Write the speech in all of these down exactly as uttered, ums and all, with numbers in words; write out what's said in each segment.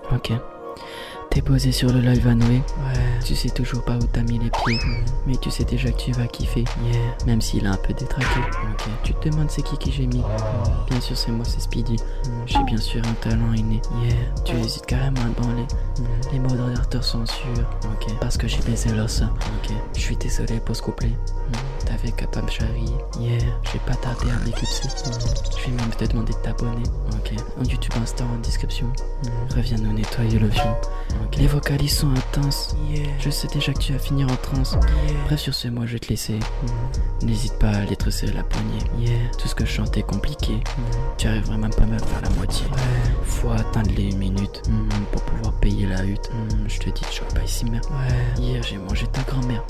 Ok. T'es posé sur le live à Noé. Ouais. Tu sais toujours pas où t'as mis les pieds. Mmh. Mais tu sais déjà que tu vas kiffer. Yeah. Même s'il a un peu détraqué. Ok. Tu te demandes c'est qui qui j'ai mis. Mmh. Bien sûr c'est moi, c'est Speedy. Mmh. J'ai bien sûr un talent inné. Yeah. Tu hésites carrément à te branler. Mmh. Les mots de te sont sûrs. Ok. Parce que j'ai baisé l'os. Ok. Je suis désolé pour ce couplet. Mmh. T'avais qu'à pas me charrier. Yeah. J'ai pas tardé à m'éclipser. Mmh. Je vais même te demander de t'abonner. Ok. En YouTube, Insta, en description. Mmh. Reviens nous nettoyer le fion. Okay. Les vocalises sont intenses. Yeah. Je sais déjà que tu vas finir en transe. Yeah. Bref, sur ce, moi je vais te laisser. Mm. N'hésite pas à aller tresser la poignée. Yeah. Tout ce que je chante est compliqué. Mm. Tu arriveras même pas à faire la moitié. Ouais. Faut atteindre les minutes mm. pour pouvoir payer la hutte. Mm. Je te dis, je vois pas ici, merde. Ouais. Hier, j'ai mangé ta grand-mère.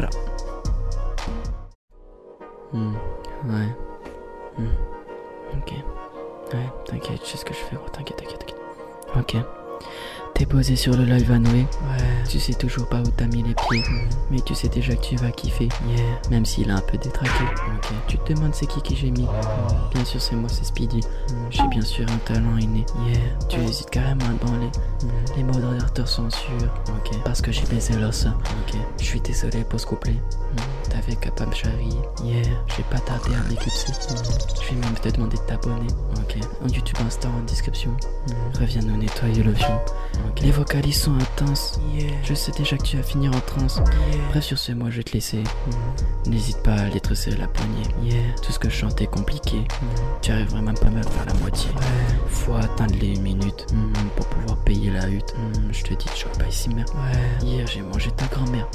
Mm. Ouais. Mm. Ok. Ouais, t'inquiète, je sais ce que je fais. Oh, t'inquiète, t'inquiète, t'inquiète. Ok. T'es posé sur le live à Noé. Ouais. Tu sais toujours pas où t'as mis les pieds. Mmh. Mais tu sais déjà que tu vas kiffer. Yeah. Même s'il a un peu détraqué. Ok. Tu te demandes c'est qui qui j'ai mis. Mmh. Bien sûr c'est moi, c'est Speedy. Mmh. J'ai bien sûr un talent inné. Yeah. Tu hésites carrément à te branler. Mmh. Les mots de te sont sûrs. Ok. Parce que j'ai baisé l'os. Ok. Je suis désolé pour ce couplet. Mmh. T'avais qu'à pas me charrier. Yeah. J'ai pas tardé à m'éclipser. Mmh. Je vais même te demander de t'abonner. Ok. En YouTube, Insta, en description. Mmh. Reviens nous nettoyer le fion. Okay. Les vocalises sont intenses. Yeah. Je sais déjà que tu vas finir en transe. Yeah. Bref, sur ce, moi je vais te laisser. Mm. N'hésite pas à aller tresser la poignée. Yeah. Tout ce que je chante est compliqué. Mm. Tu arriveras même pas à faire la moitié. Ouais. Faut atteindre les minutes mm. pour pouvoir payer la hutte. Mm. Je te dis, je vois pas ici, merde. Ouais. Hier, j'ai mangé ta grand-mère.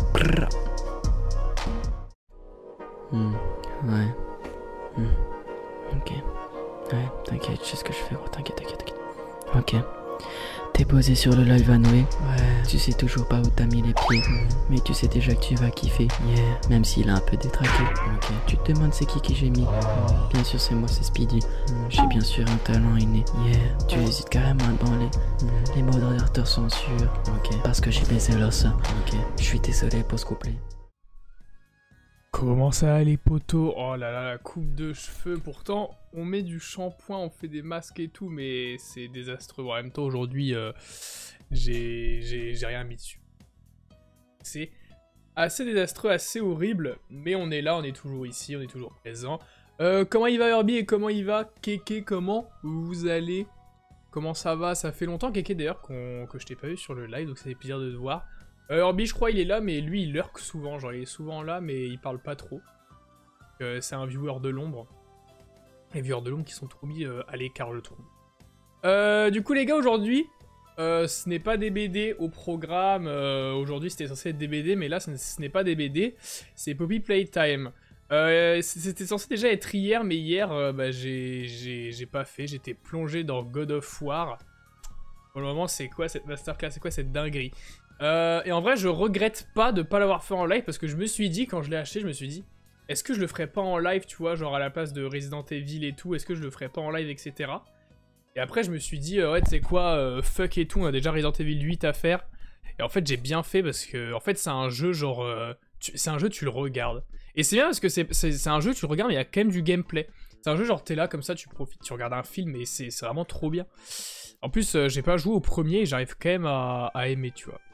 Mm. Ouais. Mm. Ok. Ouais, t'inquiète, je sais ce que je fais. Oh, t'inquiète, t'inquiète, t'inquiète. Ok. T'es posé sur le live à Noé. Ouais. Tu sais toujours pas où t'as mis les pieds. Mmh. Mais tu sais déjà que tu vas kiffer. Yeah. Même s'il a un peu détraqué. Ok. Tu te demandes c'est qui qui j'ai mis. Mmh. Bien sûr c'est moi, c'est Speedy. Mmh. J'ai bien sûr un talent inné. Yeah. Tu hésites carrément à te branler. Mmh. Les mots de te sont sûrs. Ok. Parce que j'ai baisé l'os. Ok. Je suis désolé pour ce couplet. Comment ça les potos? Oh là là, la coupe de cheveux. Pourtant, on met du shampoing, on fait des masques et tout, mais c'est désastreux. En même temps, aujourd'hui, euh, j'ai rien mis dessus. C'est assez désastreux, assez horrible, mais on est là, on est toujours ici, on est toujours présent. Euh, comment il va Herbie et comment il va Kéké? Comment vous allez? Comment ça va? Ça fait longtemps, Kéké, d'ailleurs, qu'on que je t'ai pas vu sur le live, donc ça fait plaisir de te voir. Euh, Herbie, je crois, il est là, mais lui, il lurk souvent. Genre, il est souvent là, mais il parle pas trop. Euh, c'est un viewer de l'ombre. Les viewers de l'ombre qui sont trop mis euh, à l'écart, je trouve. Euh, du coup, les gars, aujourd'hui, euh, ce n'est pas des B D au programme. Euh, aujourd'hui, c'était censé être des B D, mais là, ce n'est pas des B D. C'est Poppy Playtime. Euh, c'était censé déjà être hier, mais hier, euh, bah, j'ai pas fait. J'étais plongé dans God of War. Pour le moment, c'est quoi cette masterclass? C'est quoi cette dinguerie? Euh, et en vrai, je regrette pas de pas l'avoir fait en live parce que je me suis dit, quand je l'ai acheté, je me suis dit, est-ce que je le ferais pas en live, tu vois, genre à la place de Resident Evil et tout, est-ce que je le ferais pas en live, et cetera. Et après, je me suis dit, euh, ouais, tu sais quoi, euh, fuck et tout, on a déjà Resident Evil huit à faire. Et en fait, j'ai bien fait parce que, en fait, c'est un jeu genre, euh, c'est un jeu, tu le regardes. Et c'est bien parce que c'est un jeu, tu le regardes, mais il y a quand même du gameplay. C'est un jeu genre, t'es là comme ça, tu profites, tu regardes un film et c'est vraiment trop bien. En plus, euh, j'ai pas joué au premier et j'arrive quand même à, à aimer, tu vois.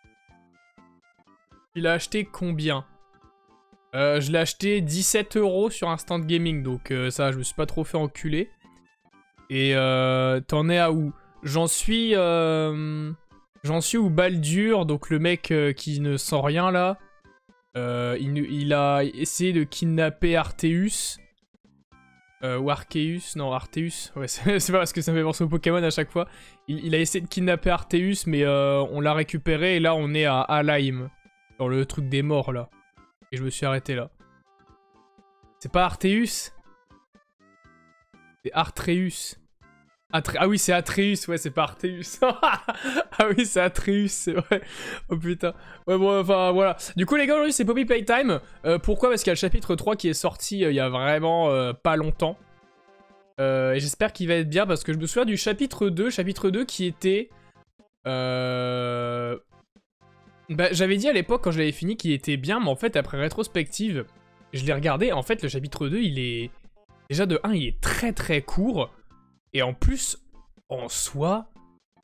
Il a acheté combien? euh, Je l'ai acheté dix-sept euros sur Instant Gaming, donc euh, ça, je me suis pas trop fait enculer. Et euh, t'en es à où? J'en suis... Euh, J'en suis où Baldur, donc le mec euh, qui ne sent rien là. Euh, il, il a essayé de kidnapper Arceus. Euh, ou Arceus, non Arceus, ouais, c'est pas parce que ça me fait penser au Pokémon à chaque fois. Il, il a essayé de kidnapper Arceus, mais euh, on l'a récupéré et là on est à Alheim. Dans le truc des morts, là. Et je me suis arrêté, là. C'est pas Arceus? C'est Artreus. Atre... Ah oui, c'est Atreus, ouais, c'est pas Arceus. Ah oui, c'est Atreus, c'est vrai. Oh putain. Ouais, bon, enfin, voilà. Du coup, les gars, aujourd'hui, c'est Poppy Playtime. Euh, pourquoi? Parce qu'il y a le chapitre trois qui est sorti euh, il y a vraiment euh, pas longtemps. Euh, et j'espère qu'il va être bien, parce que je me souviens du chapitre deux. Chapitre deux qui était... Euh... Bah, j'avais dit à l'époque, quand je l'avais fini, qu'il était bien, mais en fait, après rétrospective, je l'ai regardé. En fait, le chapitre deux, il est... Déjà, de un, il est très très court. Et en plus, en soi,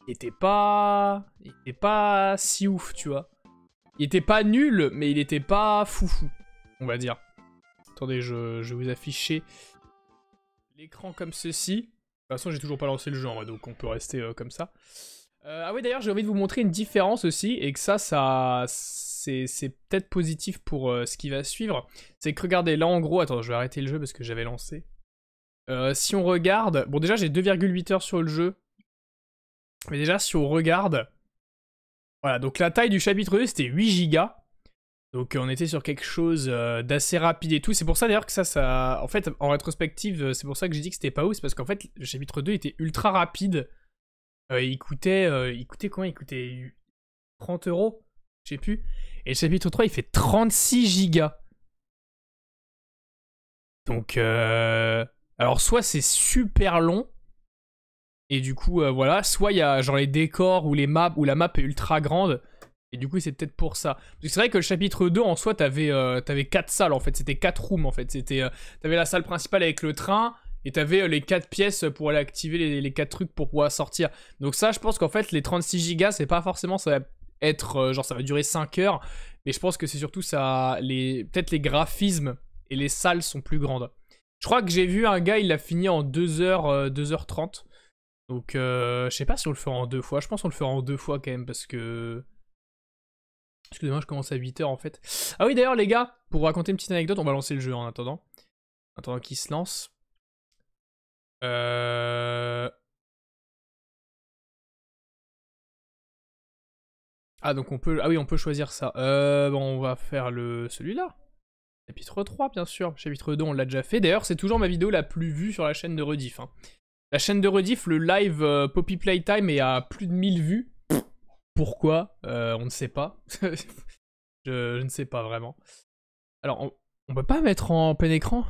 il était pas... Il était pas si ouf, tu vois. Il était pas nul, mais il était pas foufou, on va dire. Attendez, je, je vais vous afficher l'écran comme ceci. De toute façon, j'ai toujours pas lancé le jeu, hein, donc on peut rester euh, comme ça. Euh, ah oui, d'ailleurs, j'ai envie de vous montrer une différence aussi, et que ça, ça c'est peut-être positif pour euh, ce qui va suivre. C'est que regardez, là en gros, attends, je vais arrêter le jeu parce que j'avais lancé. Euh, si on regarde, bon déjà j'ai deux virgule huit heures sur le jeu, mais déjà si on regarde, voilà, donc la taille du chapitre deux c'était huit gigas, donc euh, on était sur quelque chose euh, d'assez rapide et tout, c'est pour ça d'ailleurs que ça, ça, en fait en rétrospective, c'est pour ça que j'ai dit que c'était pas ouf, c'est parce qu'en fait le chapitre deux était ultra rapide, euh, il coûtait, euh, il coûtait combien, il coûtait trente euros, je sais plus, et le chapitre trois il fait trente-six gigas, donc euh... alors soit c'est super long, et du coup euh, voilà, soit il y a genre les décors ou les maps, où la map est ultra grande, et du coup c'est peut-être pour ça. Parce que c'est vrai que le chapitre deux en soi t'avais euh, t'avais quatre salles en fait, c'était quatre rooms en fait, c'était euh, t'avais la salle principale avec le train, et t'avais euh, les quatre pièces pour aller activer les, les quatre trucs pour pouvoir sortir. Donc ça je pense qu'en fait les trente-six gigas c'est pas forcément, ça va être euh, genre ça va durer cinq heures, mais je pense que c'est surtout ça, les peut-être les graphismes et les salles sont plus grandes. Je crois que j'ai vu un gars, il l'a fini en deux heures, euh, deux heures trente. Donc, euh, je sais pas si on le fera en deux fois. Je pense qu'on le fera en deux fois quand même parce que... Excusez-moi, je commence à huit heures en fait. Ah oui, d'ailleurs, les gars, pour vous raconter une petite anecdote, on va lancer le jeu en attendant. En attendant qu'il se lance. Euh... Ah, donc on peut... Ah oui, on peut choisir ça. Euh, bon, on va faire le... celui-là. Chapitre trois, bien sûr. Chapitre deux, on l'a déjà fait. D'ailleurs, c'est toujours ma vidéo la plus vue sur la chaîne de Rediff. Hein. La chaîne de Rediff, le live euh, Poppy Playtime est à plus de mille vues. Pourquoi euh, On ne sait pas. je, je ne sais pas vraiment. Alors, on, on peut pas mettre en plein écran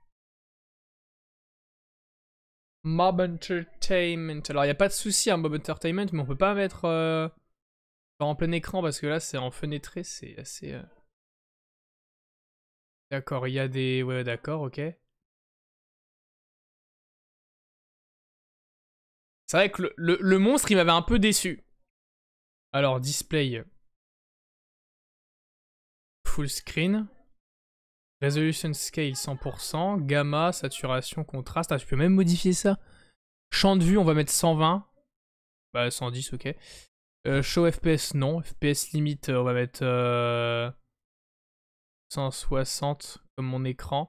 Mob Entertainment. Alors, il n'y a pas de souci à Mob Entertainment, mais on peut pas mettre euh, en plein écran parce que là, c'est en fenêtré, c'est assez... Euh... D'accord, il y a des... Ouais, d'accord, ok. C'est vrai que le, le, le monstre, il m'avait un peu déçu. Alors, display. Full screen. Resolution scale cent pour cent. Gamma, saturation, contraste. Ah, tu peux même modifier ça. Champ de vue, on va mettre cent vingt. Bah, cent dix, ok. Euh, show F P S, non. F P S limite, on va mettre euh, cent soixante comme mon écran.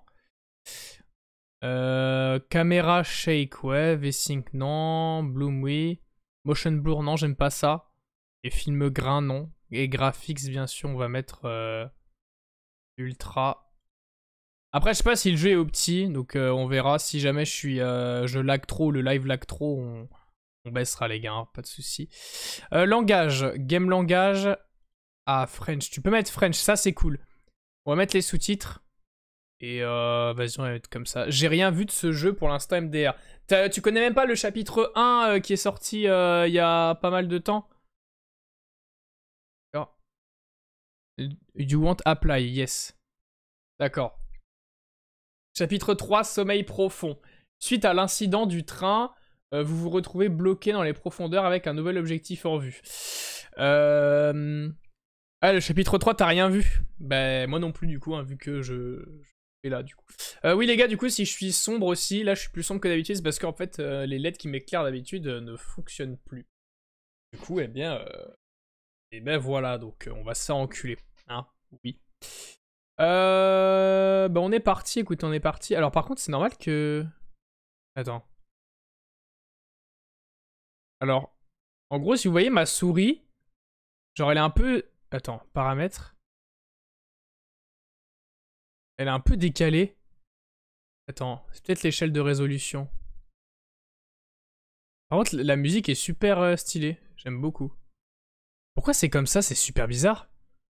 Euh, caméra shake, ouais. V-Sync, non. Bloom, oui. Motion blur, non, j'aime pas ça. Et film grain, non. Et graphics, bien sûr, on va mettre euh, ultra. Après, je sais pas si le jeu est au petit, donc euh, on verra. Si jamais je suis, euh, je lag trop, le live lag trop, on, on baissera les gars, hein, pas de souci. Euh, langage, game langage. Ah, French. Tu peux mettre French, ça c'est cool. On va mettre les sous-titres. Et euh, vas-y, on va mettre comme ça. J'ai rien vu de ce jeu pour l'instant M D R. Tu connais même pas le chapitre un euh, qui est sorti il euh, y a pas mal de temps? D'accord. You want apply, yes. D'accord. Chapitre trois, sommeil profond. Suite à l'incident du train, euh, vous vous retrouvez bloqué dans les profondeurs avec un nouvel objectif en vue. Euh... Ah, le chapitre trois, t'as rien vu? Ben, moi non plus, du coup, hein, vu que je... je suis là, du coup. Euh, oui, les gars, du coup, si je suis sombre aussi, là, je suis plus sombre que d'habitude, c'est parce qu'en fait, euh, les L E D qui m'éclairent d'habitude euh, ne fonctionnent plus. Du coup, eh bien... Euh... Et ben voilà, donc, euh, on va s'enculer. Hein, oui. Euh... Bah on est parti, écoute, on est parti. Alors par contre, c'est normal que... Attends. Alors, en gros, si vous voyez ma souris, genre elle est un peu... Attends, paramètres. Elle est un peu décalée. Attends, c'est peut-être l'échelle de résolution. Par contre, la musique est super euh, stylée. J'aime beaucoup. Pourquoi c'est comme ça? C'est super bizarre.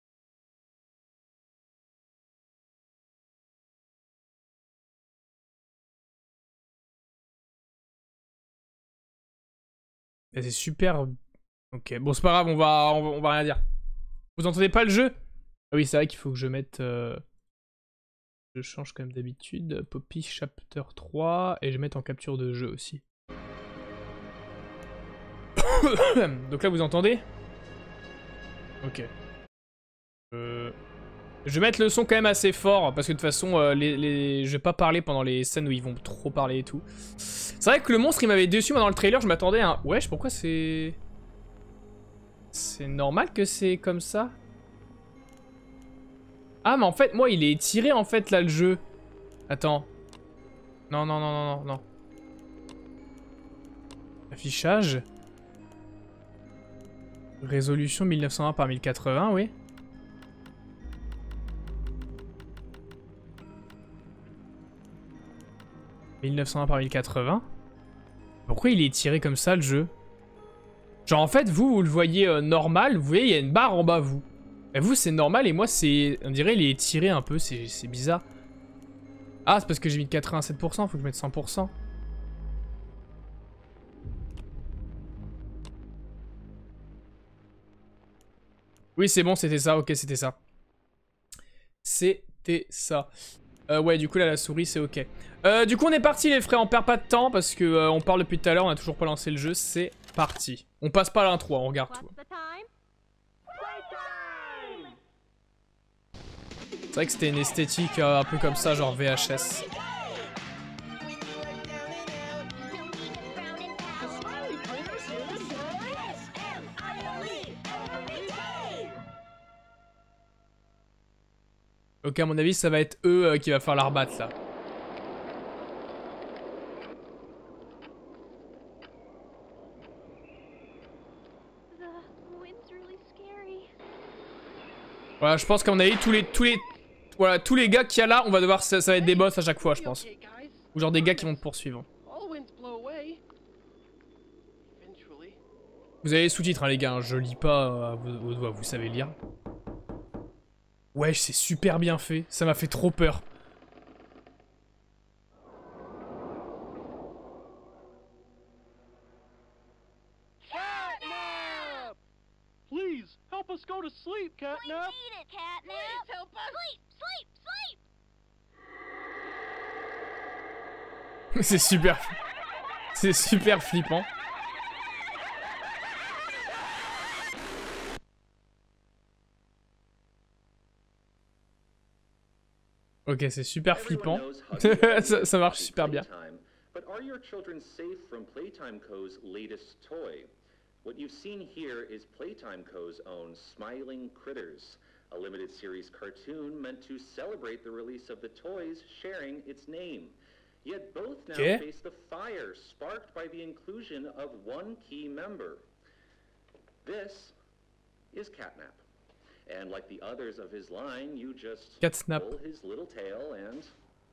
C'est super... Ok, bon c'est pas grave, on va, on va, on va rien dire. Vous entendez pas le jeu? Ah oui, c'est vrai qu'il faut que je mette... Euh... Je change comme d'habitude. Poppy Chapter trois. Et je vais mettre en capture de jeu aussi. Donc là, vous entendez? Ok. Euh... Je vais mettre le son quand même assez fort, parce que de toute façon, euh, les, les... je vais pas parler pendant les scènes où ils vont trop parler et tout. C'est vrai que le monstre, il m'avait déçu, moi, dans le trailer, je m'attendais à un... Wesh, pourquoi c'est... C'est normal que c'est comme ça? Ah, mais en fait, moi, il est tiré, en fait, là, le jeu. Attends. Non, non, non, non, non, non. Affichage. Résolution mille neuf cent un par mille quatre-vingts, oui. mille neuf cent un par mille quatre-vingts. Pourquoi il est tiré comme ça, le jeu? Genre, en fait, vous, vous le voyez euh, normal. Vous voyez, il y a une barre en bas, vous. Et vous, c'est normal, et moi, c'est... On dirait il est tiré un peu, c'est bizarre. Ah, c'est parce que j'ai mis quatre-vingt-sept pour cent, faut que je mette cent pour cent. Oui, c'est bon, c'était ça, ok, c'était ça. C'était ça. Euh, ouais, du coup, là, la souris, c'est ok. Euh, du coup, on est parti, les frères, on perd pas de temps, parce que euh, on parle depuis tout à l'heure, on a toujours pas lancé le jeu, c'est parti. On passe pas à l'intro, on regarde tout. C'est vrai que c'était une esthétique euh, un peu comme ça, genre V H S. Ok, à mon avis, ça va être eux euh, qui va faire la rebatte, là. Voilà, je pense qu'à mon avis, tous les, tous les, voilà, tous les gars qu'il y a là, on va devoir, ça, ça va être des boss à chaque fois, je pense. Ou genre des gars qui vont te poursuivre. Vous avez les sous-titres, hein, les gars, hein, je lis pas à vos, vos doigts, vous savez lire. Ouais, c'est super bien fait, ça m'a fait trop peur. Please, help us go to sleep, Catnap. We need it, Catnap. Please help us. Sleep, sleep, sleep. C'est super... C'est super flippant. Ok, c'est super flippant. ça, ça marche super bien. But are your children safe from Playtime Co.'s latest toy? What you've seen here is Playtime Co.'s own Smiling Critters, a limited series cartoon meant to celebrate the release of the toys sharing its name. Yet both now okay. face the fire sparked by the inclusion of one key member. This is Catnap. And like the others of his line, you just Catnap. pull his little tail and...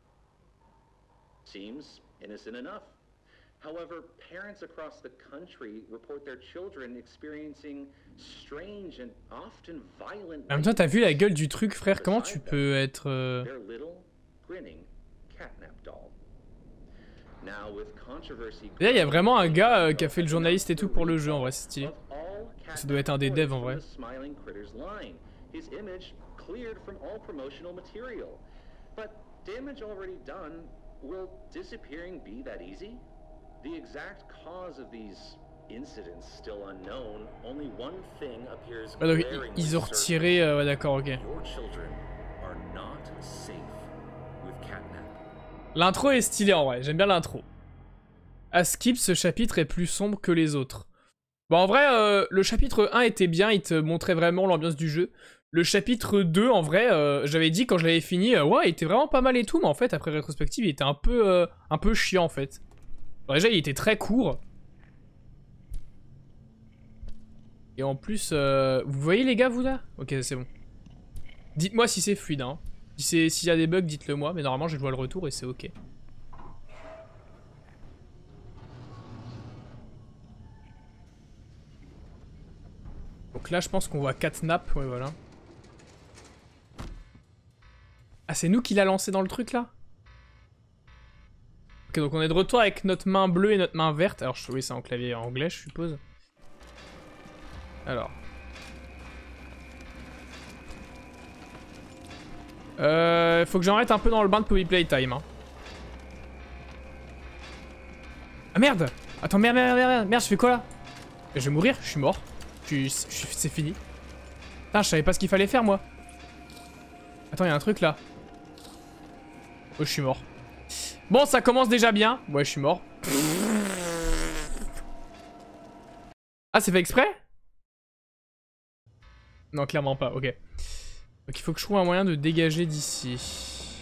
seems innocent enough. However, parents across the country report their children experiencing strange and often violent... En même temps, t'as vu la gueule du truc, frère? Comment tu peux être... Euh... Their little, grinning Catnap doll. Now, with controversy... Là, il y a vraiment un gars euh, qui a fait le journaliste et tout pour le jeu, en vrai, c'est stylé. Ça doit être un des devs, en vrai. His image cleared from all promotional material. But damage already done, will disappearing be that easy? The exact cause of these incidents still unknown. Only one thing appears ah, donc, glaringly ils ont retiré, euh, ouais, d'accord, ok. Your children are not safe with Catnap. L'intro est stylée en vrai, j'aime bien l'intro. À skip, ce chapitre est plus sombre que les autres. Bon, en vrai, euh, le chapitre un était bien, il te montrait vraiment l'ambiance du jeu. Le chapitre deux, en vrai, euh, j'avais dit quand je l'avais fini, euh, ouais, il était vraiment pas mal et tout, mais en fait, après rétrospective, il était un peu, euh, un peu chiant, en fait. Alors, déjà, il était très court. Et en plus, euh, vous voyez les gars, vous, là? Ok, c'est bon. Dites-moi si c'est fluide, hein. Si s'il y a des bugs, dites-le moi, mais normalement, je vois le retour et c'est ok. Donc là, je pense qu'on voit Catnap, ouais, voilà. Ah, c'est nous qui l'a lancé dans le truc, là? Ok, donc on est de retour avec notre main bleue et notre main verte. Alors, oui, c'est en clavier anglais, je suppose. Alors. Euh, faut que j'arrête un peu dans le bain de Poppy Playtime, hein. Ah, merde! Attends, merde, merde, merde, merde, merde, je fais quoi, là? Je vais mourir, je suis mort. Je suis... C'est fini. Putain, je savais pas ce qu'il fallait faire, moi. Attends, il y a un truc, là. Oh, je suis mort. Bon, ça commence déjà bien. Ouais, je suis mort. Ah, c'est fait exprès? Non, clairement pas, ok. Donc il faut que je trouve un moyen de dégager d'ici.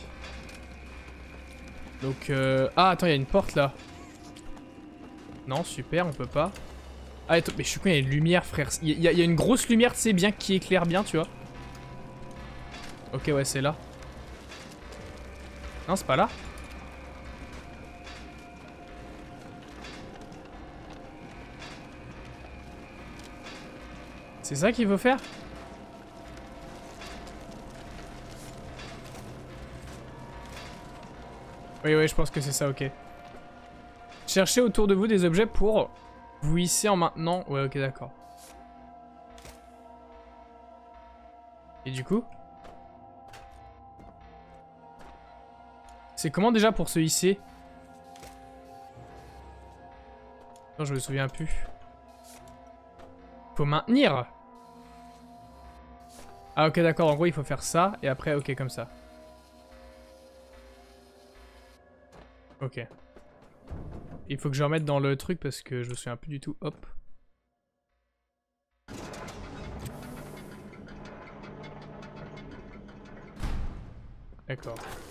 Donc, euh... ah, attends, il y a une porte, là. Non, super, on peut pas. Ah, attends, mais je suis con, il y a une lumière, frère. Il y, y, y a une grosse lumière, tu sais, bien, qui éclaire bien, tu vois. Ok, ouais, c'est là. Non, c'est pas là. C'est ça qu'il faut faire? Oui, oui, je pense que c'est ça, ok. Cherchez autour de vous des objets pour vous hisser en maintenant. Ouais, ok, d'accord. Et du coup? C'est comment déjà pour se hisser? Non, je me souviens plus. Faut maintenir. Ah ok d'accord, en gros il faut faire ça et après ok comme ça. Ok. Il faut que je remette dans le truc parce que je me souviens plus du tout. Hop. D'accord.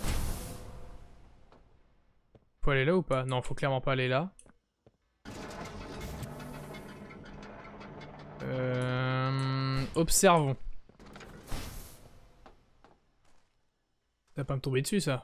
Faut aller là ou pas? Non, faut clairement pas aller là. Euh... Observons. Ça va pas me tomber dessus ça.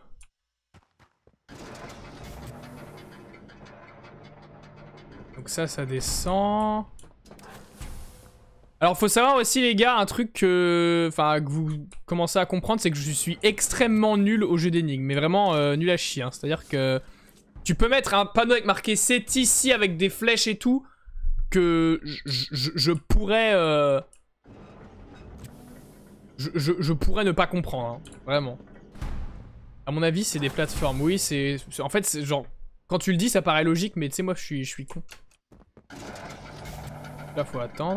Donc ça, ça descend. Alors faut savoir aussi les gars, un truc que, enfin, que vous commencez à comprendre, c'est que je suis extrêmement nul au jeu d'énigmes. Mais vraiment euh, nul à chier. Hein. C'est-à-dire que tu peux mettre un panneau avec marqué c'est ici avec des flèches et tout. Que je, je, je pourrais... Euh... Je, je, je pourrais ne pas comprendre. Hein. Vraiment. À mon avis, c'est des plateformes. Oui, c'est... En fait, c'est genre... Quand tu le dis, ça paraît logique, mais tu sais, moi, je suis, je suis con. Là, faut attendre.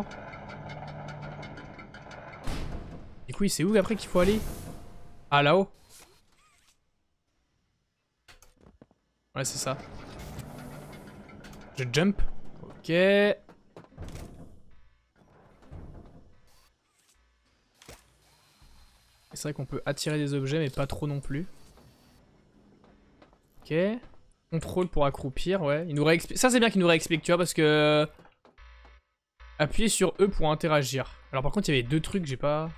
Du coup, c'est où après qu'il faut aller? Ah, là-haut. Ouais, c'est ça. Je jump. Ok. C'est vrai qu'on peut attirer des objets, mais pas trop non plus. Ok. Contrôle pour accroupir, ouais. Il nous réexplique. Ça, c'est bien qu'il nous réexplique, tu vois, parce que... Appuyer sur E pour interagir. Alors, par contre, il y avait deux trucs, j'ai pas...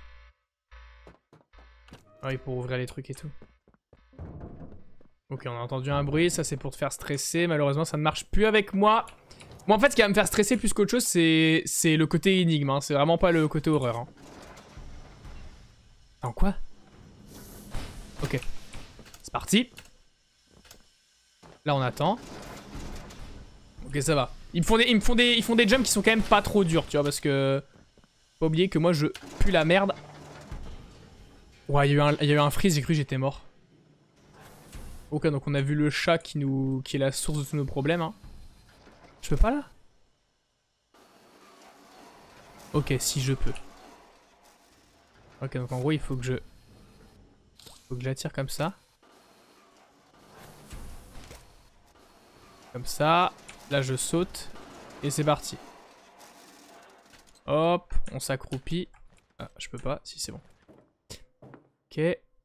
Ah oui, pour ouvrir les trucs et tout. Ok, on a entendu un bruit. Ça, c'est pour te faire stresser. Malheureusement, ça ne marche plus avec moi. Moi, en fait, ce qui va me faire stresser plus qu'autre chose, c'est c'est le côté énigme. Hein. C'est vraiment pas le côté horreur. Hein. Attends, quoi? Ok. C'est parti. Là, on attend. Ok, ça va. Ils me font des, ils me font des, ils font des jumps qui sont quand même pas trop durs, tu vois, parce que... Faut pas oublier que moi, je pue la merde. Ouais, il y a eu un, il y a eu un freeze, j'ai cru que j'étais mort. Ok, donc on a vu le chat qui nous, qui est la source de tous nos problèmes. Hein. Je peux pas, là? Ok, si je peux. Ok, donc en gros, il faut que je... Faut que j'attire comme ça. Comme ça. Là, je saute. Et c'est parti. Hop, on s'accroupit. Ah, je peux pas. Si, c'est bon. Ok.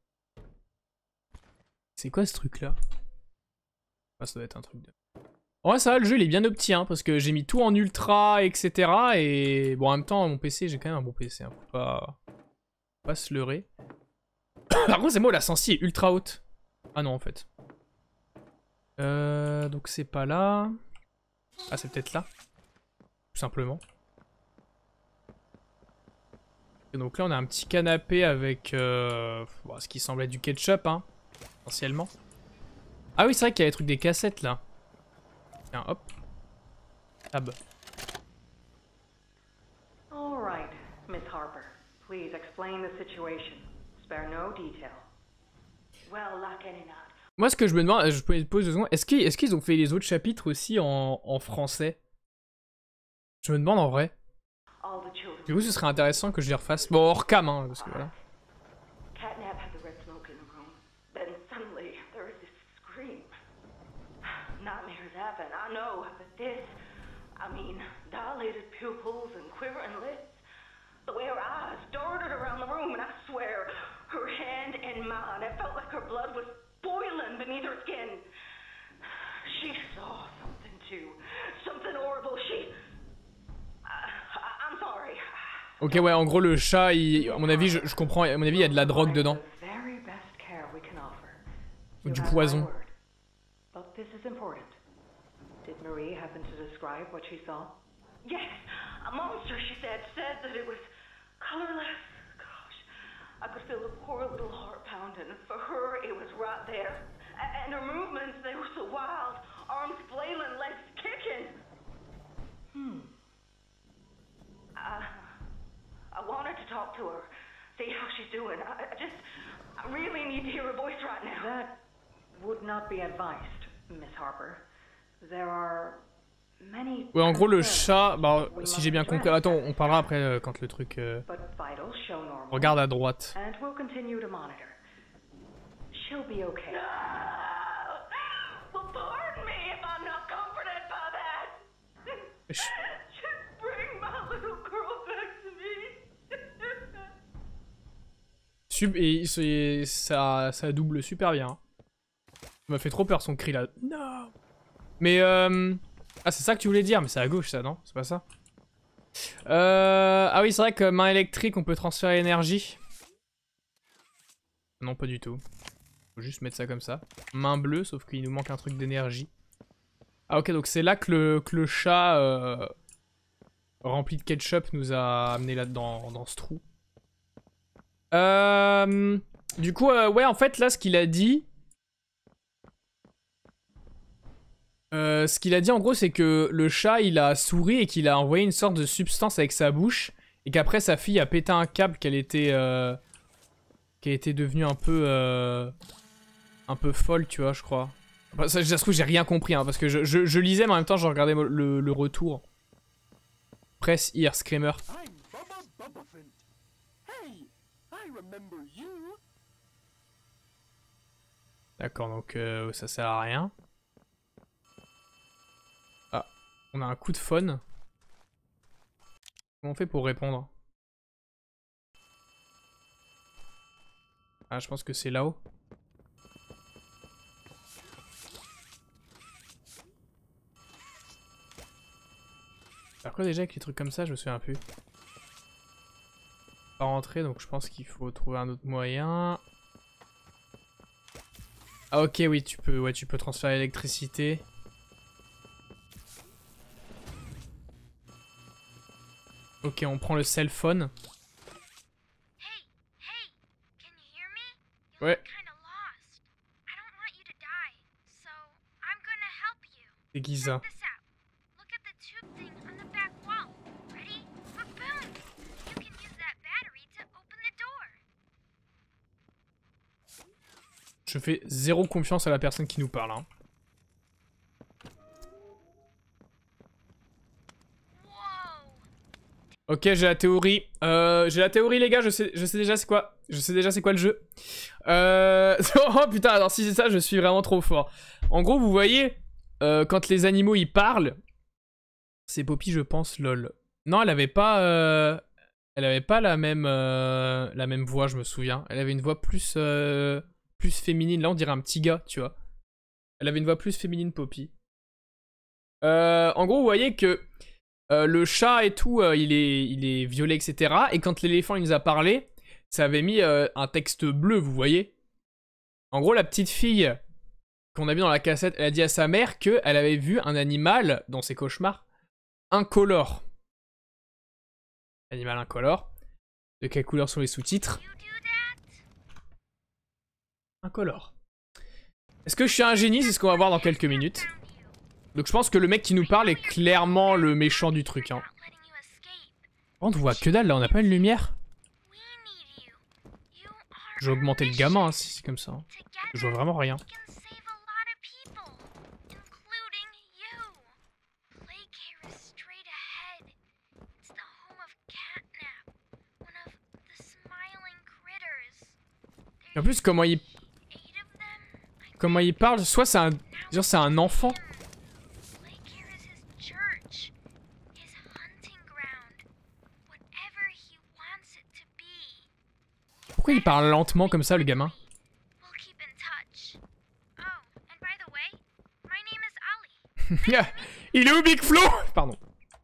C'est quoi ce truc-là? Ah, ça doit être un truc de... Ouais, ça va, le jeu, il est bien opti, hein, parce que j'ai mis tout en ultra, et cetera. Et bon, en même temps, mon P C, j'ai quand même un bon P C. Hein, faut pas... Faut pas se leurrer. Par contre, c'est moi, la sensi est ultra haute. Ah non, en fait. Euh, donc c'est pas là. Ah, c'est peut-être là. Tout simplement. Et donc là, on a un petit canapé avec euh, bon, ce qui semble être du ketchup, hein, essentiellement. Ah oui, c'est vrai qu'il y a les trucs des cassettes, là. Tiens, hop. Tab. All right, Miss Harper. Please explain the situation. Spare no detail. Well, like any not. Moi, ce que je me demande, je peux me poser deux secondes, est-ce qu'ils est-ce qu'ils ont fait les autres chapitres aussi en, en français? Je me demande en vrai. All the children. Du coup, ce serait intéressant que je les refasse. Bon, hors cam, hein, parce que voilà. Catnap had the red smoke in the room. Then suddenly there was this scream. Nightmares happen, I know, but this, I mean, dilated pupils and quivering lips. The way her eyes darted around the room, and I swear, her hand in mine, it felt like her blood was boiling beneath her skin. She saw something too. Something horrible. She... I, I'm sorry. Ok, ouais, en gros, le chat, il... à mon avis, je, je comprends, à mon avis, il y a de la drogue dedans. Ou du poison. But this is important. Did Marie happen to describe what she saw? Yes, a monster, she said, said that it was colorless. Gosh, I could feel the poor little heart pounding. For her, it was right there. And her movements, they were so wild. Arms flailing, legs kicking. Hmm. I, I wanted to talk to her, see how she's doing. I, I just, I really need to hear her voice right now. That would not be advised, Miss Harper. There are many. Ouais, en gros, le chat, bah, si j'ai bien compris. Attends, on parlera après euh, quand le truc. Euh... Regarde à droite. And we'll continue to monitor. She'll be okay. No! Well, pardon me if I'm not comforted by that. Just bring my little girl back to me. Sub et, et ça, ça double super bien. Ça m'a fait trop peur son cri là. Non. Mais euh... ah, c'est ça que tu voulais dire, mais c'est à gauche ça, non? C'est pas ça? euh... Ah oui, c'est vrai que main électrique, on peut transférer l'énergie. Non, pas du tout. Faut juste mettre ça comme ça. Main bleue, sauf qu'il nous manque un truc d'énergie. Ah ok, donc c'est là que le, que le chat euh, rempli de ketchup nous a amené là-dedans, dans ce trou. Euh, du coup, euh, ouais, en fait, là, ce qu'il a dit... Euh, ce qu'il a dit, en gros, c'est que le chat, il a souri et qu'il a envoyé une sorte de substance avec sa bouche. Et qu'après, sa fille a pété un câble, qu'elle était... Euh, qu'elle était devenue un peu... Euh, un peu folle, tu vois, je crois. Enfin, ça, ça se trouve, j'ai rien compris, hein, parce que je, je, je lisais, mais en même temps, je regardais le, le retour. Press here, Screamer. D'accord, donc euh, ça sert à rien. Ah, on a un coup de phone. Comment on fait pour répondre? Ah, je pense que c'est là-haut. Alors quoi déjà avec les trucs comme ça, je me souviens plus. Pas rentrer, donc je pense qu'il faut trouver un autre moyen. Ah ok, oui, tu peux, ouais, tu peux transférer l'électricité. Ok, on prend le cell phone. Ouais. C'est Giza. Je fais zéro confiance à la personne qui nous parle. Hein. Ok, j'ai la théorie. Euh, j'ai la théorie, les gars. Je sais, je sais déjà c'est quoi. Je sais déjà c'est quoi le jeu. Euh... oh putain, alors si c'est ça, je suis vraiment trop fort. En gros, vous voyez, euh, quand les animaux ils parlent, c'est Poppy, je pense, lol. Non, elle avait pas, euh... elle avait pas la même, euh... la même voix, je me souviens. Elle avait une voix plus. Euh... plus féminine. Là, on dirait un petit gars, tu vois. Elle avait une voix plus féminine, Poppy. Euh, en gros, vous voyez que euh, le chat et tout, euh, il, est, il est violet, et cetera. Et quand l'éléphant, il nous a parlé, ça avait mis euh, un texte bleu, vous voyez. En gros, la petite fille qu'on a vu dans la cassette, elle a dit à sa mère qu'elle avait vu un animal, dans ses cauchemars, incolore. Animal incolore. De quelle couleur sont les sous-titres? Incolore. Est-ce que je suis un génie? C'est ce qu'on va voir dans quelques minutes. Donc je pense que le mec qui nous parle est clairement le méchant du truc. Hein. On ne voit que dalle là, on n'a pas une lumière? Je vais augmenter le gamin hein, si c'est comme ça. Hein. Je vois vraiment rien. En plus, comment il... Comment il parle, soit c'est un... Genre c'est un enfant. Pourquoi il parle lentement comme ça, le gamin? Il est où, Big Flo? Pardon.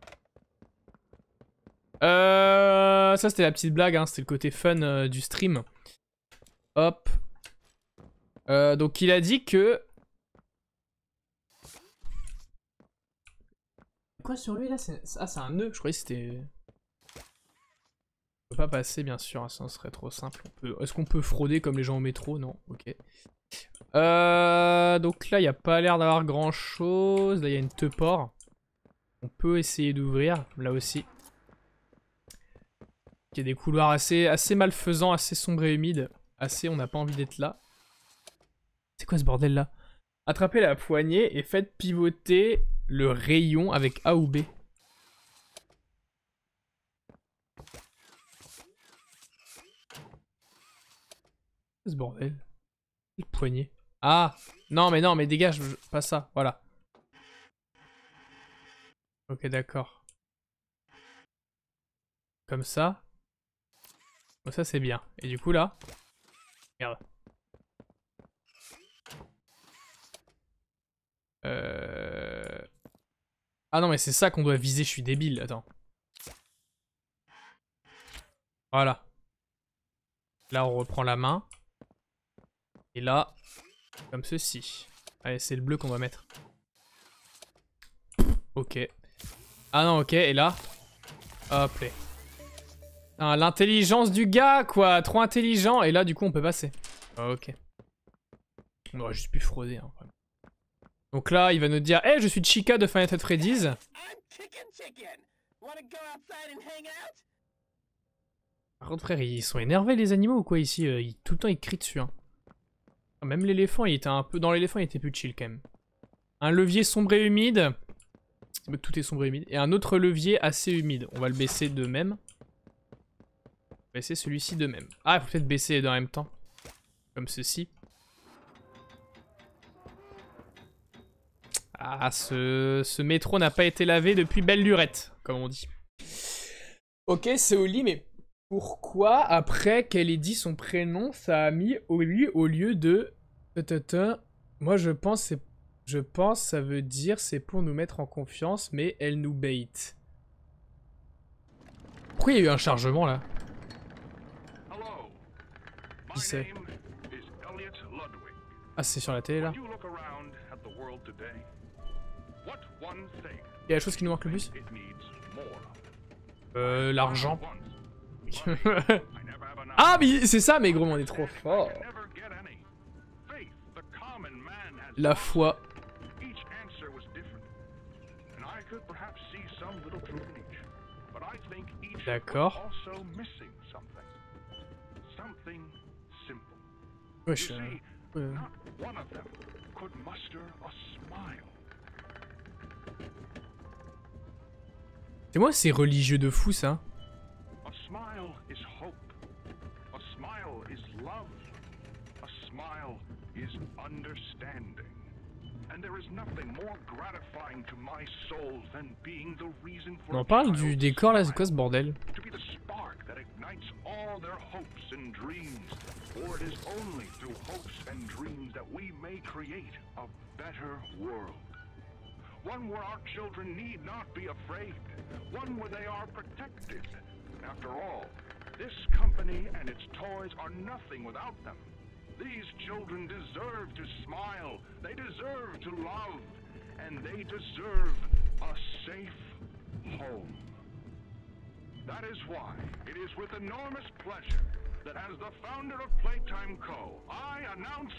Euh... Ça, c'était la petite blague, hein. C'était le côté fun euh, du stream. Hop. Euh, donc, il a dit que... Quoi sur lui, là? Ah, c'est un nœud. Je croyais que c'était... On peut pas passer, bien sûr, ça serait trop simple. Peut... Est-ce qu'on peut frauder comme les gens au métro? Non, ok. Euh... Donc là, il n'y a pas l'air d'avoir grand chose. Là, il y a une teuport. On peut essayer d'ouvrir, là aussi. Il y a des couloirs assez, assez malfaisants, assez sombres et humides. Assez, on n'a pas envie d'être là. C'est quoi ce bordel là? Attrapez la poignée et faites pivoter le rayon avec A ou B. Ce bordel. Le poignet. Ah! Non mais non mais dégage, pas ça, voilà. Ok d'accord. Comme ça. Bon, ça c'est bien. Et du coup là. Regarde. Euh... Ah non mais c'est ça qu'on doit viser, je suis débile, attends. Voilà. Là on reprend la main. Et là, comme ceci. Allez, c'est le bleu qu'on doit mettre. Ok. Ah non, ok, et là. Hop là. Ah, l'intelligence du gars, quoi. Trop intelligent. Et là, du coup, on peut passer. Ok. On aurait juste pu frauder. Hein. Donc là, il va nous dire, hey, je suis Chica de Five Nights at Freddy's. Par contre, frère, ils sont énervés, les animaux, ou quoi, ici? Ils, tout le temps, ils crient dessus, hein. Même l'éléphant, il était un peu... Dans l'éléphant, il était plus chill, quand même. Un levier sombre et humide. Tout est sombre et humide. Et un autre levier assez humide. On va le baisser de même. On va baisser celui-ci de même. Ah, il faut peut-être baisser les deux en même temps. Comme ceci. Ah, ce, ce métro n'a pas été lavé depuis belle lurette, comme on dit. Ok, c'est au lit, mais pourquoi, après qu'elle ait dit son prénom, ça a mis au lit au lieu de... Moi, je pense, c'est... je pense ça veut dire c'est pour nous mettre en confiance, mais elle nous bait. Pourquoi il y a eu un chargement, là? Qui c'est? Ah, c'est sur la télé, là? Il y a la chose qui nous manque le plus? Euh, l'argent. Ah, mais c'est ça, mais gros, on est trop fort. La foi. D'accord. Wesh. Euh... C'est moi, c'est religieux de fou, ça. On parle du décor là, c'est quoi ce bordel? One where our children need not be afraid. One where they are protected. After all, this company and its toys are nothing without them. These children deserve to smile. They deserve to love. And they deserve a safe home. That is why it is with enormous pleasure that as the founder of Playtime Co., I announce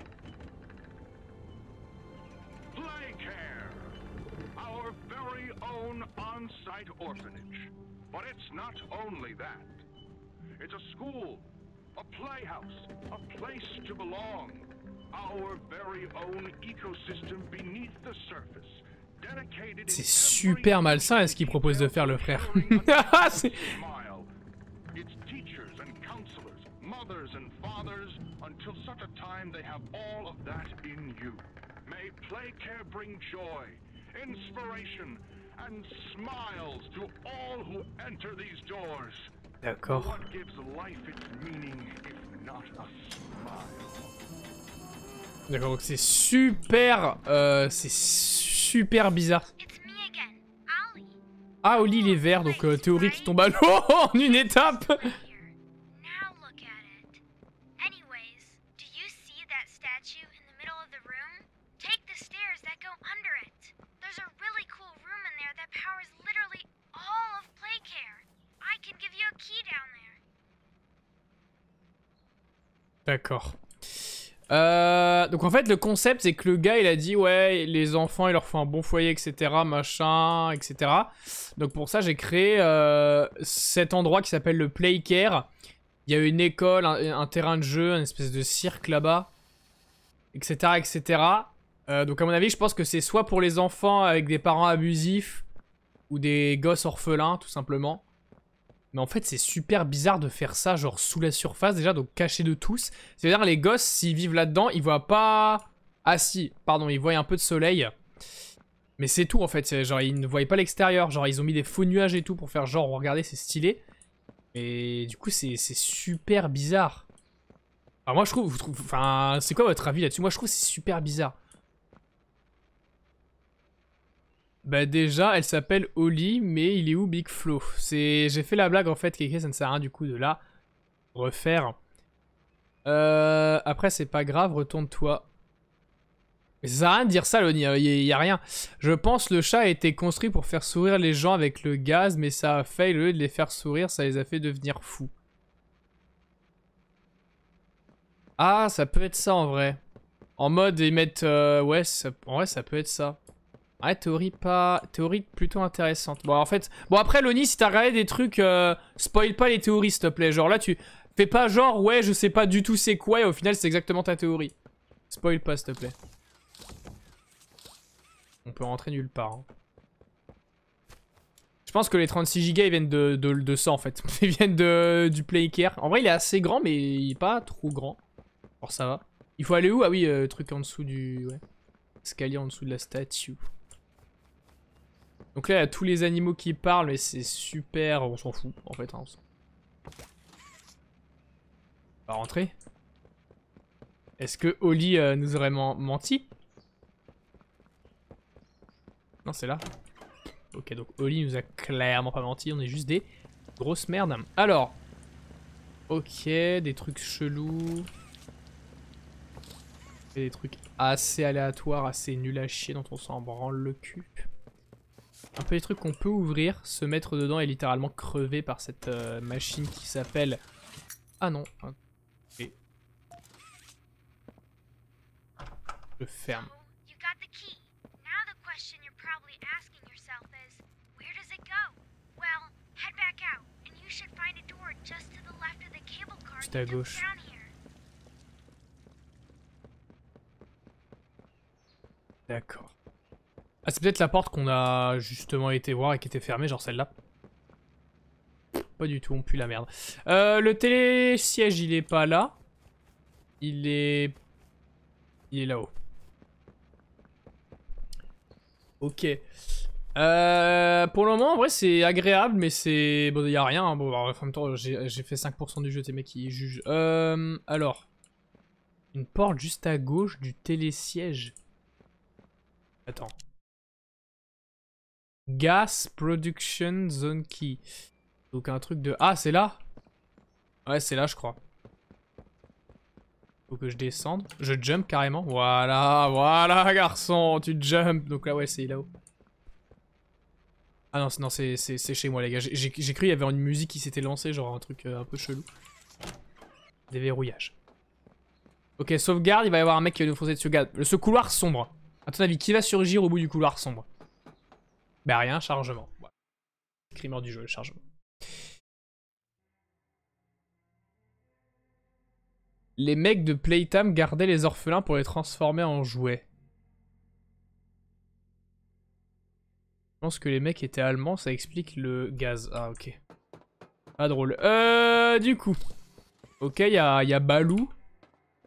Playcare, our very own on-site orphanage. But it's not only that. It's a school, a playhouse, a place to belong. Our very own ecosystem beneath the surface. C'est super malsain à ce qu'il propose de faire le frère. Its teachers and counselors, mothers and fathers, until such a time they have all of that in you. May play care bring joy, inspiration, and smiles to all who enter these doors. D'accord. What gives life its meaning if not a smile? D'accord, donc c'est super... Euh, c'est super bizarre. Ah, Oli, il est vert, donc euh, théorie qui tombe à l'eau en une étape. D'accord. Euh, donc en fait le concept c'est que le gars il a dit ouais les enfants il leur faut un bon foyer etc machin etc. Donc pour ça j'ai créé euh, cet endroit qui s'appelle le Playcare. Il y a une école, un, un terrain de jeu, une espèce de cirque là-bas etc etc. Euh, donc à mon avis je pense que c'est soit pour les enfants avec des parents abusifs ou des gosses orphelins tout simplement. Mais en fait, c'est super bizarre de faire ça, genre sous la surface, déjà, donc caché de tous. C'est-à-dire, les gosses, s'ils vivent là-dedans, ils voient pas... Ah si, pardon, ils voient un peu de soleil. Mais c'est tout, en fait. Genre, ils ne voient pas l'extérieur. Genre, ils ont mis des faux nuages et tout pour faire genre, regardez, c'est stylé. Et du coup, c'est super bizarre. Alors moi, je trouve... Enfin, c'est quoi votre avis là-dessus? Moi, je trouve que c'est super bizarre. Bah déjà, elle s'appelle Oli, mais il est où Big Flo? C'est, j'ai fait la blague en fait, Kéké, ça ne sert à rien du coup de la refaire. Euh, après, c'est pas grave, retourne-toi. Mais ça sert à rien de dire ça, Loni, il y, y a rien. Je pense le chat a été construit pour faire sourire les gens avec le gaz, mais ça a fail, au lieu de les faire sourire, ça les a fait devenir fous. Ah, ça peut être ça en vrai. En mode, ils mettent... Euh, ouais, ça, en vrai, ça peut être ça. Ouais, théorie pas... Théorie plutôt intéressante. Bon, en fait... Bon, après, Loni, si t'as regardé des trucs... Euh, spoil pas les théories, s'il te plaît. Genre, là, tu... Fais pas genre, ouais, je sais pas du tout c'est quoi, et au final, c'est exactement ta théorie. Spoil pas, s'il te plaît. On peut rentrer nulle part. Hein. Je pense que les trente-six gigas, ils viennent de, de, de ça, en fait. Ils viennent de, du Playcare. En vrai, il est assez grand, mais il est pas trop grand. Alors, ça va. Il faut aller où? Ah oui, euh, truc en dessous du... Ouais. Escalier en dessous de la statue. Donc là, il y a tous les animaux qui parlent, mais c'est super... On s'en fout, en fait. Hein. On va rentrer. Est-ce que Oli euh, nous aurait menti? Non, c'est là. Ok, donc Oli nous a clairement pas menti. On est juste des grosses merdes. Alors. Ok, des trucs chelous. Et des trucs assez aléatoires, assez nuls à chier, dont on s'en branle le cul. Un peu des trucs qu'on peut ouvrir, se mettre dedans et littéralement crever par cette euh, machine qui s'appelle... Ah non. Okay. Je ferme. Juste à gauche. D'accord. Ah, c'est peut-être la porte qu'on a justement été voir et qui était fermée, genre celle-là. Pas du tout, on pue la merde. Euh, le télésiège, il est pas là. Il est... Il est là-haut. Ok. Euh, pour le moment, en vrai, c'est agréable, mais c'est... Bon, il y a rien. Hein. Bon, en même temps, j'ai fait cinq pour cent du jeu, tes mecs qui jugent. Euh, alors. Une porte juste à gauche du télésiège. Attends. Gas Production Zone Key. Donc un truc de... Ah, c'est là? Ouais, c'est là, je crois. Faut que je descende. Je jump carrément. Voilà, voilà, garçon, tu jump. Donc là, ouais, c'est là-haut. Ah non, non c'est chez moi, les gars. J'ai cru qu'il y avait une musique qui s'était lancée, genre un truc euh, un peu chelou. Déverrouillage. Ok, sauvegarde, il va y avoir un mec qui va nous foncer dessus. Regarde, ce couloir sombre. À ton avis, qui va surgir au bout du couloir sombre? Bah rien, chargement. Ouais. Crimeur du jeu, le chargement. Les mecs de Playtime gardaient les orphelins pour les transformer en jouets. Je pense que les mecs étaient allemands, ça explique le gaz. Ah ok. Pas drôle. Euh, du coup. Ok, il y a, y a Balou.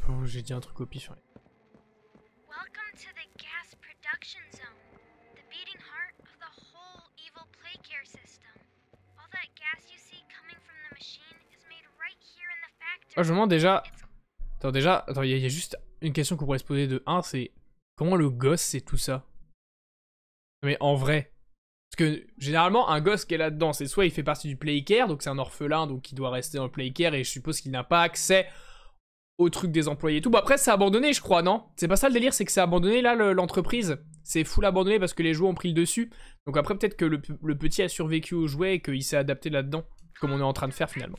Oh, j'ai dit un truc au pif. Ouais. Welcome to the gas production zone, the beating heart of the whole evil plague care system. All that gas you see coming from the machine is made right here in the factory. Moi, je me demande déjà... Attends, déjà, attends, il y, y a juste une question qu'on pourrait se poser de un, c'est... Comment le gosse c'est tout ça? Mais en vrai... Parce que, généralement, un gosse qui est là-dedans, c'est soit il fait partie du Playcare, donc c'est un orphelin, donc il doit rester dans le Playcare, et je suppose qu'il n'a pas accès au truc des employés et tout. Bon, après, c'est abandonné, je crois, non? C'est pas ça le délire, c'est que c'est abandonné, là, l'entreprise. C'est full abandonné parce que les jouets ont pris le dessus. Donc après, peut-être que le, le petit a survécu aux jouets et qu'il s'est adapté là-dedans, comme on est en train de faire, finalement.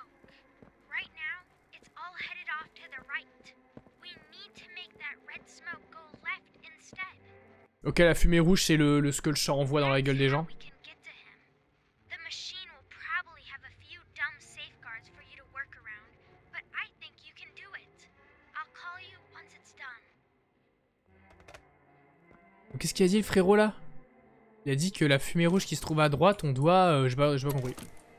Ok, la fumée rouge, c'est le, le ce que le chat envoie dans la gueule des gens. Qu'est-ce qu'il a dit le frérot là? Il a dit que la fumée rouge qui se trouve à droite, on doit... Euh, j'ai pas, j'ai pas compris.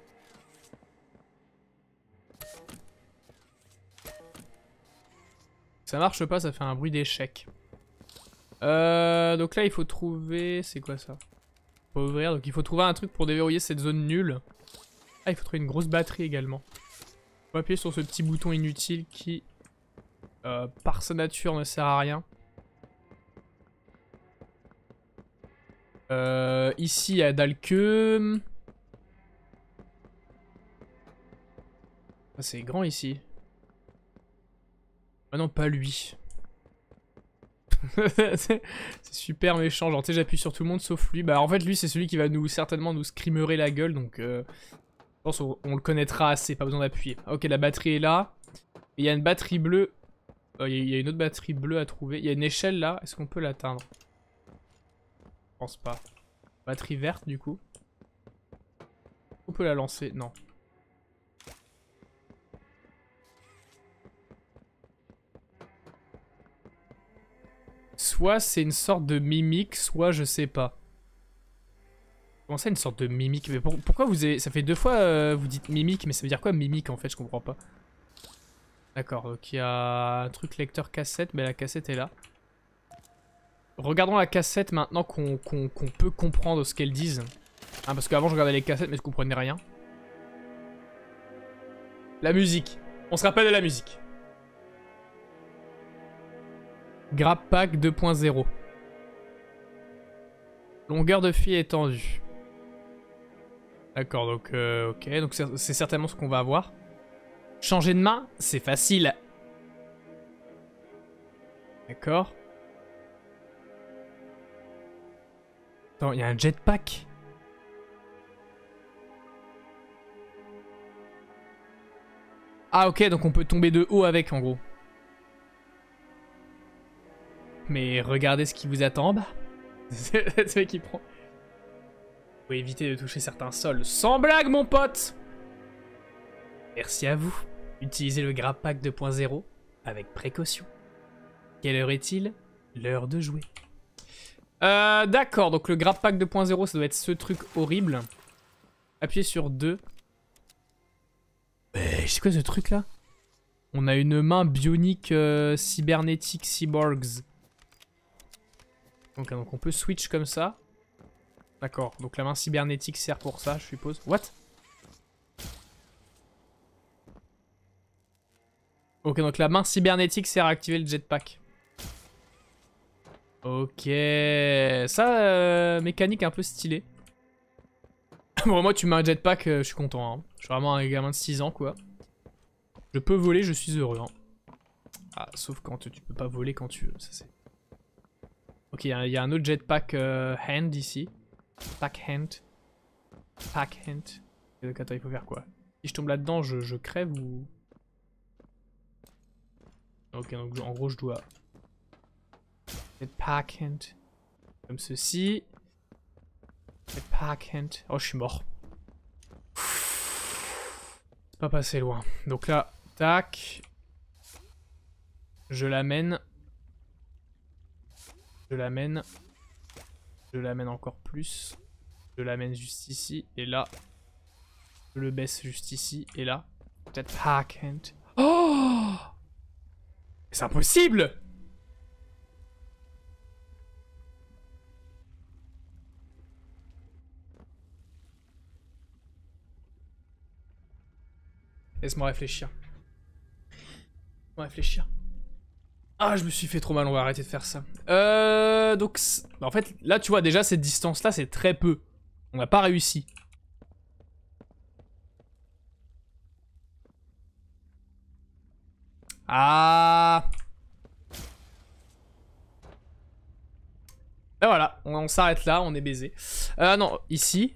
Ça marche pas, ça fait un bruit d'échec. Euh, donc là il faut trouver... C'est quoi ça? Faut ouvrir, donc il faut trouver un truc pour déverrouiller cette zone nulle. Ah, il faut trouver une grosse batterie également. On va appuyer sur ce petit bouton inutile qui, euh, par sa nature, ne sert à rien. Euh, ici, il y a dalle que... Ah, c'est grand ici. Ah non, pas lui. C'est super méchant, genre tu sais j'appuie sur tout le monde sauf lui. Bah en fait lui c'est celui qui va nous certainement nous scrimerer la gueule, donc euh, je pense qu'on on le connaîtra assez, pas besoin d'appuyer. Ok, la batterie est là. Il y a une batterie bleue. Il euh, y, y a une autre batterie bleue à trouver. Il y a une échelle là, est-ce qu'on peut l'atteindre? Je pense pas. Batterie verte du coup. On peut la lancer? Non. Soit c'est une sorte de mimique, soit je sais pas. Comment ça une sorte de mimique? Mais pour, pourquoi vous avez... Ça fait deux fois euh, vous dites mimique, mais ça veut dire quoi mimique en fait? Je comprends pas. D'accord, donc il y a un truc lecteur cassette, mais la cassette est là. Regardons la cassette maintenant qu'on qu'on, qu'on peut comprendre ce qu'elles disent. Hein, parce qu'avant je regardais les cassettes mais je comprenais rien. La musique. On se rappelle de la musique. Grab Pack deux point zéro. Longueur de fil étendue. D'accord, donc euh, ok, donc c'est certainement ce qu'on va avoir. Changer de main, c'est facile. D'accord. Attends, il y a un jetpack. Ah ok, donc on peut tomber de haut avec en gros. Mais regardez ce qui vous attend en bas. C'est ce mec qui prend. Vous pouvez éviter de toucher certains sols. Sans blague, mon pote. Merci à vous. Utilisez le Grab Pack deux point zéro avec précaution. Quelle heure est-il? L'heure de jouer. Euh, D'accord, donc le Grab Pack deux point zéro, ça doit être ce truc horrible. Appuyez sur deux. Mais c'est quoi ce truc là? On a une main bionique euh, cybernétique cyborgs. Donc, donc on peut switch comme ça. D'accord, donc la main cybernétique sert pour ça, je suppose. What? Ok, donc la main cybernétique sert à activer le jetpack. Ok, ça, euh, mécanique un peu stylée. Bon, moi tu mets un jetpack, euh, je suis content. Hein. Je suis vraiment un gamin de six ans, quoi. Je peux voler, je suis heureux. Hein. Ah, sauf quand tu peux pas voler quand tu veux, ça c'est... Ok, il y, y a un autre jetpack euh, hand ici. Pack hand. Pack hand. Donc attends, il faut faire quoi? Si je tombe là-dedans, je, je crève ou... Ok, donc en gros, je dois... Jetpack hand. Comme ceci. Jetpack hand. Oh, je suis mort. C'est pas passé loin. Donc là, tac. Je l'amène. Je l'amène. Je l'amène encore plus. Je l'amène juste ici. Et là. Je le baisse juste ici. Et là. Peut-être pack hand. Oh! C'est impossible! Laisse-moi réfléchir. Laisse-moi réfléchir. Ah, je me suis fait trop mal, on va arrêter de faire ça. Euh, donc, en fait, là, tu vois, déjà, cette distance-là, c'est très peu. On n'a pas réussi. Ah. Et voilà, on, on s'arrête là, on est baisé. Euh, non, ici.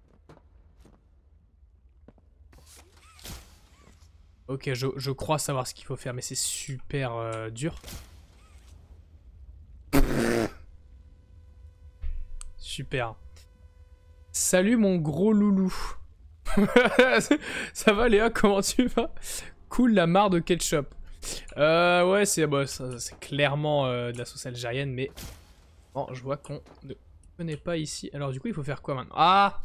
Ok, je, je crois savoir ce qu'il faut faire, mais c'est super euh, dur. Super. Salut mon gros loulou. Ça va Léa, comment tu vas? Cool la marre de ketchup. Euh, ouais, c'est bah, c'est clairement euh, de la sauce algérienne, mais... Bon, je vois qu'on ne connaît pas ici. Alors du coup, il faut faire quoi maintenant? Ah!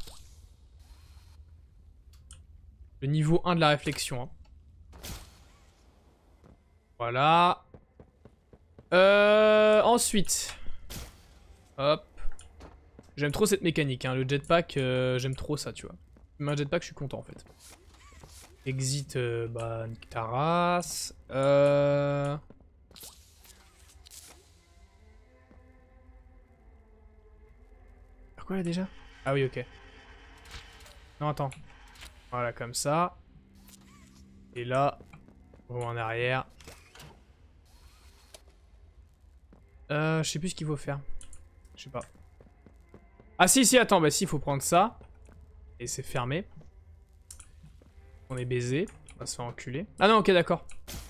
Le niveau un de la réflexion. Hein. Voilà. Euh, ensuite. Hop. J'aime trop cette mécanique, hein. Le jetpack, euh, j'aime trop ça, tu vois. Même un jetpack, je suis content en fait. Exit, euh, bah, nique ta race. Euh... Quoi là déjà? Ah oui, ok. Non, attends. Voilà, comme ça. Et là, on va en arrière. Euh, je sais plus ce qu'il faut faire. Je sais pas. Ah si, si, attends, bah si, il faut prendre ça. Et c'est fermé. On est baisé. On va se faire enculer. Ah non, ok, d'accord.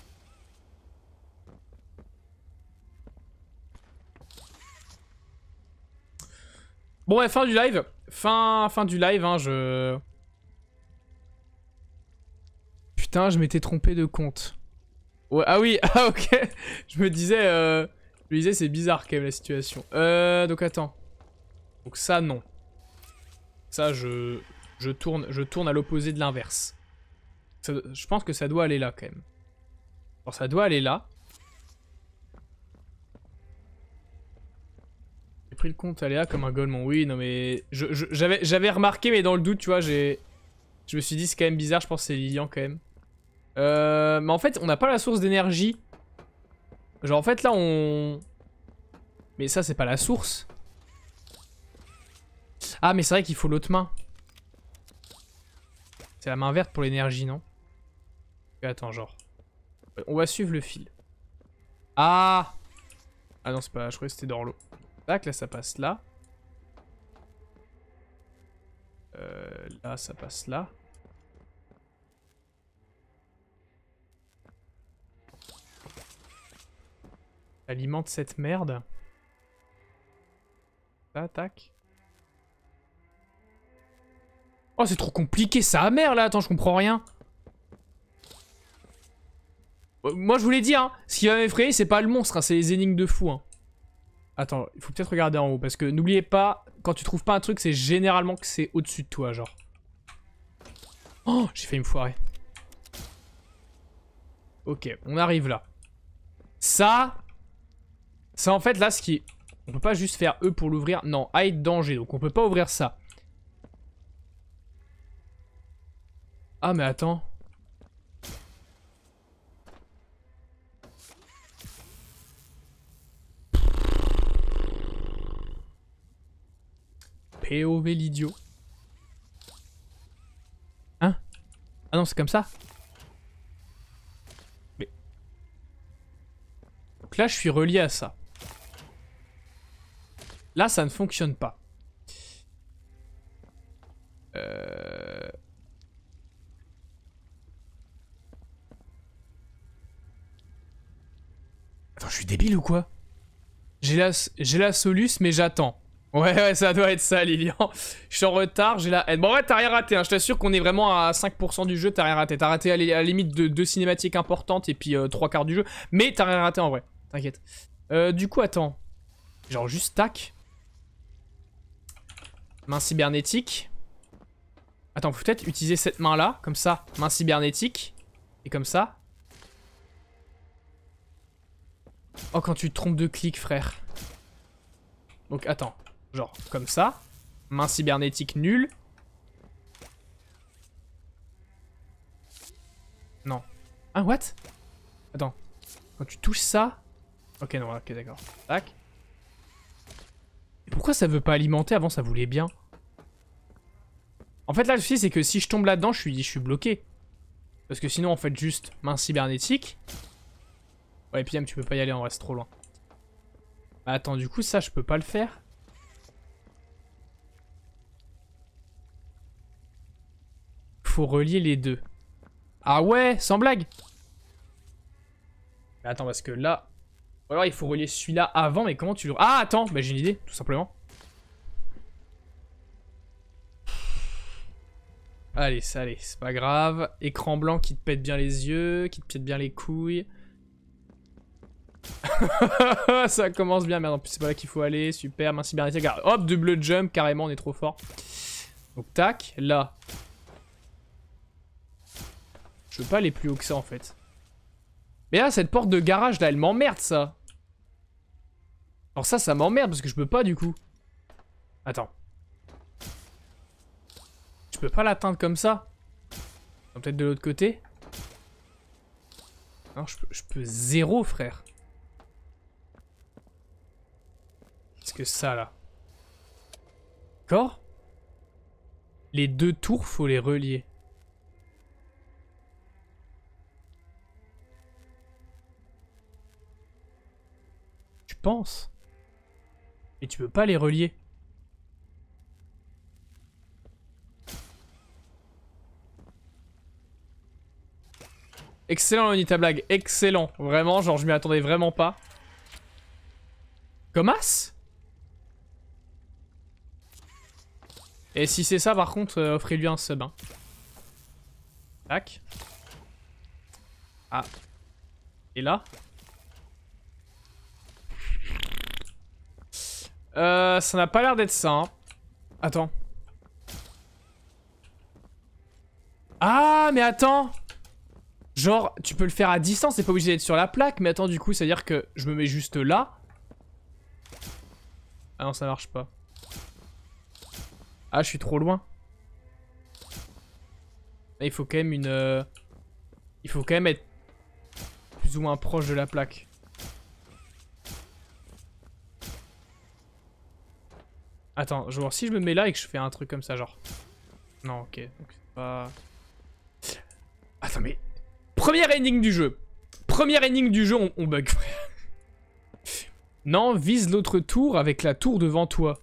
Bon, ouais, fin du live. Fin, fin du live, hein, je... Putain, je m'étais trompé de compte. Ouais, ah oui, ah ok. Je me disais, euh... je me disais, c'est bizarre quand même la situation. Euh, donc attends. Donc ça, non. Ça, je... Je tourne, je tourne à l'opposé de l'inverse. Je pense que ça doit aller là, quand même. Alors, ça doit aller là. J'ai pris le compte Aléa comme un golemon. Oui, non, mais... J'avais j'avais remarqué, mais dans le doute, tu vois, j'ai... Je me suis dit, c'est quand même bizarre. Je pense que c'est Lilian, quand même. Euh... Mais en fait, on n'a pas la source d'énergie. Genre, en fait, là, on... Mais ça, c'est pas la source. Ah, mais c'est vrai qu'il faut l'autre main. C'est la main verte pour l'énergie, non? Attends, genre. On va suivre le fil. Ah! Ah non, c'est pas... Je croyais que c'était dans l'eau. Tac, là, ça passe là. Euh, là, ça passe là. Alimente cette merde. Là, tac. Oh, c'est trop compliqué, ça, merde, là. Attends, je comprends rien. Moi, je vous l'ai dit, hein. Ce qui va m'effrayer, c'est pas le monstre, hein, c'est les énigmes de fou, hein. Attends, il faut peut-être regarder en haut, parce que n'oubliez pas, quand tu trouves pas un truc, c'est généralement que c'est au-dessus de toi, genre. Oh, j'ai failli me foirer. Ok, on arrive là. Ça... Ça, en fait, là, ce qui... On peut pas juste faire E pour l'ouvrir. Non, hide danger, donc on peut pas ouvrir ça. Ah, mais attends. P O V l'idiot. Hein? Ah non, c'est comme ça? Mais... Donc là, je suis relié à ça. Là, ça ne fonctionne pas. Euh... Attends, je suis débile ou quoi? J'ai la, j'ai la soluce, mais j'attends. Ouais, ouais, ça doit être ça, Lilian. Je suis en retard, j'ai la haine. Bon, ouais, t'as rien raté, hein. Je t'assure qu'on est vraiment à cinq pour cent du jeu, t'as rien raté. T'as raté à la limite de deux cinématiques importantes et puis euh, trois quarts du jeu. Mais t'as rien raté en vrai, t'inquiète. Euh, du coup, attends. Genre juste tac. Main cybernétique. Attends, faut peut-être utiliser cette main-là, comme ça. Main cybernétique. Et comme ça. Oh, quand tu te trompes de clic, frère. Donc, attends. Genre, comme ça. Main cybernétique nulle. Non. Ah, what? Attends. Quand tu touches ça... Ok, non, ok, d'accord. Tac. Et pourquoi ça veut pas alimenter? Avant, ça voulait bien. En fait, là, le souci, c'est que si je tombe là-dedans, je suis, je suis bloqué. Parce que sinon, en fait, juste main cybernétique. Ouais, P M, tu peux pas y aller, on reste trop loin. Bah, attends, du coup, ça, je peux pas le faire. Faut relier les deux. Ah ouais, sans blague. Mais attends, parce que là... Ou alors, il faut relier celui-là avant, mais comment tu le... Ah, attends, bah, j'ai une idée, tout simplement. Allez, ça, allez, c'est pas grave. Écran blanc qui te pète bien les yeux, qui te pète bien les couilles. Ça commence bien, merde, en plus c'est pas là qu'il faut aller. Super, main cybernétique, regarde, hop, double jump, carrément, on est trop fort. Donc tac, là. Je veux pas aller plus haut que ça en fait. Mais là, cette porte de garage là, elle m'emmerde ça. Alors ça, ça m'emmerde parce que je peux pas du coup. Attends. Je peux pas l'atteindre comme ça. Peut-être de l'autre côté. Non, je peux, je peux zéro, frère. Qu'est-ce que ça, là? D'accord? Les deux tours, faut les relier. Tu penses? Et tu peux pas les relier. Excellent, Lonnie, ta blague. Excellent. Vraiment, genre, je m'y attendais vraiment pas. Comme as? Et si c'est ça, par contre, euh, offrez-lui un sub. Hein. Tac. Ah. Et là? Euh, ça n'a pas l'air d'être ça. Hein. Attends. Ah, mais attends! Genre, tu peux le faire à distance, c'est pas obligé d'être sur la plaque, mais attends, du coup, ça veut dire que je me mets juste là. Ah non, ça marche pas. Ah, je suis trop loin. Là, il faut quand même une... Euh... Il faut quand même être plus ou moins proche de la plaque. Attends, genre, si je me mets là et que je fais un truc comme ça, genre... Non, ok, donc c'est pas... Attends, mais... Première énigme du jeu. Première énigme du jeu, on, on bug, frère. Non, vise l'autre tour avec la tour devant toi.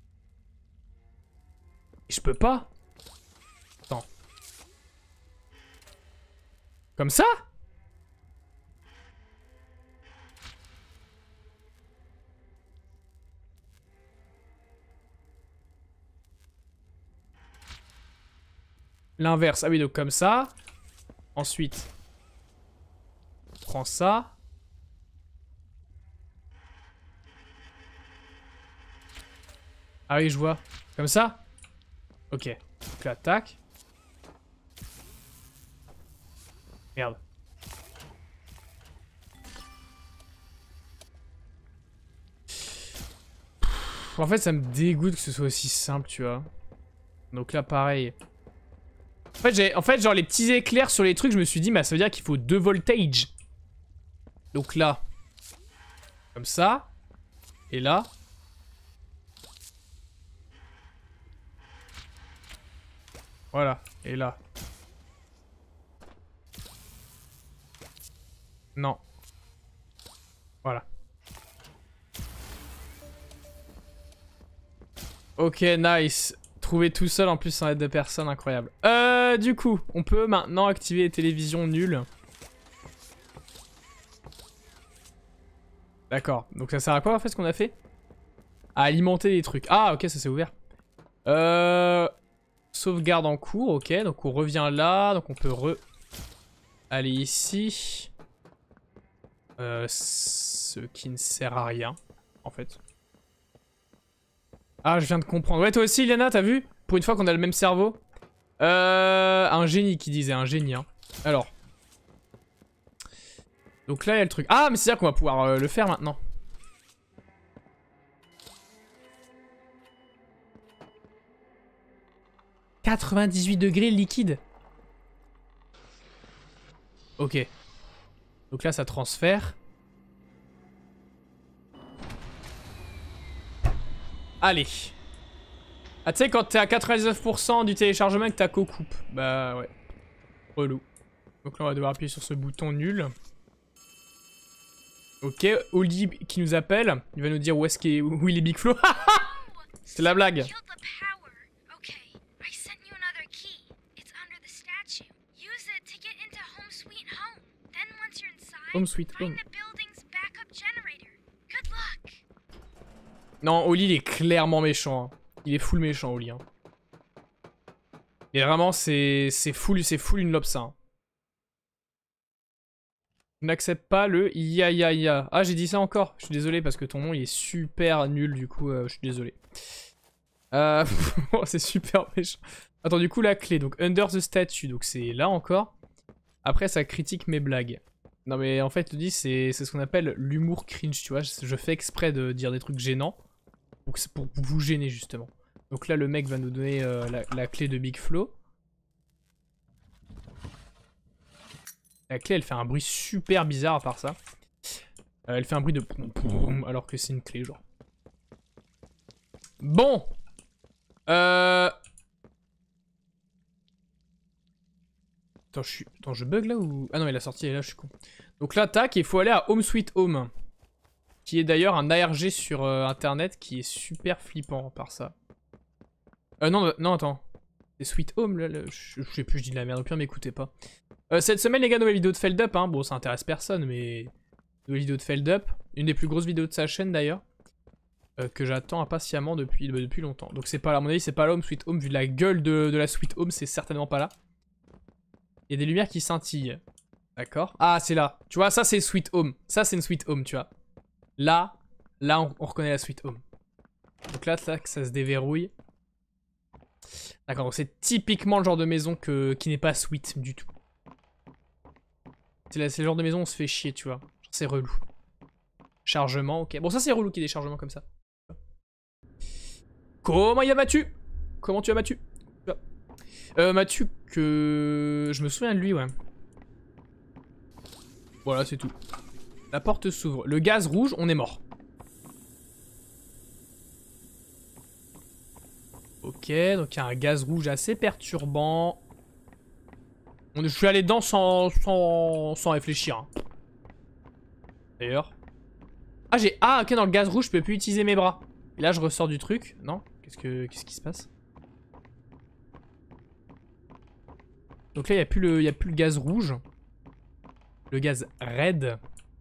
Je peux pas. Attends. Comme ça? L'inverse. Ah oui, donc comme ça. Ensuite... Prends ça. Ah oui, je vois. Comme ça? Ok. Donc là, tac. Merde. Pff, en fait, ça me dégoûte que ce soit aussi simple, tu vois. Donc là, pareil. En fait, j'ai, en fait, genre les petits éclairs sur les trucs, je me suis dit, bah ça veut dire qu'il faut deux voltages. Donc là, comme ça, et là. Voilà, et là. Non. Voilà. Ok, nice. Trouver tout seul en plus sans aide de personne, incroyable. Euh, du coup, on peut maintenant activer les télévisions nulles. D'accord. Donc ça sert à quoi en fait ce qu'on a fait? À alimenter les trucs. Ah ok, ça s'est ouvert. Euh... Sauvegarde en cours, ok. Donc on revient là. Donc on peut re... aller ici. Euh, ce qui ne sert à rien, en fait. Ah, je viens de comprendre. Ouais, toi aussi, Liana, t'as vu? Pour une fois qu'on a le même cerveau. Euh... Un génie qui disait, un génie, hein. Alors. Donc là, il y a le truc. Ah, mais c'est ça qu'on va pouvoir euh, le faire maintenant. quatre-vingt-dix-huit degrés liquide. Ok. Donc là, ça transfère. Allez. Ah, tu sais, quand t'es à quatre-vingt-dix-neuf pour cent du téléchargement et que ta co coupe. Bah ouais. Relou. Donc là, on va devoir appuyer sur ce bouton nul. Ok, Oli qui nous appelle. Il va nous dire où est-ce qu'est où il est Big Flo. C'est la blague. Home sweet home. Non, Oli il est clairement méchant. Hein. Il est full méchant, Oli. Hein. Et vraiment, c'est full, c'est full une lopsa. Hein. Je n'accepte pas le ya ya ya. Ah, j'ai dit ça encore. Je suis désolé parce que ton nom il est super nul, du coup, euh, je suis désolé. Euh... c'est super méchant. Attends, du coup, la clé. Donc, under the statue. Donc, c'est là encore. Après, ça critique mes blagues. Non, mais en fait, le dit, c'est ce qu'on appelle l'humour cringe, tu vois. Je fais exprès de dire des trucs gênants. Pour, pour vous gêner, justement. Donc là, le mec va nous donner euh, la, la clé de Big Flo. La clé, elle fait un bruit super bizarre à part ça. Euh, elle fait un bruit de... alors que c'est une clé, genre. Bon. Euh... Attends, je suis... Attends, je bug là ou... Ah non, il a sorti, et là, je suis con. Donc là, tac, il faut aller à Home Sweet Home. Qui est d'ailleurs un A R G sur euh, internet qui est super flippant par ça. Euh, non, non, attends. C'est Sweet Home, là, là je, je sais plus, je dis de la merde, au pire, m'écoutez pas. Euh, cette semaine, les gars, nouvelle vidéo de Feld Up, hein. Bon, ça intéresse personne, mais... Nouvelle vidéo de Feld Up. Une des plus grosses vidéos de sa chaîne, d'ailleurs. Euh, que j'attends impatiemment depuis, bah, depuis longtemps. Donc c'est pas là, à mon avis, c'est pas là Home Sweet Home. Vu la gueule de, de la Sweet Home, c'est certainement pas là. Il y a des lumières qui scintillent. D'accord. Ah, c'est là. Tu vois, ça, c'est Sweet Home. Ça, c'est une Sweet Home, tu vois. Là, là, on, on reconnaît la Sweet Home. Donc là, ça, ça se déverrouille. D'accord, donc c'est typiquement le genre de maison que, qui n'est pas sweet du tout. C'est le genre de maison où on se fait chier, tu vois. C'est relou. Chargement, ok. Bon, ça, c'est relou qu'il y ait des chargements comme ça. Comment il a battu? Comment tu as battu? Euh, Mathieu, que... Je me souviens de lui, ouais. Voilà, c'est tout. La porte s'ouvre. Le gaz rouge, on est mort. Ok, donc il y a un gaz rouge assez perturbant. Je suis allé dedans sans, sans, sans réfléchir. Hein. D'ailleurs. Ah, j'ai... Ah, ok, dans le gaz rouge, je peux plus utiliser mes bras. Et là, je ressors du truc. Non? Qu'est-ce que... Qu'est-ce qui se passe? Donc là, il n'y a, plus le... y a plus le gaz rouge. Le gaz red.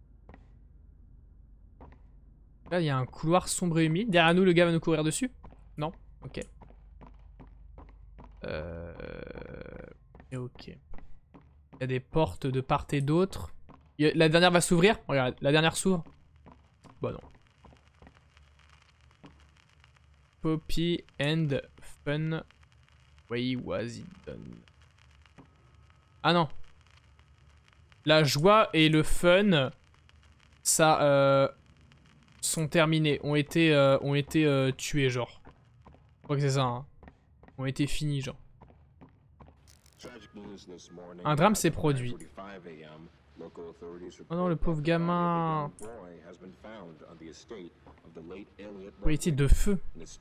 Là, il y a un couloir sombre et humide. Derrière nous, le gars va nous courir dessus? Non? Ok. Euh... Ok. Il y a des portes de part et d'autre. A... La dernière va s'ouvrir. Regarde, la dernière s'ouvre. Bah non. Poppy and fun. Way was it done? Ah non. La joie et le fun, ça, euh, sont terminés. Ont été, euh, ont été euh, tués, genre. Je crois que c'est ça, hein. Ont été finis, genre. Un drame s'est produit. Oh non, le pauvre gamin. Policier de feu.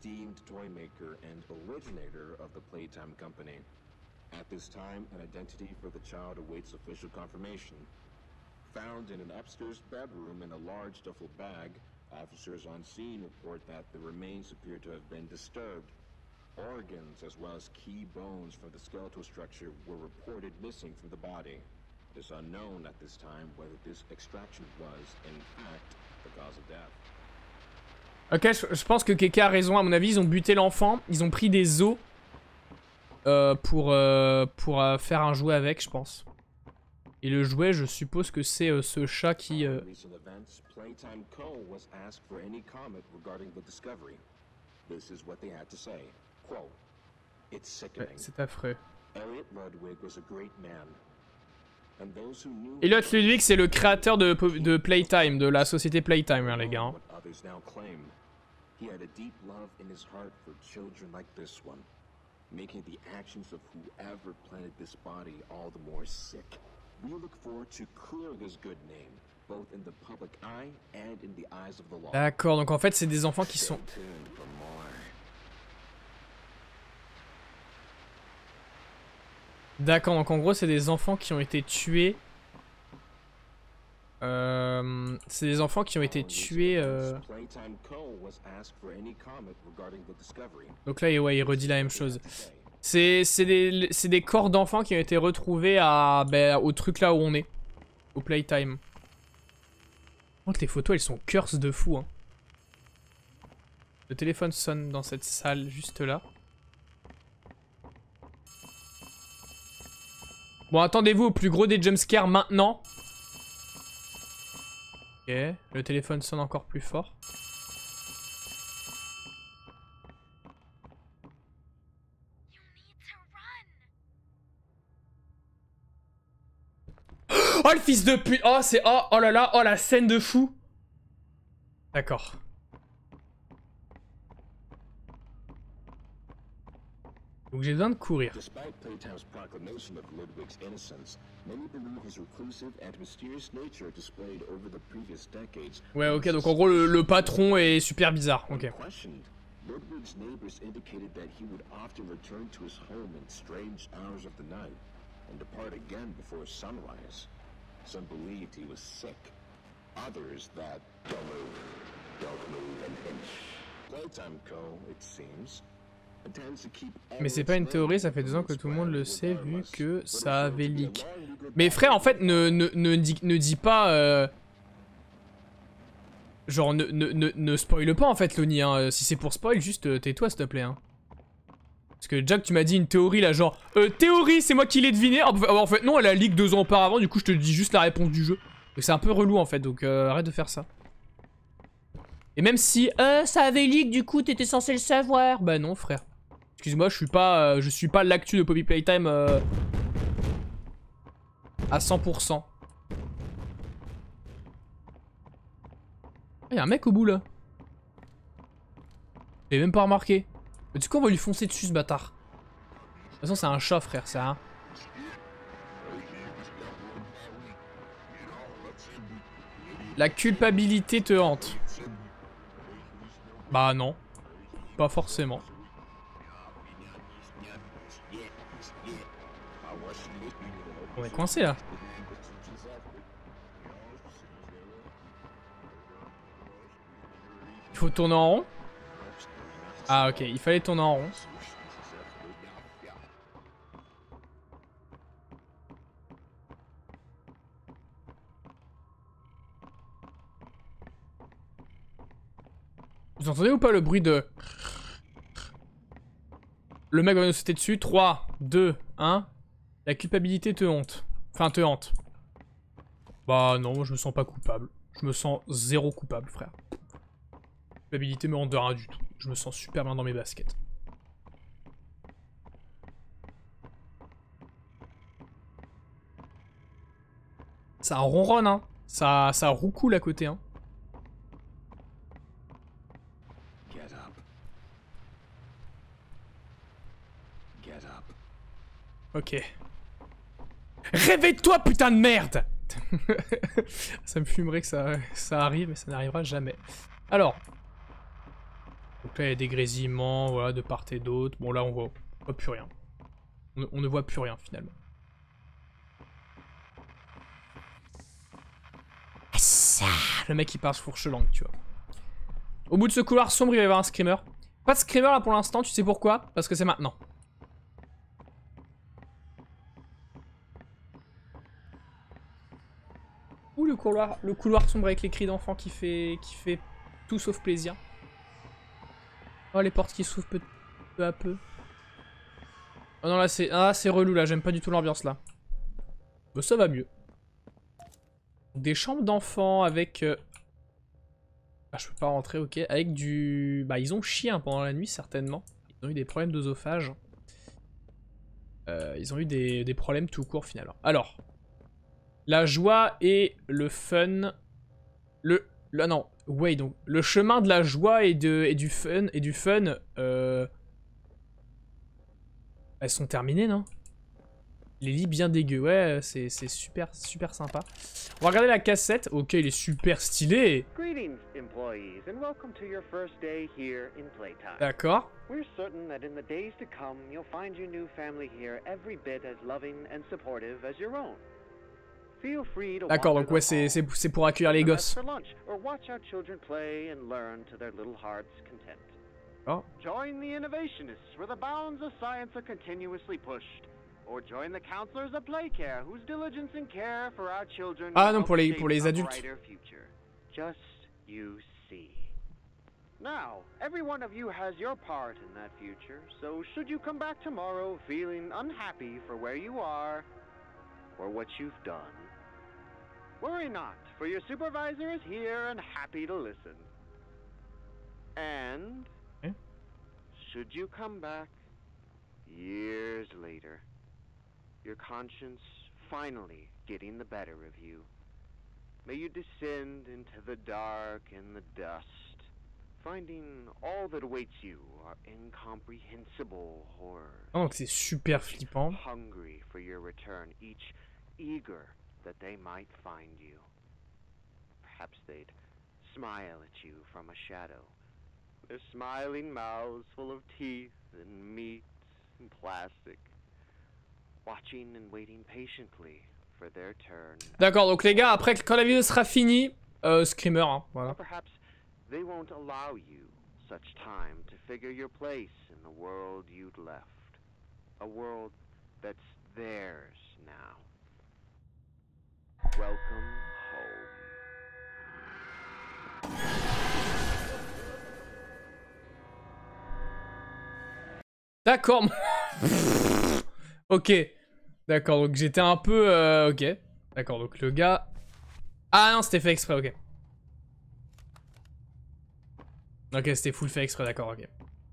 At this time, an identity for the child awaits official confirmation. Found in an upstairs bedroom in a large duffel bag, officers on scene report that the remains appear to have been disturbed. Organs, as well as key bones from the skeletal structure, were reported missing from the body. It is unknown at this time whether this extraction was, in fact, the cause of death. Ok, je, je pense que Keka a raison. À mon avis, ils ont buté l'enfant. Ils ont pris des os. Euh, pour euh, pour euh, faire un jouet avec, je pense. Et le jouet, je suppose que c'est euh, ce chat qui... Euh... Ouais, c'est affreux. Elliot Ludwig was a great man. and those who knew Elliot Ludwig, c'est le créateur de, de Playtime, de la société Playtime, hein, les gars. Hein. what others now claim. He had a deep love in his heart for children like this one, making the actions of whoever planted this body all the more sick. We look forward to clearing his good name, both in the public eye and in the eyes of the law. D'accord, donc en fait, c'est des enfants qui sont... Stay tuned for more. D'accord, donc en gros, c'est des enfants qui ont été tués... Euh... C'est des enfants qui ont été tués... Euh... Playtime Co. was asked for any comment regarding the discovery. Donc là, ouais, il redit la même chose. C'est des, des corps d'enfants qui ont été retrouvés à, ben, au truc là où on est. Au Playtime. Par contre, les photos, elles sont curse de fou. Hein. Le téléphone sonne dans cette salle, juste là. Bon, attendez-vous au plus gros des jumpscares maintenant. Ok, le téléphone sonne encore plus fort. Oh le fils de pute. Oh c'est... Oh, oh là là. Oh la scène de fou. D'accord. Donc j'ai besoin de courir. Despite Playtime's proclamation of Ludwig's innocence, many believe his reclusive and mysterious nature displayed over the previous decades. Ouais, ok, donc en gros le, le patron est super bizarre. Ok. Questioned, Ludwig's neighbors indicated that he would often return to his home in strange hours of the night and depart again before sunrise. Some believed he was sick. Others that don't move, don't move an inch. Playtime Co., it seems. Mais c'est pas une théorie, ça fait deux ans que tout le monde le sait vu que ça avait leak. Mais frère, en fait, ne, ne, ne, dis, ne dis pas... Euh... Genre, ne, ne, ne, ne spoil pas en fait, Loni. Hein. Si c'est pour spoil, juste tais-toi s'il te plaît. Hein. Parce que Jack, tu m'as dit une théorie là, genre... Euh, théorie, c'est moi qui l'ai deviné. Ah, en fait, non, elle a leak deux ans auparavant, du coup, je te dis juste la réponse du jeu. C'est un peu relou en fait, donc euh, arrête de faire ça. Et même si... Euh, ça avait leak, du coup, t'étais censé le savoir. Bah non, frère. Excuse-moi, je suis pas, euh, je suis pas l'actu de Poppy Playtime euh, à cent pour cent. Il y a un mec au bout là. J'ai même pas remarqué. Mais du coup, on va lui foncer dessus ce bâtard. De toute façon, c'est un chat, frère, ça. Hein. La culpabilité te hante. Bah non, pas forcément. On est coincé là. Il faut tourner en rond. Ah ok, il fallait tourner en rond. Vous entendez ou pas le bruit de... Le mec va nous sauter dessus. trois, deux, un... La culpabilité te hante. Enfin, te hante. Bah non, je me sens pas coupable. Je me sens zéro coupable, frère. La culpabilité me hante de rien du tout. Je me sens super bien dans mes baskets. Ça ronronne, hein. Ça, ça roucoule à côté, hein. Ok. Réveille-toi, putain de merde. Ça me fumerait que ça, ça arrive, mais ça n'arrivera jamais. Alors. Donc là, il y a des grésillements, voilà, de part et d'autre. Bon, là, on voit, on voit plus rien. On, on ne voit plus rien, finalement. Ça, le mec, il passe fourche-langue, tu vois. Au bout de ce couloir sombre, il va y avoir un screamer. Pas de screamer, là, pour l'instant. Tu sais pourquoi? Parce que c'est maintenant. Ou le couloir, le couloir sombre avec les cris d'enfants qui fait, qui fait tout sauf plaisir. Oh, les portes qui s'ouvrent peu, peu à peu. Oh non, là c'est ah, c'est relou là, j'aime pas du tout l'ambiance là. Mais ça va mieux. Des chambres d'enfants avec... Euh... Ah, je peux pas rentrer, ok. Avec du... Bah, ils ont chié hein, pendant la nuit certainement. Ils ont eu des problèmes d'œsophage. Euh, ils ont eu des, des problèmes tout court finalement. Alors... La joie et le fun. Le... le non, ouais, donc le chemin de la joie et, de, et du fun, et du fun euh... elles sont terminées, non? Les lits bien dégueux, ouais, c'est super, super sympa. On va regarder la cassette. Ok, il est super stylé. D'accord. We're certain that in the days to come, you'll find your new family here every bit as loving and supportive as your own. Feel free to D'accord, donc ouais, c'est c'est pour accueillir les gosses. Or watch our children play and learn to their little hearts' content. Oh. Join the innovationists where the bounds of science are continuously pushed. Or join the counselors of Playcare whose diligence and care for our children. Ah non, pour les pour les adultes. Just you see. Now, every one of you has your part in that future, so should you come back tomorrow feeling unhappy for where you are or what you've done, worry not, for your supervisor is here and happy to listen. And eh? should you come back years later, your conscience finally getting the better of you, may you descend into the dark and the dust, finding all that awaits you are incomprehensible horrors. Oh, donc c'est super flippant. Hungry for your return, each eager that they might find you. Perhaps they'd smile at you from a shadow, their smiling mouths full of teeth and meat and plastic, watching and waiting patiently for their turn. D'accord, donc les gars, après quand la vidéo sera finie, euh, Screamer, hein, voilà. Perhaps they won't allow you such time to figure your place in the world you'd left. A world that's theirs now. Welcome home. D'accord. Ok. D'accord, donc j'étais un peu... Euh, ok. D'accord, donc le gars... Ah non, c'était fait exprès, ok. Ok, c'était full fait exprès, d'accord, ok.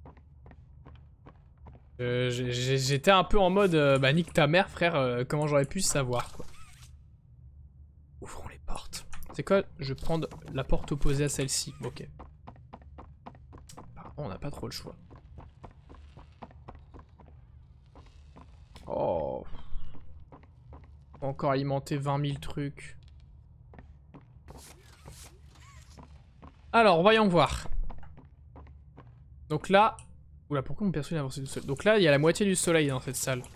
Euh, J'étais un peu en mode... Euh, bah nique ta mère, frère, euh, comment j'aurais pu savoir, quoi. Ouvrons les portes. C'est quoi? Je vais prendre la porte opposée à celle-ci, ok. Apparemment, on n'a pas trop le choix. Oh... Encore alimenter vingt mille trucs. Alors, voyons voir. Donc là... Oula, pourquoi mon perso est avancé tout seul? Donc là, il y a la moitié du soleil dans cette salle.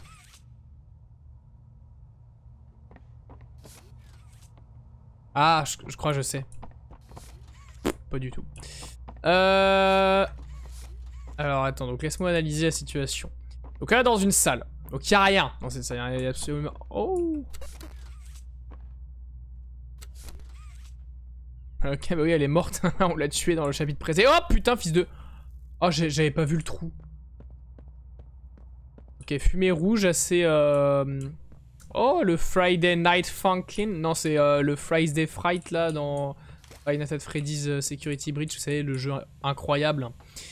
Ah, je, je crois que je sais. Pas du tout. Euh... Alors, attends, donc laisse-moi analyser la situation. Donc là, dans une salle. Donc il n'y a rien dans cette salle, il y a absolument... Oh. Ok, bah oui, elle est morte, on l'a tuée dans le chapitre précédent. Oh putain, fils de... Oh, j'avais pas vu le trou. Ok, fumée rouge, assez... Euh... Oh, le Friday Night Funkin'. Non, c'est euh, le Friday Fright, là, dans Five Nights at Freddy's uh, Security Breach, vous savez, le jeu incroyable.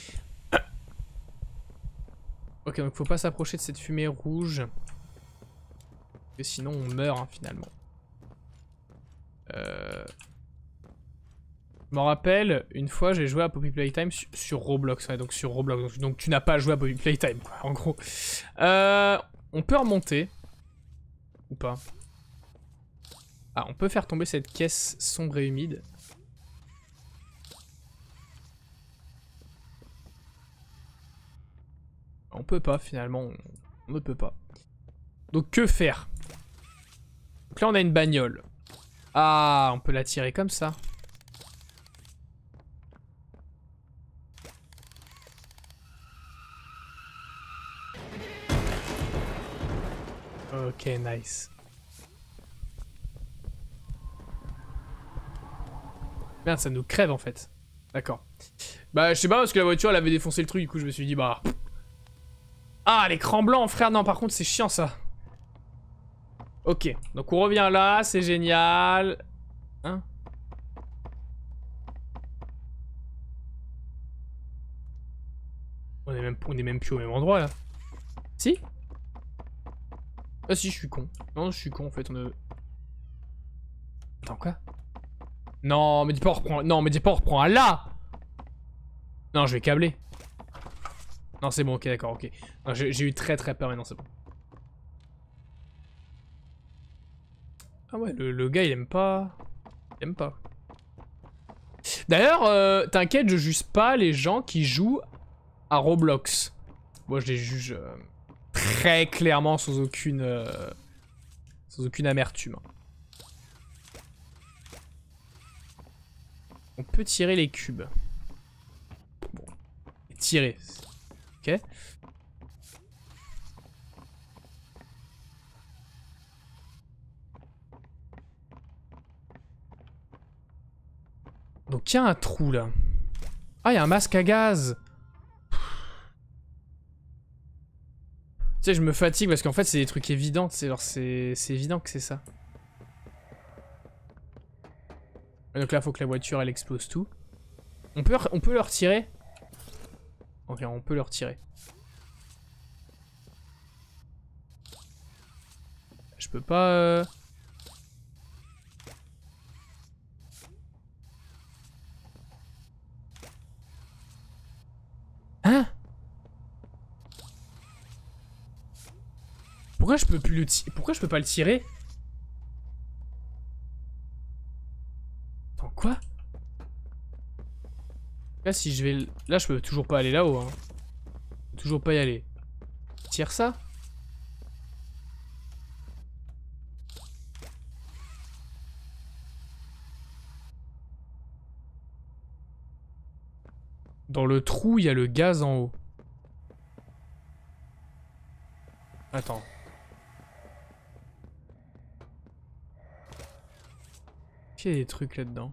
Ok, donc faut pas s'approcher de cette fumée rouge. Parce que sinon on meurt, hein, finalement. Euh... Je m'en rappelle, une fois j'ai joué à Poppy Playtime sur, sur Roblox. Ouais, donc sur Roblox. Donc, donc tu n'as pas joué à Poppy Playtime, quoi, en gros. Euh... On peut remonter. Ou pas? Ah, on peut faire tomber cette caisse sombre et humide. On peut pas, finalement, on, on ne peut pas. Donc que faire? Donc là on a une bagnole. Ah, on peut la tirer comme ça. Ok, nice. Merde, ça nous crève en fait. D'accord. Bah je sais pas, parce que la voiture elle avait défoncé le truc, du coup je me suis dit bah... Ah, l'écran blanc, frère, non, par contre, c'est chiant, ça. Ok, donc on revient là, c'est génial. Hein? On est, même, on est même plus au même endroit, là. Si? Ah si, je suis con. Non, je suis con, en fait, on a... Attends, quoi? Non, mais dis pas on reprend... Non, mais dis pas on reprend un là. Non, je vais câbler. Non, c'est bon, ok, d'accord, ok. J'ai eu très très peur, mais non, c'est bon. Ah ouais, le, le gars, il aime pas... Il aime pas. D'ailleurs, euh, t'inquiète, je juge pas les gens qui jouent à Roblox. Moi, je les juge euh, très clairement sans aucune... Euh, sans aucune amertume. On peut tirer les cubes. Bon. Tirer. Ok. Donc il y a un trou là. Ah, il y a un masque à gaz. Tu sais, je me fatigue parce qu'en fait c'est des trucs évidents. C'est évident que c'est ça. Donc là, faut que la voiture elle explose tout. On peut, on peut le retirer. Ok, on peut le retirer. Je peux pas... Euh... Hein? Pourquoi je peux plus le tirer? Pourquoi je peux pas le tirer? Attends, quoi? Là, si je vais... Là, je peux toujours pas aller là-haut. Hein. Je peux toujours pas y aller. Tire ça? Dans le trou, il y a le gaz en haut. Attends. Il y a des trucs là-dedans.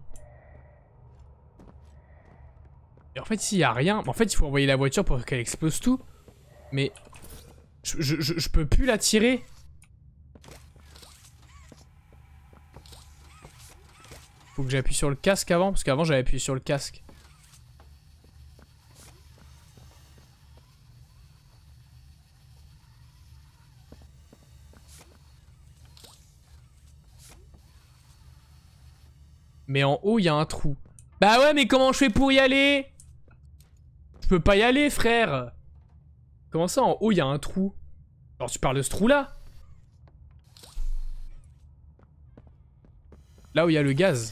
Et en fait, s'il y a rien... En fait, il faut envoyer la voiture pour qu'elle explose tout. Mais... Je, je, je, je peux plus la tirer. Faut que j'appuie sur le casque avant. Parce qu'avant, j'avais appuyé sur le casque. Mais en haut, il y a un trou. Bah ouais, mais comment je fais pour y aller? Je peux pas y aller, frère. Comment ça, en haut, il y a un trou? Alors, tu parles de ce trou-là? Là où il y a le gaz.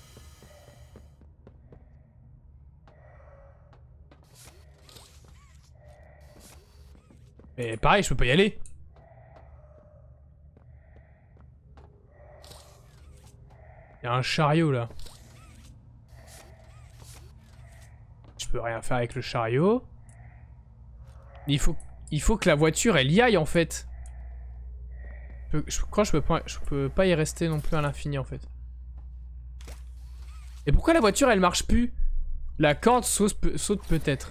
Mais pareil, je peux pas y aller. Il y a un chariot là. Je peux rien faire avec le chariot. Mais il faut, il faut que la voiture elle y aille en fait. Je, je crois que je peux pas, je peux pas y rester non plus à l'infini en fait. Et pourquoi la voiture elle marche plus? La corde saute, saute peut-être.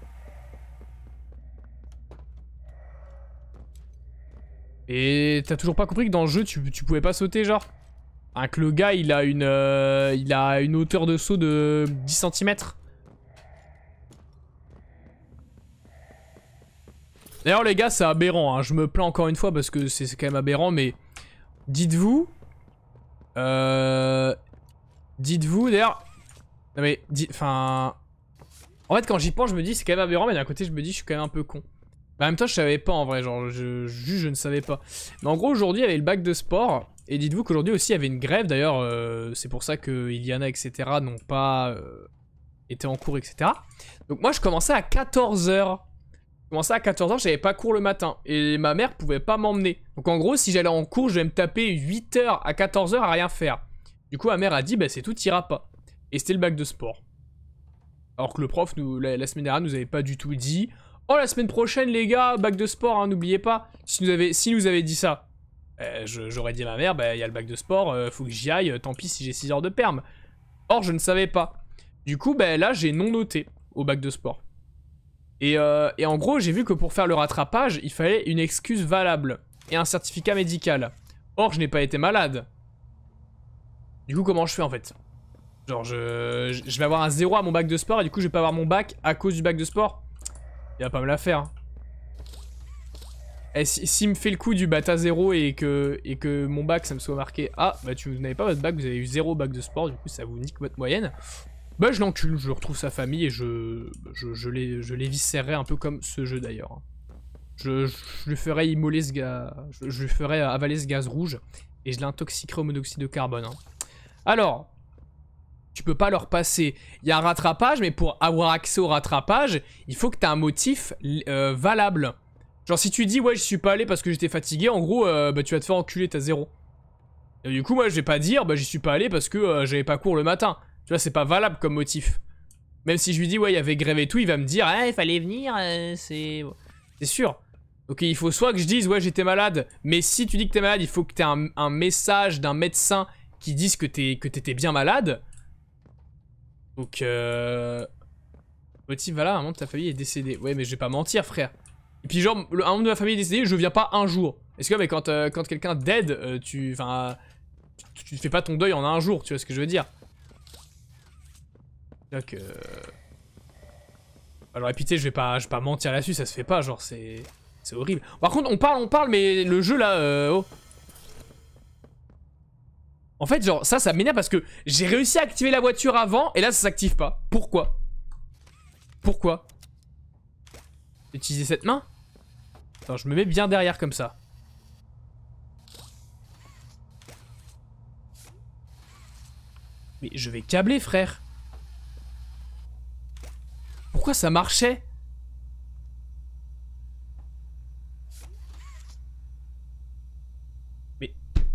Et t'as toujours pas compris que dans le jeu tu, tu pouvais pas sauter genre? Hein, que le gars il a une euh, il a une hauteur de saut de dix centimètres. D'ailleurs les gars c'est aberrant, hein. Je me plains encore une fois parce que c'est quand même aberrant, mais dites-vous euh, dites-vous d'ailleurs non mais enfin en fait quand j'y pense je me dis c'est quand même aberrant, mais d'un côté je me dis je suis quand même un peu con. Mais en même temps je savais pas en vrai, genre je, juste je ne savais pas. Mais en gros aujourd'hui il y avait le bac de sport. Et dites-vous qu'aujourd'hui aussi il y avait une grève, d'ailleurs euh, c'est pour ça que Iliana et cetera n'ont pas euh, été en cours et cetera. Donc moi je commençais à quatorze heures. Je commençais à quatorze heures, j'avais pas cours le matin. Et ma mère pouvait pas m'emmener. Donc en gros si j'allais en cours je vais me taper huit heures à quatorze heures à rien faire. Du coup ma mère a dit bah c'est tout, t'iras pas. Et c'était le bac de sport. Alors que le prof nous, la, la semaine dernière nous avait pas du tout dit oh la semaine prochaine les gars, bac de sport, hein, n'oubliez pas. Si nous avait, si nous avait dit ça. Euh, J'aurais dit à ma mère, bah il y a le bac de sport, euh, faut que j'y aille, euh, tant pis si j'ai six heures de perm. Or je ne savais pas. Du coup bah là j'ai non noté au bac de sport. Et, euh, et en gros j'ai vu que pour faire le rattrapage il fallait une excuse valable et un certificat médical. Or je n'ai pas été malade. Du coup comment je fais en fait? Genre je, je vais avoir un zéro à mon bac de sport et du coup je vais pas avoir mon bac à cause du bac de sport. Il va pas me la faire. Eh, S'il si me fait le coup du bata zéro et que, et que mon bac ça me soit marqué ah bah tu n'avez pas votre bac, vous avez eu zéro bac de sport, du coup ça vous nique votre moyenne, bah je l'encule, je retrouve sa famille et je, je, je l'éviscérerai un peu comme ce jeu d'ailleurs. Je, je lui ferai immoler ce gars, je, je lui ferai avaler ce gaz rouge et je l'intoxiquerai au monoxyde de carbone. Hein. Alors, tu peux pas leur passer, il y a un rattrapage, mais pour avoir accès au rattrapage, il faut que tu aies un motif euh, valable. Genre si tu dis ouais je suis pas allé parce que j'étais fatigué, en gros euh, bah tu vas te faire enculer, t'as zéro. Et du coup moi je vais pas dire bah j'y suis pas allé parce que euh, j'avais pas cours le matin. Tu vois c'est pas valable comme motif. Même si je lui dis ouais il y avait grève et tout, il va me dire ah il fallait venir, euh, c'est... C'est sûr. Donc il faut soit que je dise ouais j'étais malade, mais si tu dis que t'es malade il faut que t'aies un, un message d'un médecin qui dise que t'es que t'étais bien malade. Donc euh... motif voilà, un membre de ta famille est décédé. Ouais mais je vais pas mentir frère. Et puis genre, un membre de ma famille est décédé, je viens pas un jour. Est-ce que mais quand, euh, quand quelqu'un dead, euh, tu... Enfin... Tu, tu fais pas ton deuil en un jour, tu vois ce que je veux dire. Donc euh... Alors et puis tu sais, je vais pas, je vais pas mentir là-dessus, ça se fait pas, genre c'est... C'est horrible. Par contre, on parle, on parle, mais le jeu là... Euh... Oh. En fait, genre, ça, ça m'énerve parce que j'ai réussi à activer la voiture avant, et là, ça s'active pas. Pourquoi? Pourquoi? Utiliser cette main? Attends, je me mets bien derrière comme ça. Mais je vais câbler, frère. Pourquoi ça marchait? Mais...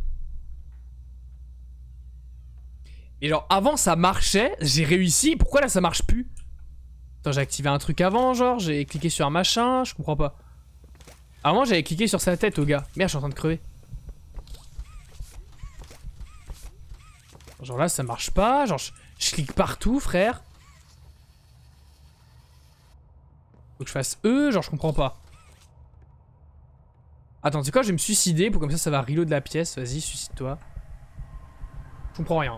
Mais genre, avant ça marchait, j'ai réussi, pourquoi là ça marche plus? Attends, j'ai activé un truc avant, genre, j'ai cliqué sur un machin, je comprends pas. Avant, j'avais cliqué sur sa tête, au gars. Merde, je suis en train de crever. Genre là, ça marche pas, genre, je, je clique partout, frère. Faut que je fasse E, genre, je comprends pas. Attends, tu sais quoi, je vais me suicider, pour comme ça, ça va reload la pièce. Vas-y, suicide-toi. Je comprends rien.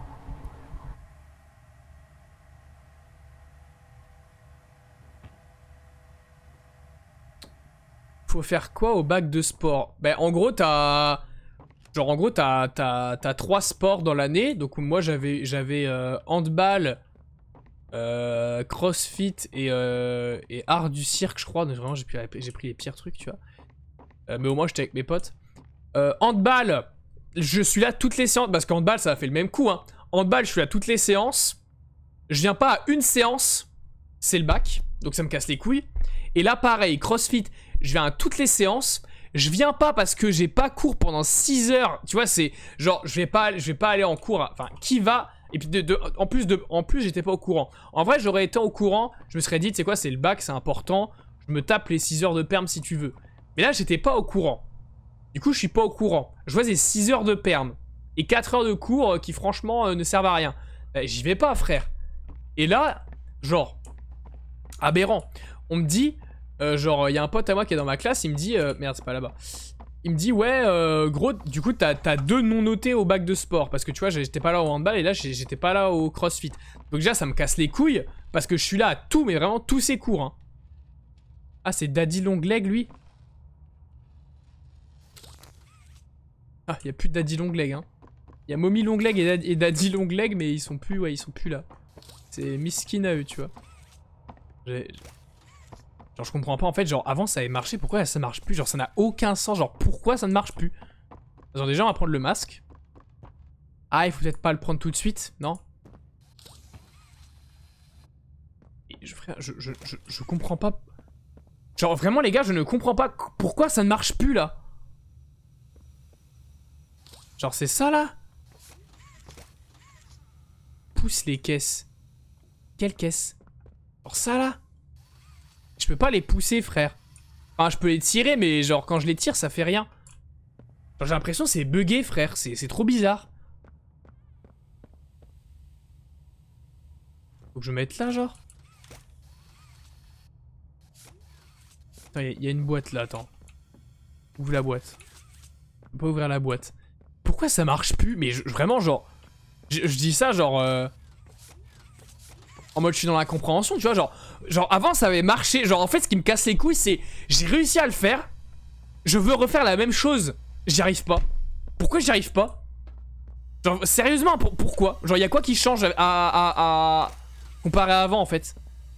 Faut faire quoi au bac de sport? Ben en gros t'as... Genre en gros t'as t'as trois sports dans l'année. Donc moi j'avais j'avais euh, handball, euh, crossfit et, euh, et art du cirque je crois. Donc vraiment j'ai pris, j'ai pris les pires trucs tu vois. Euh, mais au moins j'étais avec mes potes. Euh, handball, je suis là toutes les séances. Parce que handball ça a fait le même coup hein. Handball je suis là toutes les séances. Je viens pas à une séance. C'est le bac. Donc ça me casse les couilles. Et là pareil, crossfit, je viens à toutes les séances. Je viens pas parce que j'ai pas cours pendant six heures. Tu vois, c'est genre, je vais pas, je vais pas aller en cours. Enfin, qui va? Et puis, de, de, en plus, de, en plus j'étais pas au courant. En vrai, j'aurais été au courant. Je me serais dit, tu sais quoi, c'est le bac, c'est important. Je me tape les six heures de perm si tu veux. Mais là, j'étais pas au courant. Du coup, je suis pas au courant. Je vois ces six heures de perm et quatre heures de cours qui, franchement, euh, ne servent à rien. Bah, j'y vais pas, frère. Et là, genre, aberrant. On me dit, euh, genre, il y a un pote à moi qui est dans ma classe, il me dit, euh, merde, c'est pas là-bas. Il me dit, ouais, euh, gros, du coup, t'as t'as deux non notés au bac de sport. Parce que tu vois, j'étais pas là au handball et là, j'étais pas là au crossfit. Donc, déjà, ça me casse les couilles parce que je suis là à tout, mais vraiment tous ces cours. Hein. Ah, c'est Daddy Longleg, lui. Ah, il y a plus de Daddy Longleg, hein. Il y a Mommy Longleg et, Dad et Daddy Longleg, mais ils sont plus, ouais, ils sont plus là. C'est miskin à eux, tu vois. J'ai... Genre je comprends pas en fait, genre avant ça avait marché, pourquoi ça marche plus? Genre ça n'a aucun sens, genre pourquoi ça ne marche plus? Genre déjà on va prendre le masque. Ah il faut peut-être pas le prendre tout de suite, non? Et je, frère, je, je, je, je comprends pas. Genre vraiment les gars je ne comprends pas pourquoi ça ne marche plus là. Genre c'est ça là? Pousse les caisses. Quelle caisse? Genre ça là? Je peux pas les pousser, frère. Enfin, je peux les tirer, mais genre, quand je les tire, ça fait rien. J'ai l'impression que c'est bugué, frère. C'est trop bizarre. Faut que je mette là, genre. Attends, il y, y a une boîte là, attends. Ouvre la boîte. Je peux pas ouvrir la boîte. Pourquoi ça marche plus? Mais je, vraiment, genre... Je, je dis ça, genre... Euh... En mode je suis dans la compréhension, tu vois, genre, genre avant ça avait marché, genre en fait ce qui me casse les couilles c'est, j'ai réussi à le faire, Je veux refaire la même chose. J'y arrive pas. Pourquoi j'y arrive pas? Genre, sérieusement, pour, pourquoi? Genre, y a quoi qui change à, à, à, à... comparé à avant, en fait?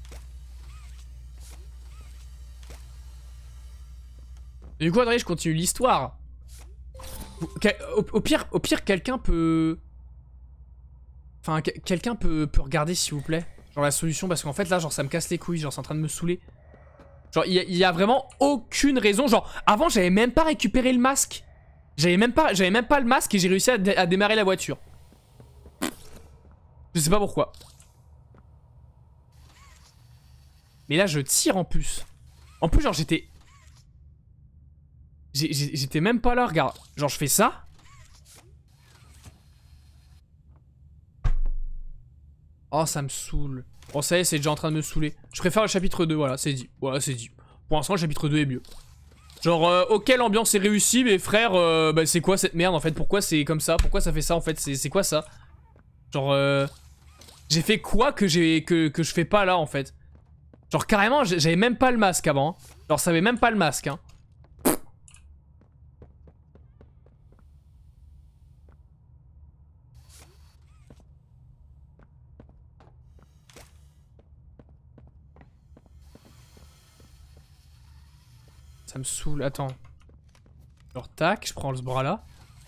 Et du coup, attendez, je continue l'histoire. Au, au pire, au pire quelqu'un peut... Enfin, quelqu'un peut, peut regarder, s'il vous plaît. Genre, la solution, parce qu'en fait, là, genre, ça me casse les couilles. Genre, c'est en train de me saouler. Genre, il y, y a vraiment aucune raison. Genre, avant, j'avais même pas récupéré le masque. J'avais même pas, j'avais même pas le masque et j'ai réussi à, dé à démarrer la voiture. Je sais pas pourquoi. Mais là, je tire en plus. En plus, genre, j'étais... J'étais même pas là, regarde. Genre, je fais ça. Oh, ça me saoule. Bon, ça y est, c'est déjà en train de me saouler. Je préfère le chapitre deux, voilà, c'est dit. Voilà, c'est dit. Pour l'instant, le chapitre deux est mieux. Genre, euh, ok, l'ambiance est réussie, mais frère, euh, bah, c'est quoi cette merde en fait? Pourquoi c'est comme ça? Pourquoi ça fait ça en fait? C'est quoi ça? Genre, euh, j'ai fait quoi que, que, que je fais pas là en fait? Genre, carrément, j'avais même pas le masque avant. Hein. Genre, ça avait même pas le masque. Hein. Ça me saoule, attends. Alors tac, je prends ce bras là.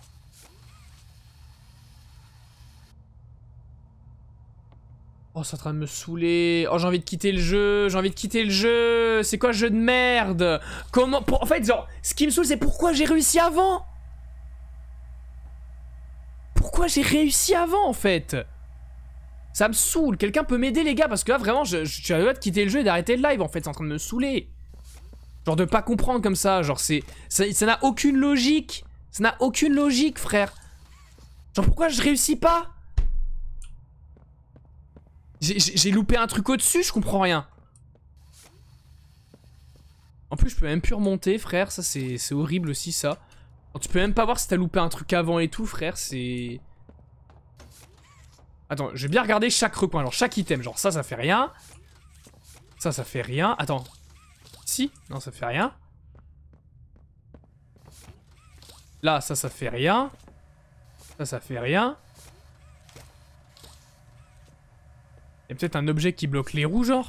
Oh, c'est en train de me saouler. Oh, j'ai envie de quitter le jeu. J'ai envie de quitter le jeu. C'est quoi ce jeu de merde? Comment... Pour... En fait, genre, ce qui me saoule, c'est pourquoi j'ai réussi avant. Pourquoi j'ai réussi avant, en fait? Ça me saoule. Quelqu'un peut m'aider, les gars? Parce que là, vraiment, je, je suis à deux doigts de quitter le jeu et d'arrêter le live, en fait. C'est en train de me saouler. Genre de pas comprendre comme ça, genre c'est... Ça n'a aucune logique. Ça n'a aucune logique, frère. Genre pourquoi je réussis pas? J'ai loupé un truc au-dessus, je comprends rien. En plus je peux même plus remonter, frère, ça c'est horrible aussi ça. Alors, tu peux même pas voir si t'as loupé un truc avant et tout, frère, c'est... Attends, je vais bien regarder chaque recoin, genre chaque item, genre ça, ça fait rien. Ça, ça fait rien. Attends. Si, non ça fait rien. Là ça ça fait rien. Ça ça fait rien. Il y a peut-être un objet qui bloque les roues genre.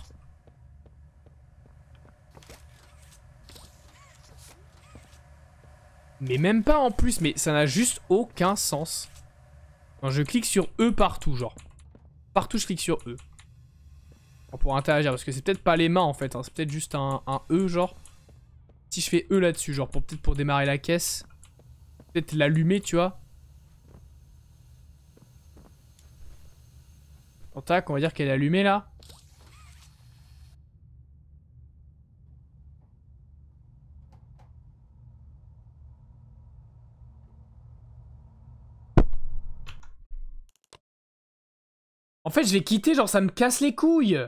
Mais même pas en plus, mais ça n'a juste aucun sens. Quand je clique sur E partout genre. Partout je clique sur E. Pour interagir, parce que c'est peut-être pas les mains en fait, hein. C'est peut-être juste un, un E genre. Si je fais E là-dessus, genre pour peut-être pour démarrer la caisse. Peut-être l'allumer, tu vois. Bon, tac, on va dire qu'elle est allumée là. En fait, je vais quitter, genre ça me casse les couilles.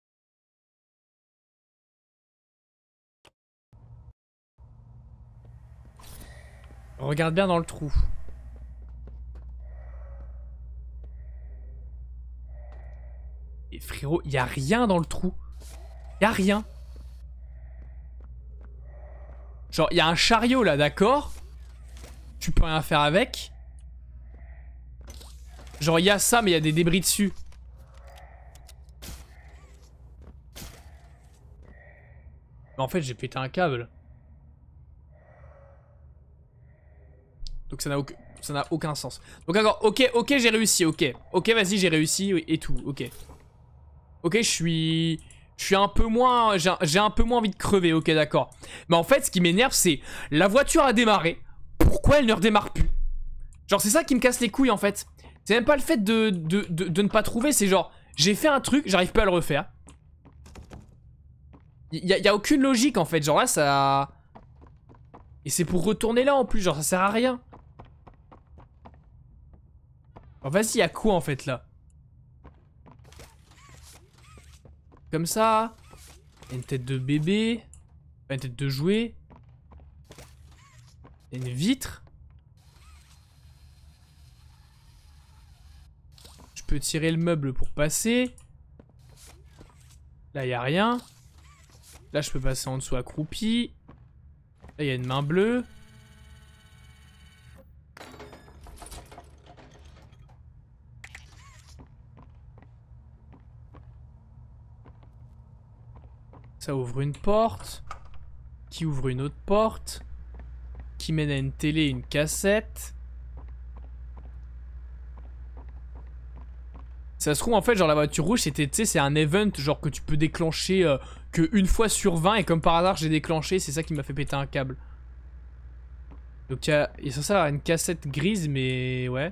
Regarde bien dans le trou. Et frérot, il y a rien dans le trou. Il y a rien. Genre, il y a un chariot là, d'accord? Tu peux rien faire avec. Genre, il y a ça, mais il y a des débris dessus. Mais en fait, j'ai pété un câble. Donc ça n'a aucun, ça n'a aucun sens. Donc d'accord, ok, ok, j'ai réussi, ok. Ok, vas-y, j'ai réussi et tout, ok. Ok, je suis... Je suis un peu moins... J'ai un peu moins envie de crever, ok, d'accord. Mais en fait, ce qui m'énerve, c'est... La voiture a démarré. Pourquoi elle ne redémarre plus? Genre, c'est ça qui me casse les couilles, en fait. C'est même pas le fait de, de, de, de ne pas trouver, c'est genre... J'ai fait un truc, j'arrive pas à le refaire. Il y, y a aucune logique, en fait. Genre là, ça... Et c'est pour retourner là, en plus. Genre, ça sert à rien. Oh, vas-y, y'a quoi en fait là? Comme ça. Y a une tête de bébé. Pas une tête de jouet. Y a une vitre. Je peux tirer le meuble pour passer. Là, y a rien. Là, je peux passer en dessous accroupi. Là, il y a une main bleue. Ça ouvre une porte. Qui ouvre une autre porte. Qui mène à une télé et une cassette. Ça se trouve en fait genre la voiture rouge c'était, tu sais, c'est un event genre que tu peux déclencher euh, que une fois sur vingt et comme par hasard j'ai déclenché, c'est ça qui m'a fait péter un câble. Donc il y a, il est censé avoir une cassette grise mais ouais.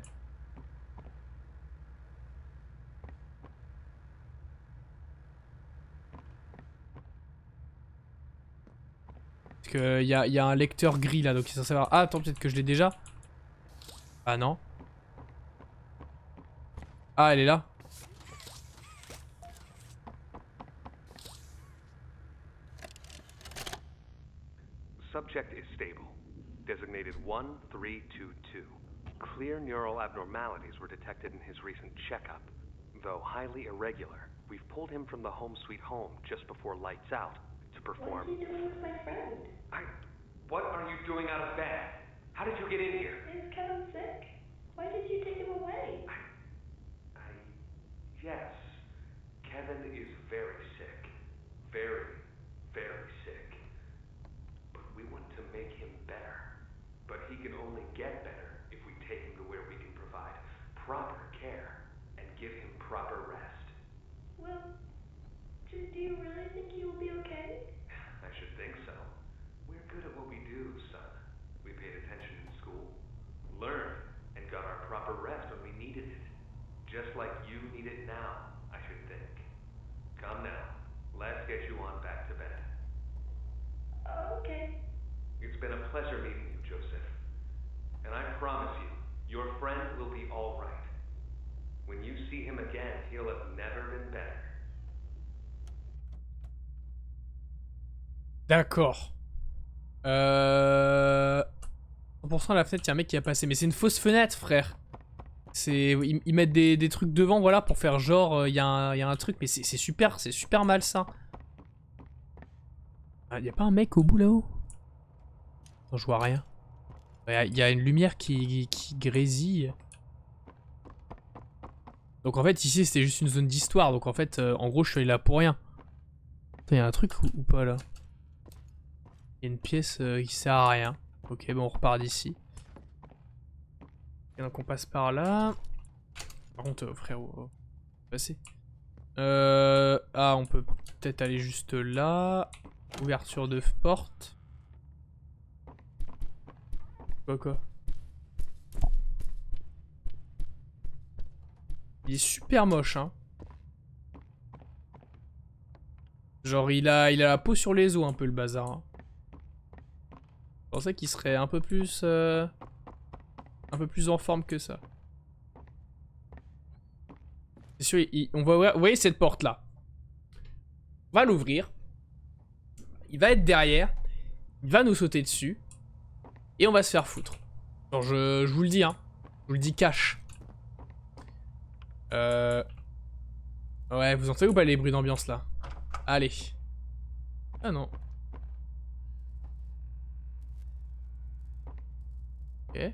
Parce que il y a, y a un lecteur gris là donc il est censé avoir... Ah attends peut-être que je l'ai déjà. Ah non. Ah elle est là. Subject is stable. Designated one three two two. Clear neural abnormalities were detected in his recent checkup. Though highly irregular, we've pulled him from the home sweet home just before lights out to perform... What is he doing with my friend? I... What are you doing out of bed? How did you get in here? Is Kevin sick? Why did you take him away? I... I... Yes. Kevin is very sick. Very, very sick. But we want to make him better. But he can only get better if we take him to where we can provide proper care and give him proper rest. Well, do, do you really think he will be okay? I should think so. We're good at what we do, son. We paid attention in school, learned, and got our proper rest when we needed it. Just like you need it now, I should think. Come now, let's get you on back to bed. Oh, okay. It's been a pleasure meeting you, Joseph. And I promise you, your friend will be all right. When you see him again, he'll have never been better. D'accord. Euh... cent pour cent à la fenêtre, il y a un mec qui a passé. Mais c'est une fausse fenêtre, frère. C'est, ils, ils mettent des, des trucs devant, voilà, pour faire genre, il euh, y, y a un truc, mais c'est super, c'est super malsain. Il ah, y a pas un mec au bout là-haut? Non, je vois rien. Il y, y a une lumière qui, qui grésille. Donc en fait, ici, c'était juste une zone d'histoire. Donc en fait, euh, en gros, je suis allé là pour rien. Il y a un truc ou, ou pas là? Il y a une pièce euh, qui sert à rien. Ok, bon, on repart d'ici. Et donc on passe par là. Par contre, euh, frérot, euh, passer. Euh, ah, on peut peut-être aller juste là. Ouverture de porte. Quoi quoi? Il est super moche, hein. Genre il a, il a la peau sur les os un peu le bazar. Hein. Je pensais qu'il serait un peu plus... Euh... Un peu plus en forme que ça. C'est sûr, il, on va ouvrir... Vous voyez cette porte là? On va l'ouvrir. Il va être derrière. Il va nous sauter dessus. Et on va se faire foutre. Genre je, je vous le dis, hein. Je vous le dis cash. Euh... Ouais, vous entendez ou pas les bruits d'ambiance là? Allez. Ah non. Ok.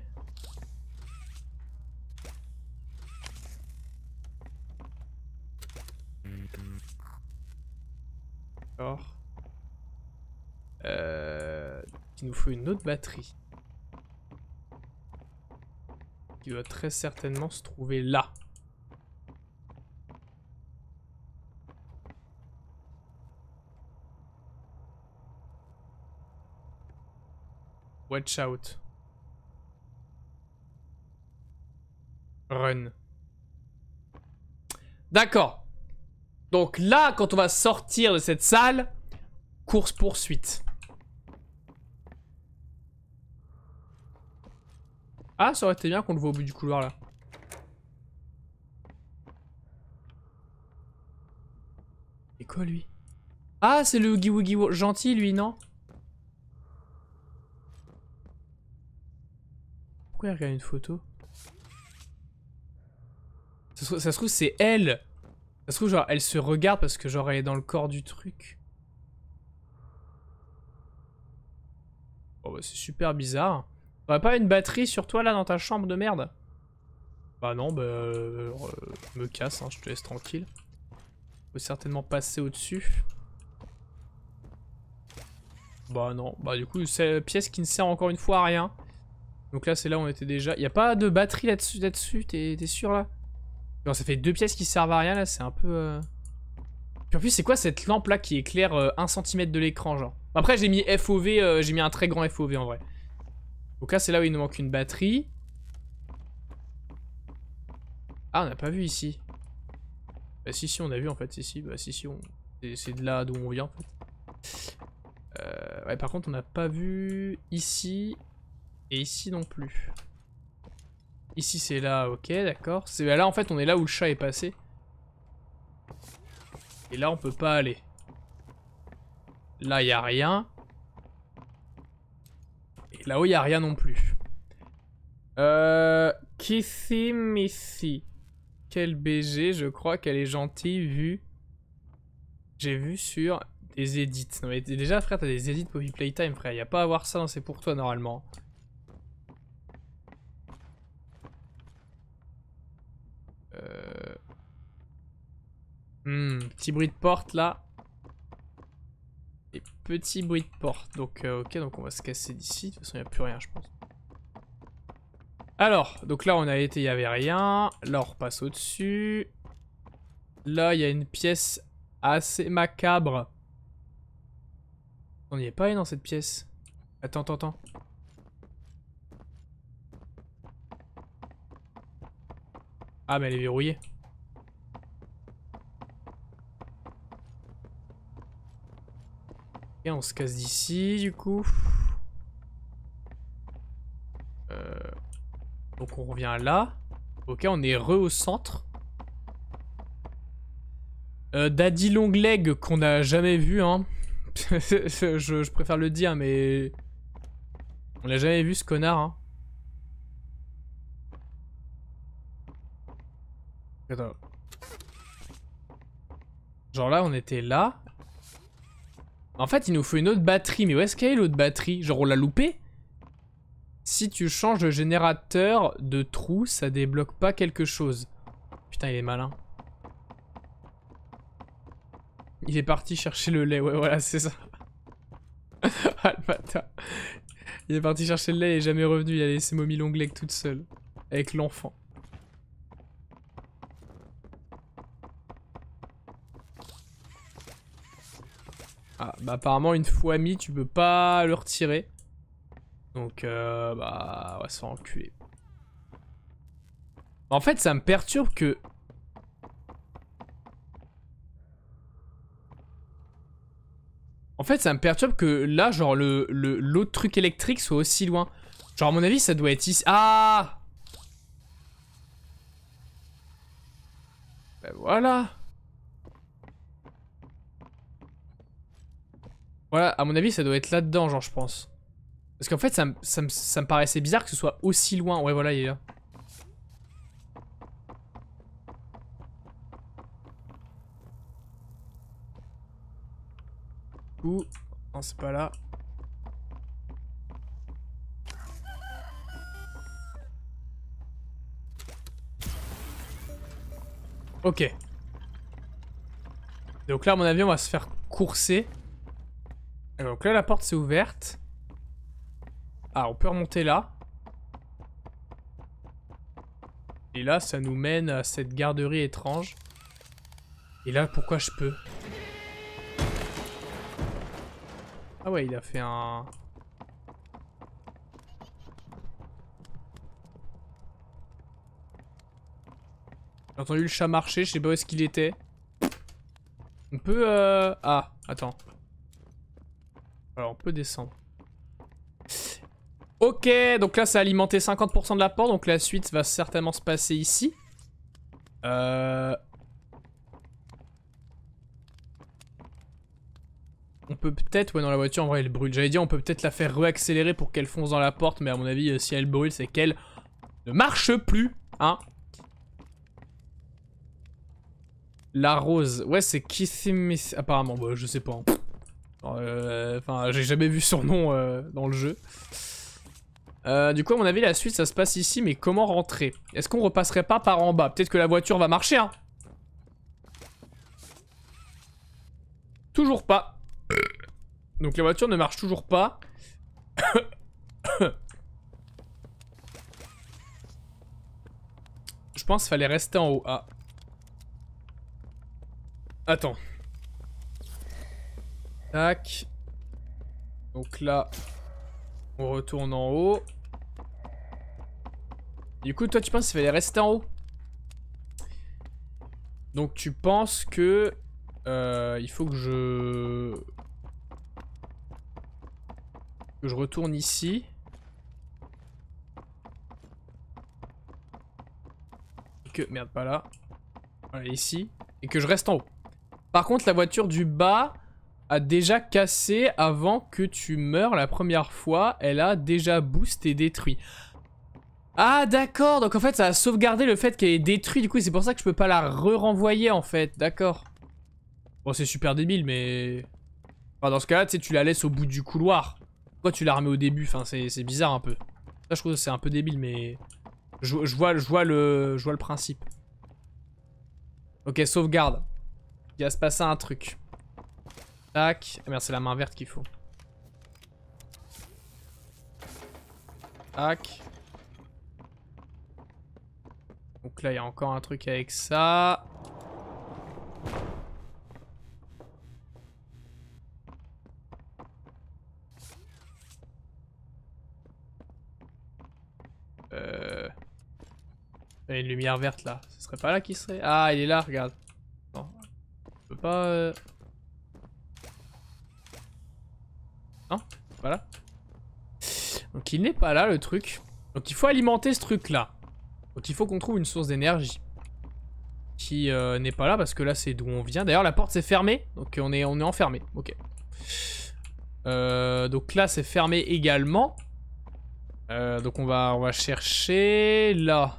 D'accord. Euh... Il nous faut une autre batterie. Qui doit très certainement se trouver là. Watch out. Run. D'accord. Donc là, quand on va sortir de cette salle, course-poursuite. Ah, ça aurait été bien qu'on le voit au bout du couloir là. Et quoi lui? Ah, c'est le Oogie Woogie gentil lui, non? Pourquoi il regarde une photo? Ça se trouve, ça se trouve c'est elle. Ça se trouve genre elle se regarde parce que genre elle est dans le corps du truc. Oh bah c'est super bizarre. T'aurais pas une batterie sur toi là dans ta chambre de merde? Bah non, bah euh, euh, me casse, hein, je te laisse tranquille. Faut certainement passer au-dessus. Bah non, bah du coup c'est une pièce qui ne sert encore une fois à rien. Donc là c'est là où on était déjà. Y a pas de batterie là-dessus, là-dessus, t'es sûr là? Non, ça fait deux pièces qui servent à rien là, c'est un peu... Euh... Puis en plus c'est quoi cette lampe là qui éclaire euh, un centimètre de l'écran genre? Après j'ai mis F O V, euh, j'ai mis un très grand F O V en vrai. Donc là c'est là où il nous manque une batterie. Ah on n'a pas vu ici. Bah si si on a vu en fait, si si, bah si si, on... c'est de là d'où on vient en fait. Euh, ouais par contre on n'a pas vu ici et ici non plus. Ici c'est là, ok d'accord. C'est là en fait on est là où le chat est passé. Et là on peut pas aller. Là il y a rien. Et là-haut il y a rien non plus. Euh... Kissy Missy. Quel B G, je crois qu'elle est gentille vu. J'ai vu sur des edits. Non mais déjà frère t'as des edits Poppy Playtime frère. Y a pas à voir ça, non, c'est pour toi normalement. Euh... Hmm, petit bruit de porte là. Et petit bruit de porte. Donc euh, ok, donc on va se casser d'ici. De toute façon il n'y a plus rien je pense. Alors, donc là on a été, il n'y avait rien. Là on repasse au-dessus. Là il y a une pièce assez macabre. On n'y est pas dans cette pièce. Attends, attends, attends. Ah mais elle est verrouillée. Et on se casse d'ici du coup. Euh... Donc on revient là. Ok, on est re au centre. Euh, Daddy Longleg qu'on n'a jamais vu hein. je, je préfère le dire mais... On l'a jamais vu ce connard hein. Attends. Genre là on était là. En fait il nous faut une autre batterie. Mais où est-ce qu'elle est l'autre batterie? Genre on l'a loupé? Si tu changes le générateur de trou, ça débloque pas quelque chose. Putain, il est malin. Il est parti chercher le lait, ouais, voilà, c'est ça. Ah, le bâtard. Il est parti chercher le lait et est jamais revenu. Il a laissé Mommy Longleg toute seule. Avec l'enfant. Ah, bah apparemment, une fois mis, tu peux pas le retirer. Donc, euh, bah, on va se faire enculer. En fait, ça me perturbe que... En fait, ça me perturbe que là, genre, le, le, l'autre truc électrique soit aussi loin. Genre, à mon avis, ça doit être ici. Ah! Ben voilà. Voilà, à mon avis, ça doit être là-dedans, genre, je pense. Parce qu'en fait, ça, me- ça, me- ça me paraissait bizarre que ce soit aussi loin. Ouais, voilà, il est là. Ouh. Non, c'est pas là. Ok. Donc là, à mon avis, on va se faire courser. Et donc là, la porte s'est ouverte. Ah, on peut remonter là. Et là, ça nous mène à cette garderie étrange. Et là, pourquoi je peux? Ah ouais, il a fait un... J'ai entendu le chat marcher, je sais pas où est-ce qu'il était. On peut... Euh... Ah, attends. Alors, on peut descendre. Ok, donc là, ça a alimenté cinquante pour cent de la porte, donc la suite va certainement se passer ici. Euh... On peut peut-être... Ouais, dans la voiture, en vrai, elle brûle. J'allais dire, on peut peut-être la faire réaccélérer pour qu'elle fonce dans la porte, mais à mon avis, si elle brûle, c'est qu'elle ne marche plus, hein. La rose. Ouais, c'est Kissy Miss... Apparemment, bah, je sais pas. Hein. Enfin, euh, j'ai jamais vu son nom euh, dans le jeu. Euh, du coup, à mon avis, la suite, ça se passe ici, mais comment rentrer? Est-ce qu'on repasserait pas par en bas? Peut-être que la voiture va marcher, hein. Toujours pas. Donc la voiture ne marche toujours pas. Je pense qu'il fallait rester en haut. Ah. Attends. Tac. Donc là, on retourne en haut. Du coup, toi, tu penses qu'il fallait rester en haut? Donc tu penses que... Euh, il faut que je... Que je retourne ici. Et que... Merde, pas là. Voilà, ici. Et que je reste en haut. Par contre, la voiture du bas a déjà cassé avant que tu meurs la première fois. Elle a déjà boost et détruit. Ah, d'accord. Donc en fait, ça a sauvegardé le fait qu'elle est détruite. Du coup, c'est pour ça que je peux pas la re-renvoyer en fait. D'accord. Bon, c'est super débile, mais... Enfin, dans ce cas-là, tu sais, tu la laisses au bout du couloir. Pourquoi tu la remets au début? Enfin, c'est bizarre un peu. Ça, je trouve que c'est un peu débile, mais... Je, je, vois, je, vois le, je vois le principe. Ok, sauvegarde. Il va se passer un truc. Tac. Ah merde, c'est la main verte qu'il faut. Tac. Donc là, il y a encore un truc avec ça. Euh... Il y a une lumière verte là. Ce serait pas là qui serait... Ah, il est là, regarde. Non. Je peux pas... Euh... Non, voilà. Donc il n'est pas là le truc. Donc il faut alimenter ce truc là. Donc il faut qu'on trouve une source d'énergie. Qui euh, n'est pas là parce que là c'est d'où on vient. D'ailleurs la porte c'est fermée. Donc on est, on est enfermé. Ok. Euh, donc là c'est fermé également. Euh, donc on va, on va chercher là.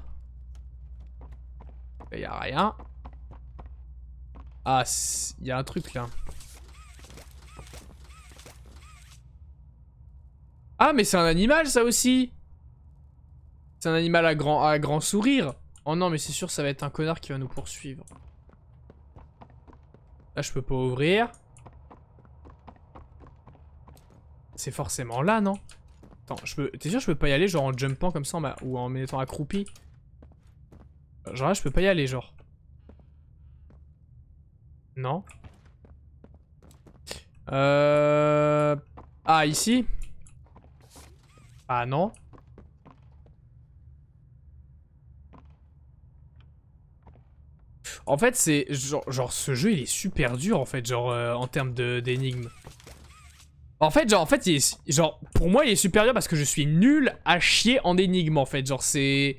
Il n'y a rien. Ah, il y a un truc là. Ah, mais c'est un animal ça aussi. C'est un animal à grand, à grand sourire. Oh non, mais c'est sûr ça va être un connard qui va nous poursuivre. Là je peux pas ouvrir. C'est forcément là, non? Attends, je peux... T'es sûr je peux pas y aller genre en jumpant comme ça en ma... ou en m'étant accroupi? Genre là je peux pas y aller genre. Non. Euh... Ah ici? Ah non. En fait c'est... Genre, genre ce jeu il est super dur en fait genre euh, en termes d'énigmes. En fait, genre, en fait, il est, genre, pour moi, il est super dur parce que je suis nul à chier en énigmes, en fait. Genre, c'est...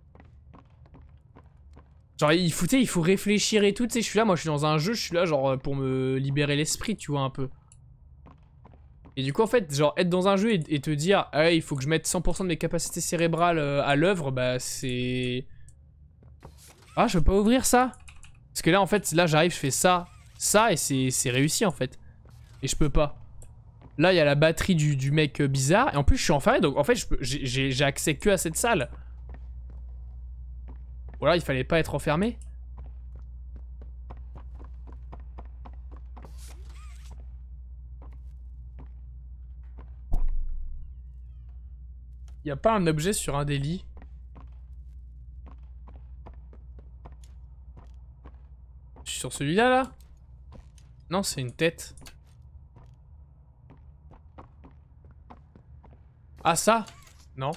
Genre, il faut, il faut réfléchir et tout, tu sais, je suis là, moi, je suis dans un jeu, je suis là, genre, pour me libérer l'esprit, tu vois, un peu. Et du coup, en fait, genre, être dans un jeu et, et te dire, ah, il faut que je mette cent pour cent de mes capacités cérébrales euh, à l'œuvre, bah, c'est... Ah, je peux pas ouvrir ça? Parce que là, en fait, là, j'arrive, je fais ça, ça, et c'est réussi, en fait. Et je peux pas. Là, il y a la batterie du, du mec bizarre. Et en plus, je suis enfermé. Donc, en fait, j'ai accès que à cette salle. Voilà, il fallait pas être enfermé. Il n'y a pas un objet sur un des lits. Je suis sur celui-là, là? Non, c'est une tête. Ah ça? Non.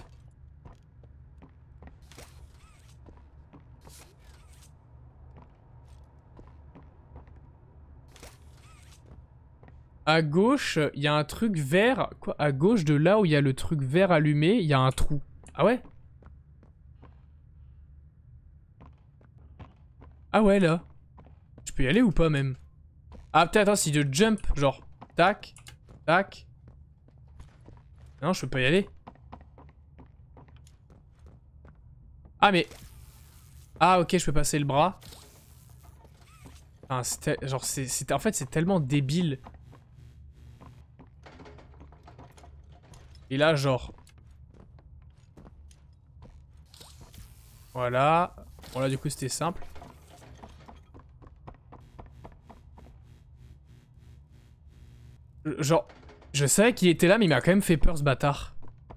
À gauche, il y a un truc vert. Quoi? À gauche de là où il y a le truc vert allumé, il y a un trou. Ah ouais? Ah ouais là. Je peux y aller ou pas même? Ah peut-être attends, si je jump, genre. Tac. Tac. Non, je peux pas y aller. Ah, mais... Ah, ok, je peux passer le bras. Enfin, c'était... Genre, c'est... En fait, c'est tellement débile. Et là, genre... Voilà. Bon là, du coup, c'était simple. Genre... Je savais qu'il était là, mais il m'a quand même fait peur, ce bâtard.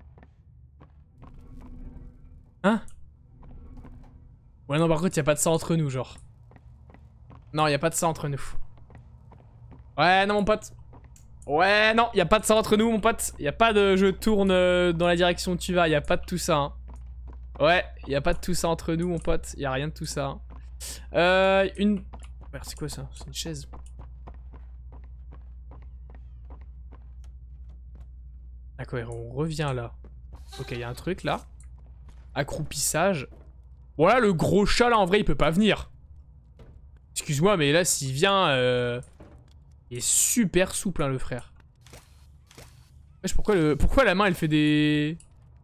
Hein? Ouais, non, par contre, y a pas de ça entre nous, genre. Non, y a pas de ça entre nous. Ouais, non, mon pote. Ouais, non, y a pas de ça entre nous, mon pote. Y a pas de je tourne dans la direction où tu vas. Y a pas de tout ça, hein. Ouais, y a pas de tout ça entre nous, mon pote. Y a rien de tout ça. Hein. Euh, une... Merde, c'est quoi ça? C'est une chaise. D'accord, on revient là. Ok, y a un truc là. Accroupissage. Voilà, le gros chat là, en vrai, il peut pas venir. Excuse-moi, mais là, s'il vient... Euh... Il est super souple, hein, le frère. Wesh, pourquoi, le... pourquoi la main, elle fait des...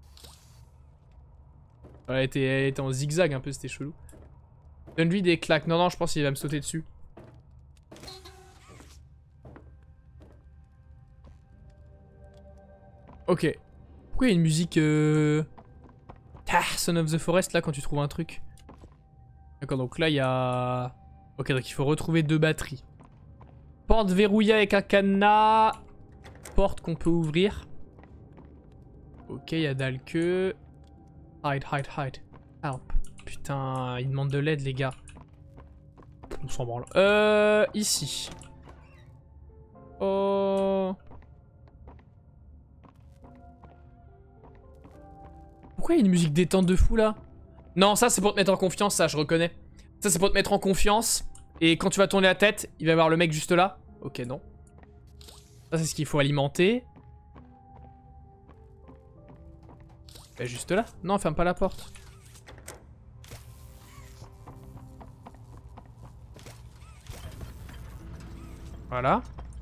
Elle était, elle était en zigzag un peu, c'était chelou. Donne-lui des claques. Non, non, je pense qu'il va me sauter dessus. Ok. Pourquoi il y a une musique... Euh... Ah, Son of the Forest, là, quand tu trouves un truc. D'accord, donc là, il y a... Ok, donc il faut retrouver deux batteries. Porte verrouillée avec un cadenas. Porte qu'on peut ouvrir. Ok, il y a dalle que... Hide, hide, hide. Help. Putain, il demande de l'aide, les gars. On s'en branle. Euh... Ici. Oh... Pourquoi il y a une musique détente de fou, là? Non, ça, c'est pour te mettre en confiance, ça, je reconnais. Ça, c'est pour te mettre en confiance. Et quand tu vas tourner la tête, il va y avoir le mec juste là. Ok, non. Ça, c'est ce qu'il faut alimenter. Bah, juste là. Non, ferme pas la porte. Voilà.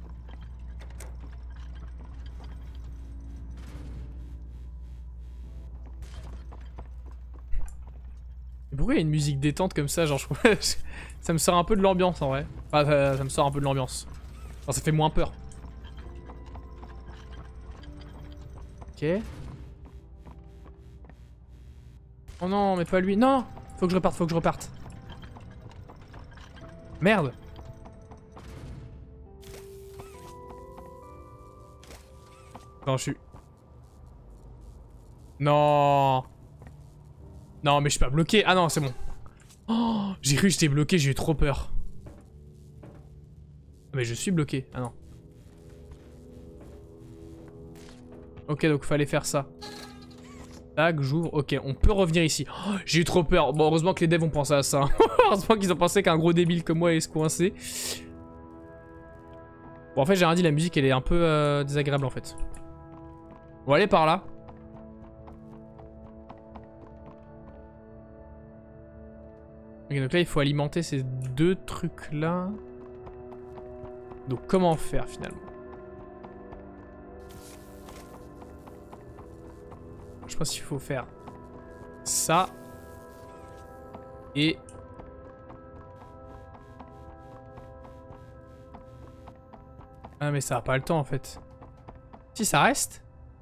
Pourquoi il y a une musique détente comme ça, genre je... Ça me sort un peu de l'ambiance en vrai. Enfin, ça, ça me sort un peu de l'ambiance. Enfin, ça fait moins peur. Ok. Oh non, mais pas lui. Non! Faut que je reparte, faut que je reparte. Merde! Non, je suis... Non! Non, mais je suis pas bloqué. Ah non, c'est bon. Oh, j'ai cru que j'étais bloqué, j'ai eu trop peur. Mais je suis bloqué. Ah non. Ok, donc fallait faire ça. Tac, j'ouvre. Ok, on peut revenir ici. Oh, j'ai eu trop peur. Bon, heureusement que les devs ont pensé à ça. Heureusement qu'ils ont pensé qu'un gros débile comme moi allait se coincer. Bon, en fait, j'ai rien dit, la musique, elle est un peu euh, désagréable, en fait. On va aller par là. Ok, donc là, il faut alimenter ces deux trucs-là. Donc, comment faire, finalement? Je pense qu'il faut faire ça. Et... Ah, mais ça a pas le temps, en fait. Si, ça reste?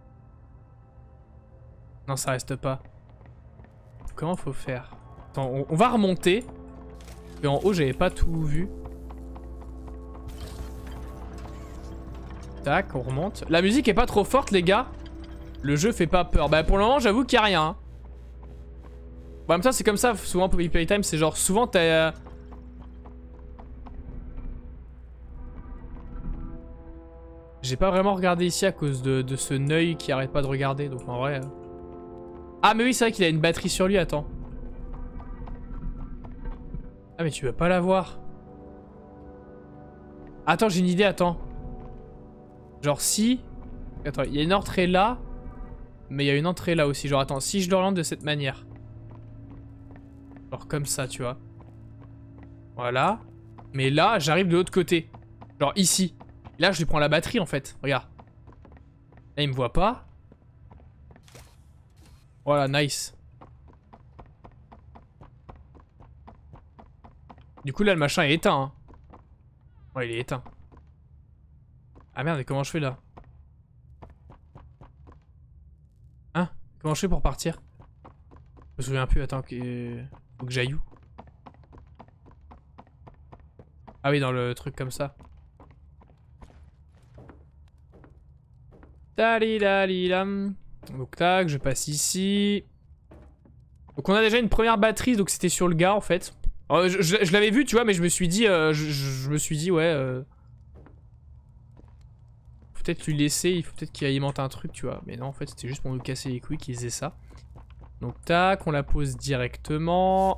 Non, ça reste pas. Comment faut faire? Attends, on, on va remonter. Et en haut, j'avais pas tout vu. Tac, on remonte. La musique est pas trop forte, les gars. Le jeu fait pas peur. Bah, pour le moment, j'avoue qu'il y a rien. Hein. Bon, en même temps, c'est comme ça. Souvent, pour Playtime, c'est genre, souvent, t'as... Euh... J'ai pas vraiment regardé ici à cause de, de ce œil qui arrête pas de regarder. Donc, en vrai... Euh... Ah, mais oui, c'est vrai qu'il a une batterie sur lui. Attends. Ah, mais tu veux pas la voir. Attends, j'ai une idée, attends. Genre si... Attends, il y a une entrée là. Mais il y a une entrée là aussi. Genre, attends, si je l'oriente de cette manière. Genre comme ça, tu vois. Voilà. Mais là, j'arrive de l'autre côté. Genre ici. Là, je lui prends la batterie, en fait. Regarde. Là, il me voit pas. Voilà, nice. Du coup, là, le machin est éteint. Hein. Ouais, il est éteint. Ah merde, et comment je fais là? Comment je fais pour partir? Je me souviens plus, attends, que... faut que j'aille où? Ah oui, dans le truc comme ça. Talidalilam. Donc tac, je passe ici. Donc on a déjà une première batterie, donc c'était sur le gars en fait. Alors, je je, je l'avais vu, tu vois, mais je me suis dit, euh, je, je, je me suis dit, ouais... Euh... Peut-être lui laisser, il faut peut-être qu'il alimente un truc, tu vois. Mais non, en fait, c'était juste pour nous casser les couilles qu'ils faisaient ça. Donc, tac, on la pose directement.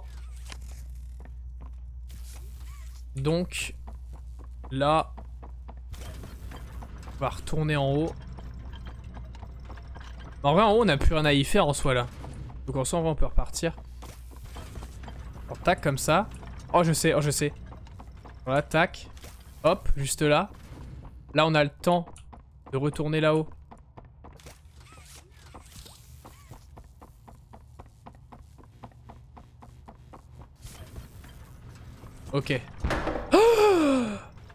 Donc, là, on va retourner en haut. En vrai, en haut, on n'a plus rien à y faire en soi, là. Donc, en soi, en vrai, on peut repartir. Alors, tac, comme ça. Oh, je sais, oh, je sais. Voilà, tac. Hop, juste là. Là, on a le temps de retourner là-haut. Ok. Oh,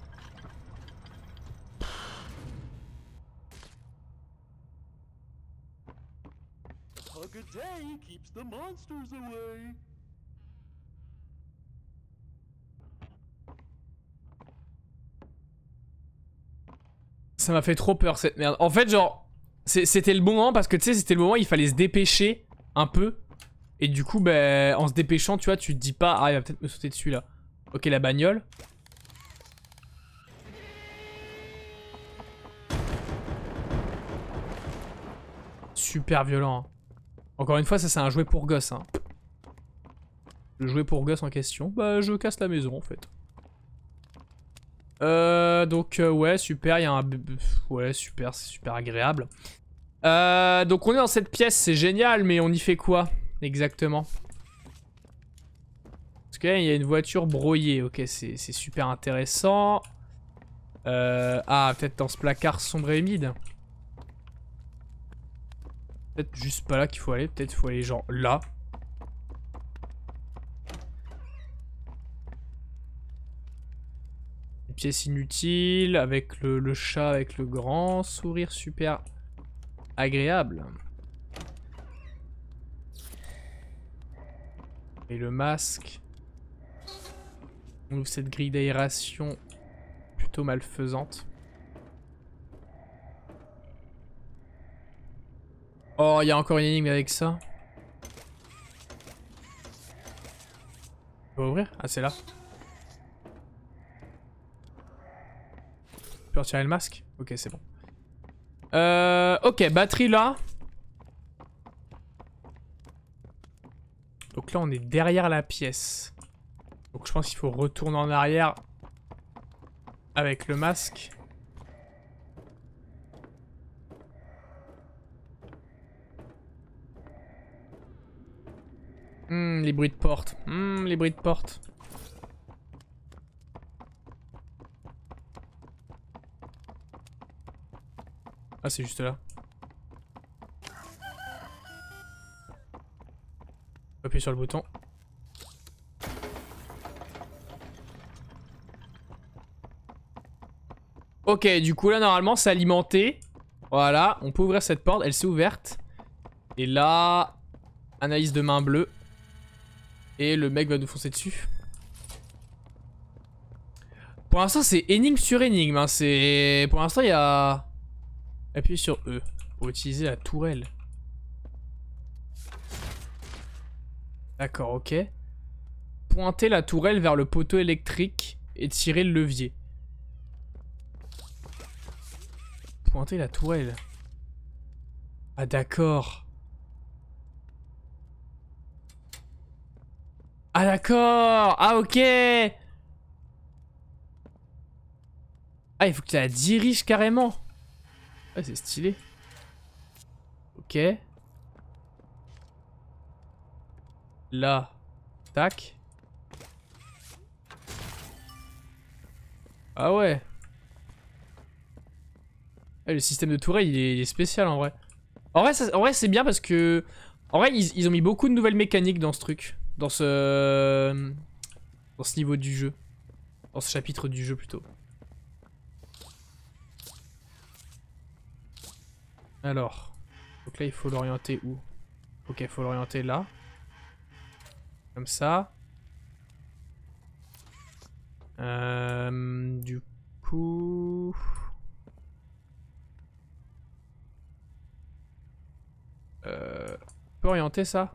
A good day keeps the monsters away. Ça m'a fait trop peur cette merde. En fait, genre, c'était le bon moment parce que tu sais, c'était le moment où il fallait se dépêcher un peu. Et du coup, ben, en se dépêchant, tu vois, tu te dis pas, ah, il va peut-être me sauter dessus là. Ok, la bagnole. Super violent. Hein. Encore une fois, ça c'est un jouet pour gosse. Hein. Le jouet pour gosse en question, bah je casse la maison en fait. Euh, donc euh, ouais, super, il y a un... Ouais, super, c'est super agréable. Euh, donc on est dans cette pièce, c'est génial, mais on y fait quoi exactement? Parce que là, il y a une voiture brouillée, ok, c'est super intéressant. Euh, ah, peut-être dans ce placard sombre et humide. Peut-être juste pas là qu'il faut aller, peut-être qu'il faut aller genre là. Une pièce inutile, avec le, le chat, avec le grand sourire super agréable. Et le masque. On ouvre cette grille d'aération plutôt malfaisante. Oh, il y a encore une énigme avec ça. On va ouvrir? Ah, c'est là. Je peux retirer le masque? Ok, c'est bon. Euh, ok, batterie là. Donc là, on est derrière la pièce. Donc je pense qu'il faut retourner en arrière avec le masque. Hmm, les bruits de porte. Hmm, les bruits de porte. Ah, c'est juste là. Appuyer sur le bouton. Ok, du coup là normalement c'est alimenté. Voilà, on peut ouvrir cette porte, elle s'est ouverte. Et là, analyse de main bleue. Et le mec va nous foncer dessus. Pour l'instant c'est énigme sur énigme. Hein. C'est... Pour l'instant il y a... Appuyez sur E pour utiliser la tourelle. D'accord, ok. Pointez la tourelle vers le poteau électrique et tirez le levier. Pointez la tourelle. Ah d'accord. Ah d'accord. Ah ok. Ah il faut que tu la diriges carrément. Ouais c'est stylé. Ok. Là. Tac. Ah ouais. Ah, le système de tourelle il est, il est spécial en vrai. En vrai, ça, en vrai c'est bien parce que... En vrai ils, ils ont mis beaucoup de nouvelles mécaniques dans ce truc. Dans ce... Dans ce niveau du jeu. Dans ce chapitre du jeu plutôt. Alors. Donc là il faut l'orienter où? Ok, faut l'orienter là. Comme ça. Euh, du coup... Euh, on peut orienter ça?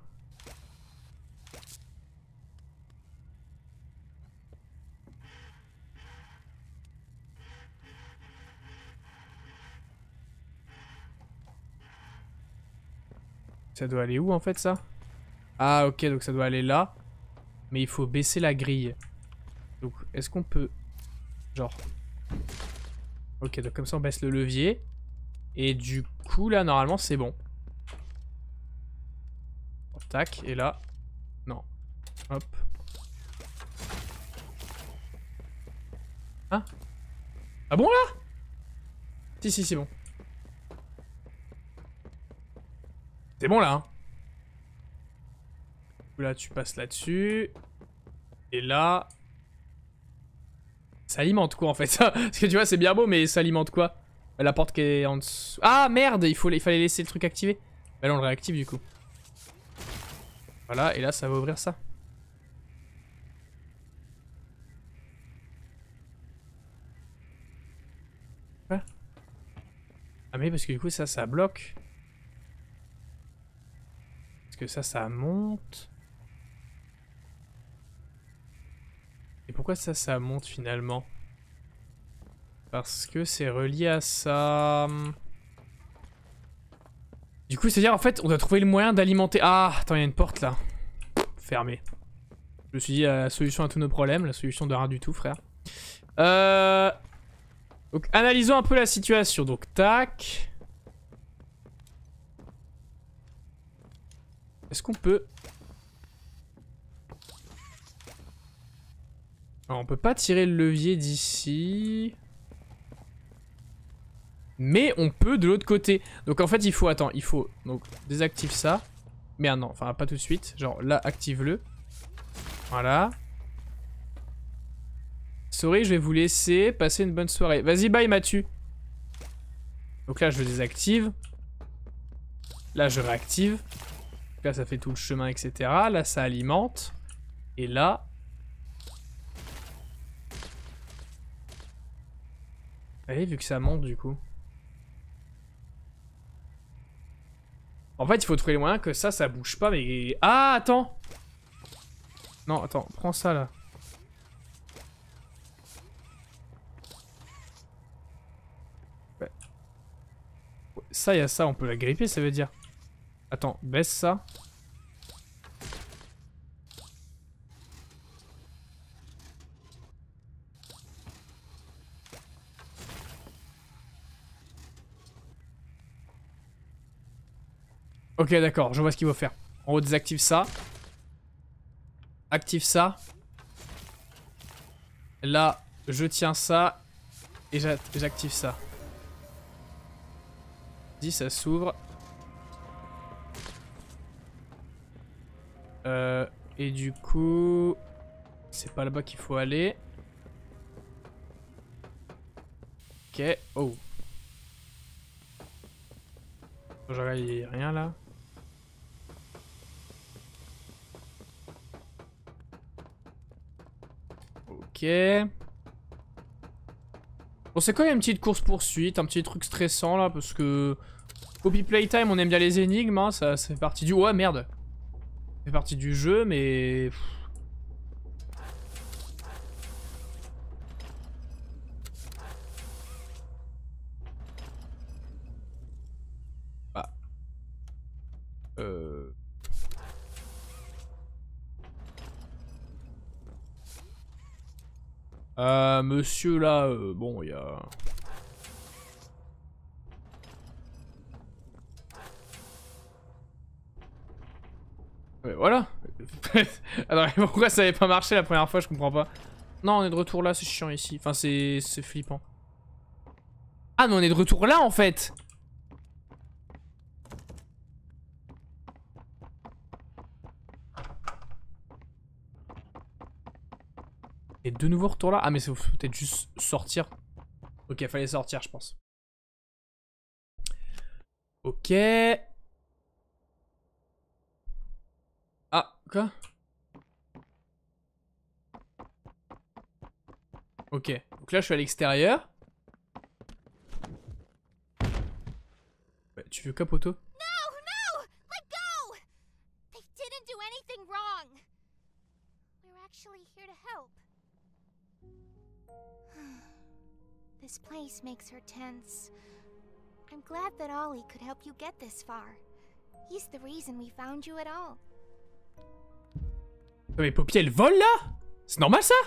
Ça doit aller où en fait ça? Ah ok, donc ça doit aller là. Mais il faut baisser la grille. Donc est-ce qu'on peut... Genre... Ok, donc comme ça on baisse le levier. Et du coup là normalement c'est bon. Tac, et là... Non. Hop. Hein? Ah bon là? Si si c'est bon. C'est bon là hein. Là tu passes là-dessus. Et là... Ça alimente quoi en fait? Parce que tu vois c'est bien beau mais ça alimente quoi? La porte qui est en dessous... Ah merde, il, faut, il fallait laisser le truc activé. Bah là on le réactive du coup. Voilà, et là ça va ouvrir ça. Quoi? Ah mais parce que du coup ça, ça bloque. Parce que ça, ça monte. Et pourquoi ça, ça monte finalement? Parce que c'est relié à ça. Du coup, c'est-à-dire en fait, on doit trouver le moyen d'alimenter... Ah, attends, il y a une porte là. Fermée. Je me suis dit, la solution à tous nos problèmes, la solution de rien du tout, frère. Euh... Donc, analysons un peu la situation. Donc, tac... Est-ce qu'on peut... Alors, on peut pas tirer le levier d'ici. Mais on peut de l'autre côté. Donc en fait il faut... Attends, il faut... Donc désactive ça. Merde non, enfin pas tout de suite. Genre là, active-le. Voilà. Sorry, je vais vous laisser passer une bonne soirée. Vas-y, bye Mathieu. Donc là je le désactive. Là je réactive. Là ça fait tout le chemin, et cetera. Là ça alimente. Et là... Allez, vu que ça monte du coup. En fait il faut trouver le moyen que ça, ça bouge pas mais... Ah attends. Non attends, prends ça là. Ouais. Ça il y a ça, on peut la gripper ça veut dire. Attends, baisse ça. Ok d'accord, je vois ce qu'il faut faire. En haut désactive ça. Active ça. Là, je tiens ça. Et j'active ça. dix, ça s'ouvre. Euh, et du coup... C'est pas là-bas qu'il faut aller. Ok, oh. Je regarde, il n'y a rien là. Ok. Bon, c'est quand même une petite course-poursuite, un petit truc stressant là, parce que... Copy Playtime, on aime bien les énigmes, hein, ça, ça fait partie du... Ouais, merde. Ça fait partie du jeu, mais... Bah. Euh... Euh, monsieur là, euh, bon, il y a... Ouais, voilà. Alors, pourquoi ça avait pas marché la première fois, je comprends pas. Non, on est de retour là, c'est chiant ici. Enfin, c'est flippant. Ah, mais on est de retour là, en fait. Et de nouveau retour là. Ah mais c'est peut-être juste sortir. Ok, il fallait sortir je pense. Ok. Quoi? Ok, donc là je suis à l'extérieur. Ouais, tu veux quoi, poteau? No, no! Let go! They didn't do anything wrong. We're actually here to help. This place makes her tense. I'm glad that Ollie could help you get this far. He's the reason we found you at all. Mais Poppy, elle vole là? C'est normal ça?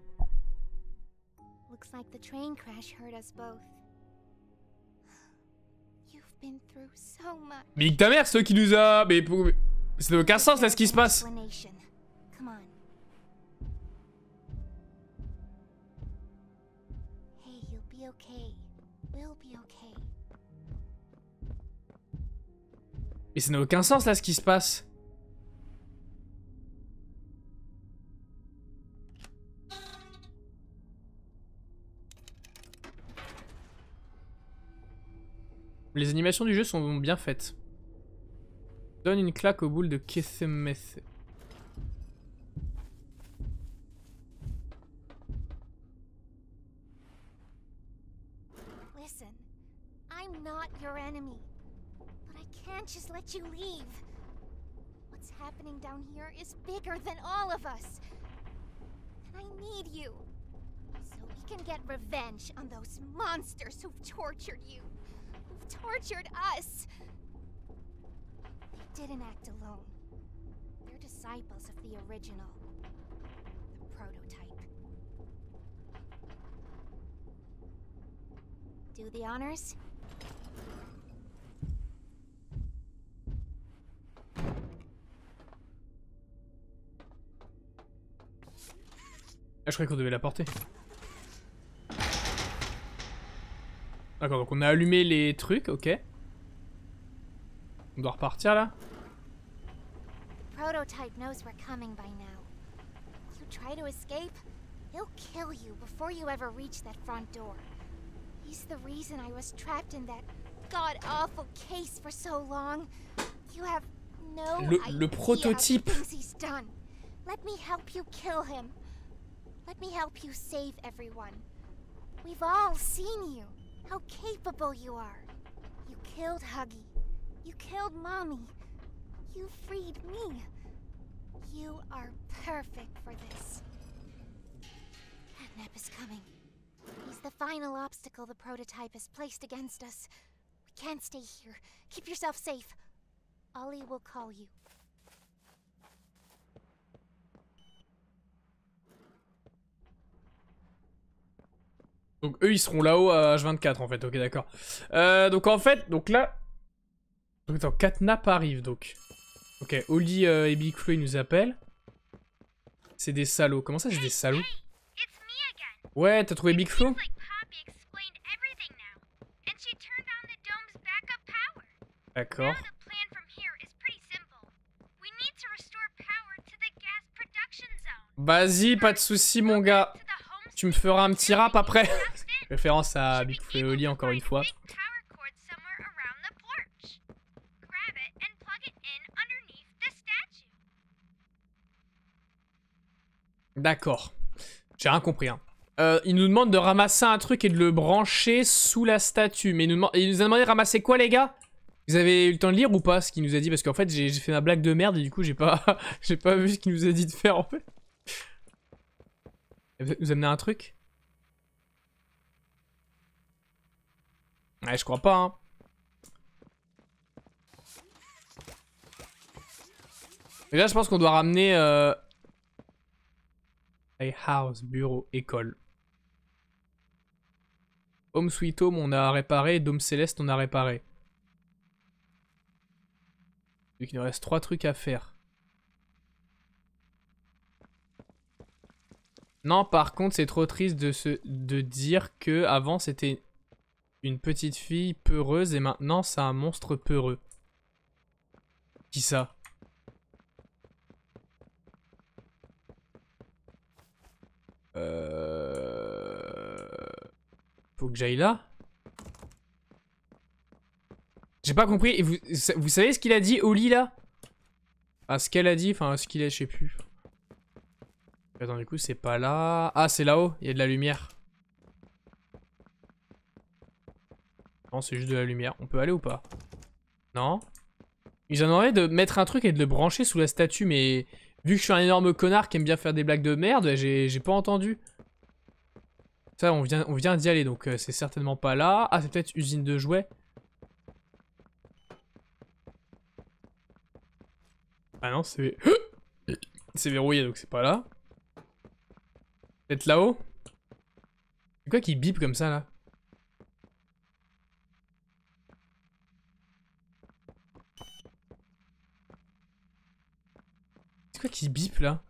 Looks like the train crash hurt us both. You've been through so much. Mais nique ta mère, c'est eux qui nous a... Mais pour... Ça n'a aucun sens là ce qui se passe. Come on. Hey, you'll be okay. We'll be okay. Mais ça n'a aucun sens là ce qui se passe. Les animations du jeu sont bien faites. Donne une claque aux boules de Kesemeth. Listen, I'm not your enemy, but I can't just let you leave. What's happening down here is bigger than all of us, and I need you, so we can get revenge on those monsters who've tortured you. Tortured us. They didn't act alone. They're disciples of the original, the prototype. Do the honors? Ah, je croyais qu'on devait la porter. D'accord, donc on a allumé les trucs, ok. On doit repartir là. Prototype knows we're coming by now. You try to escape, he'll kill you before you ever reach that front door. He's the reason I was trapped in that god-awful case for so long. You have no le, idea le prototype. of the things he's done. Let me help you kill him. Let me help you save everyone. We've all seen you. How capable you are. You killed Huggy. You killed Mommy. You freed me. You are perfect for this. Catnap is coming. He's the final obstacle the prototype has placed against us. We can't stay here. Keep yourself safe. Ollie will call you. Donc eux ils seront là-haut à H vingt-quatre en fait, ok d'accord. Euh, donc en fait, donc là... Donc attends, Catnap arrive donc. Ok, Ollie euh, et Big Flo ils nous appellent. C'est des salauds, comment ça c'est des salauds? Ouais, t'as trouvé Big Flo? D'accord. Vas-y, pas de soucis mon gars. Tu me feras un petit rap après. Référence à Big Flo et Ollie encore une fois. D'accord. J'ai rien compris. Hein. Euh, il nous demande de ramasser un truc et de le brancher sous la statue. Mais il nous, demande... il nous a demandé de ramasser quoi les gars? Vous avez eu le temps de lire ou pas ce qu'il nous a dit? Parce qu'en fait j'ai fait ma blague de merde et du coup j'ai pas, j'ai pas vu ce qu'il nous a dit de faire en fait. Vous amenez un truc? Ouais, je crois pas, hein. Et là, je pense qu'on doit ramener... Euh... House, bureau, école. Home Sweet Home, on a réparé. Dôme Céleste, on a réparé. Donc, il nous reste trois trucs à faire. Non, par contre, c'est trop triste de, se, de dire que avant c'était une petite fille peureuse et maintenant c'est un monstre peureux. Qui ça? Euh... Faut que j'aille là? J'ai pas compris. Et vous, vous savez ce qu'il a dit, Ollie là? Ah, ce qu'elle a dit, enfin ce qu'il est, je sais plus. Attends, du coup, c'est pas là. Ah, c'est là-haut, il y a de la lumière. Non, c'est juste de la lumière. On peut aller ou pas? Non. Ils en auraient de mettre un truc et de le brancher sous la statue, mais vu que je suis un énorme connard qui aime bien faire des blagues de merde, j'ai pas entendu. Ça, on vient, on vient d'y aller, donc euh, c'est certainement pas là. Ah, c'est peut-être usine de jouets. Ah non, c'est... c'est verrouillé, donc c'est pas là. Peut-être là-haut. C'est quoi qui bip comme ça, là? C'est quoi qui bip, là?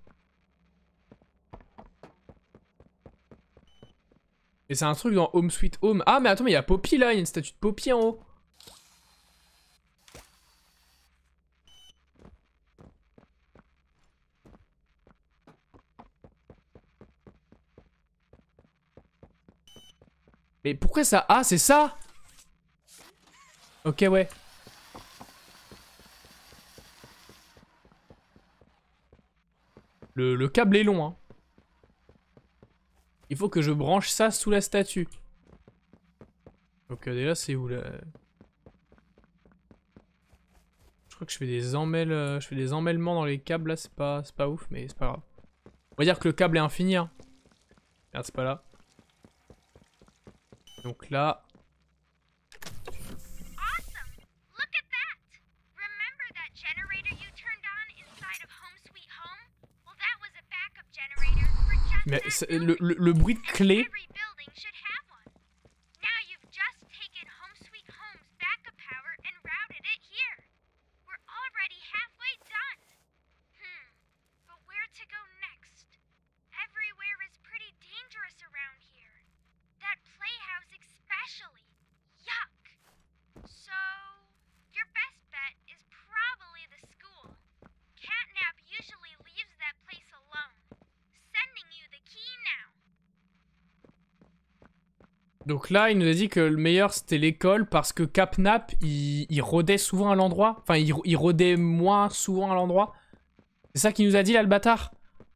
Et c'est un truc dans Home Sweet Home. Ah, mais attends, mais il y a Poppy, là. Il y a une statue de Poppy en haut. Mais pourquoi ça... Ah, c'est ça? Ok, ouais. Le, le câble est long, hein. Il faut que je branche ça sous la statue. Donc euh, déjà, c'est où, là? Je crois que je fais des emmêles... Euh, je fais des emmêlements dans les câbles, là. C'est pas, c'est pas ouf, mais c'est pas grave. On va dire que le câble est infini, hein. Merde, c'est pas là. Donc là... Mais le, le, le bruit de clé... Donc là, il nous a dit que le meilleur c'était l'école parce que Capnap, il, il rôdait souvent à l'endroit. Enfin, il, il rôdait moins souvent à l'endroit. C'est ça qu'il nous a dit là, le bâtard.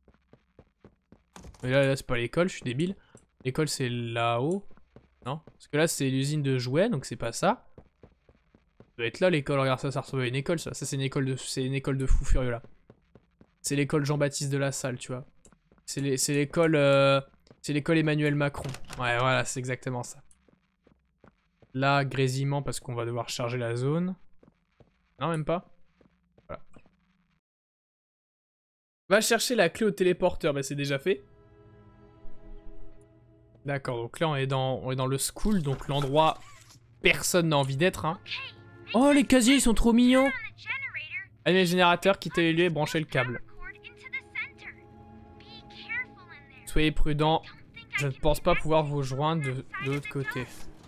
Mais là, là c'est pas l'école, je suis débile. L'école c'est là-haut. Non, parce que là c'est l'usine de jouets, donc c'est pas ça. Ça doit être là l'école, regarde ça, ça ressemble à une école ça. Ça c'est une école de, c'est une école de fou furieux là. C'est l'école Jean-Baptiste de la Salle, tu vois. C'est l'école... Euh... C'est l'école Emmanuel Macron. Ouais, voilà, c'est exactement ça. Là, grésillement, parce qu'on va devoir charger la zone. Non, même pas. Voilà. Va chercher la clé au téléporteur. Bah, c'est déjà fait. D'accord, donc là, on est dans, on est dans le school. Donc, l'endroit... Personne n'a envie d'être, hein. Oh, les casiers, ils sont trop mignons. Allez, le générateur, quittez les lieux et branchez le câble. Soyez prudents, je ne pense pas pouvoir vous joindre de, de l'autre côté.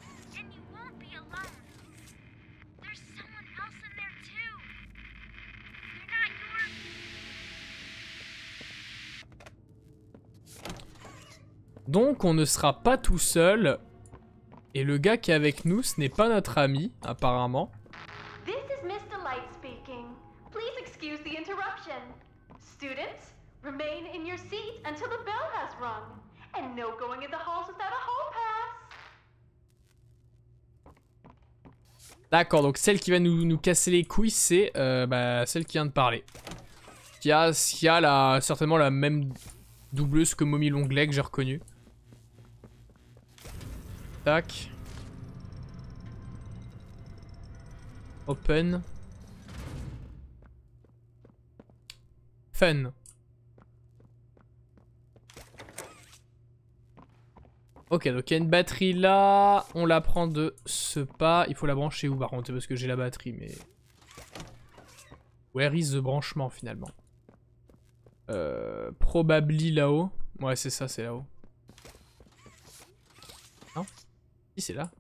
Donc on ne sera pas tout seul. Et le gars qui est avec nous, ce n'est pas notre ami, apparemment. This is mister Light speaking. Please excuse the interruption. Students, remain in your seat until the bell has rung. And no going in the halls without a hall pass. D'accord, donc celle qui va nous, nous casser les couilles, c'est euh, bah, celle qui vient de parler. Qui a, qui a la, certainement la même doubleuse que Mommy Longleg, j'ai reconnu. Tac. Open. Fun. Ok, donc il y a une batterie là. On la prend de ce pas. Il faut la brancher où par contre? Parce que j'ai la batterie, mais... Where is the branchement finalement? Euh... Probably là-haut. Ouais, c'est ça, c'est là-haut. Non? Si, c'est là.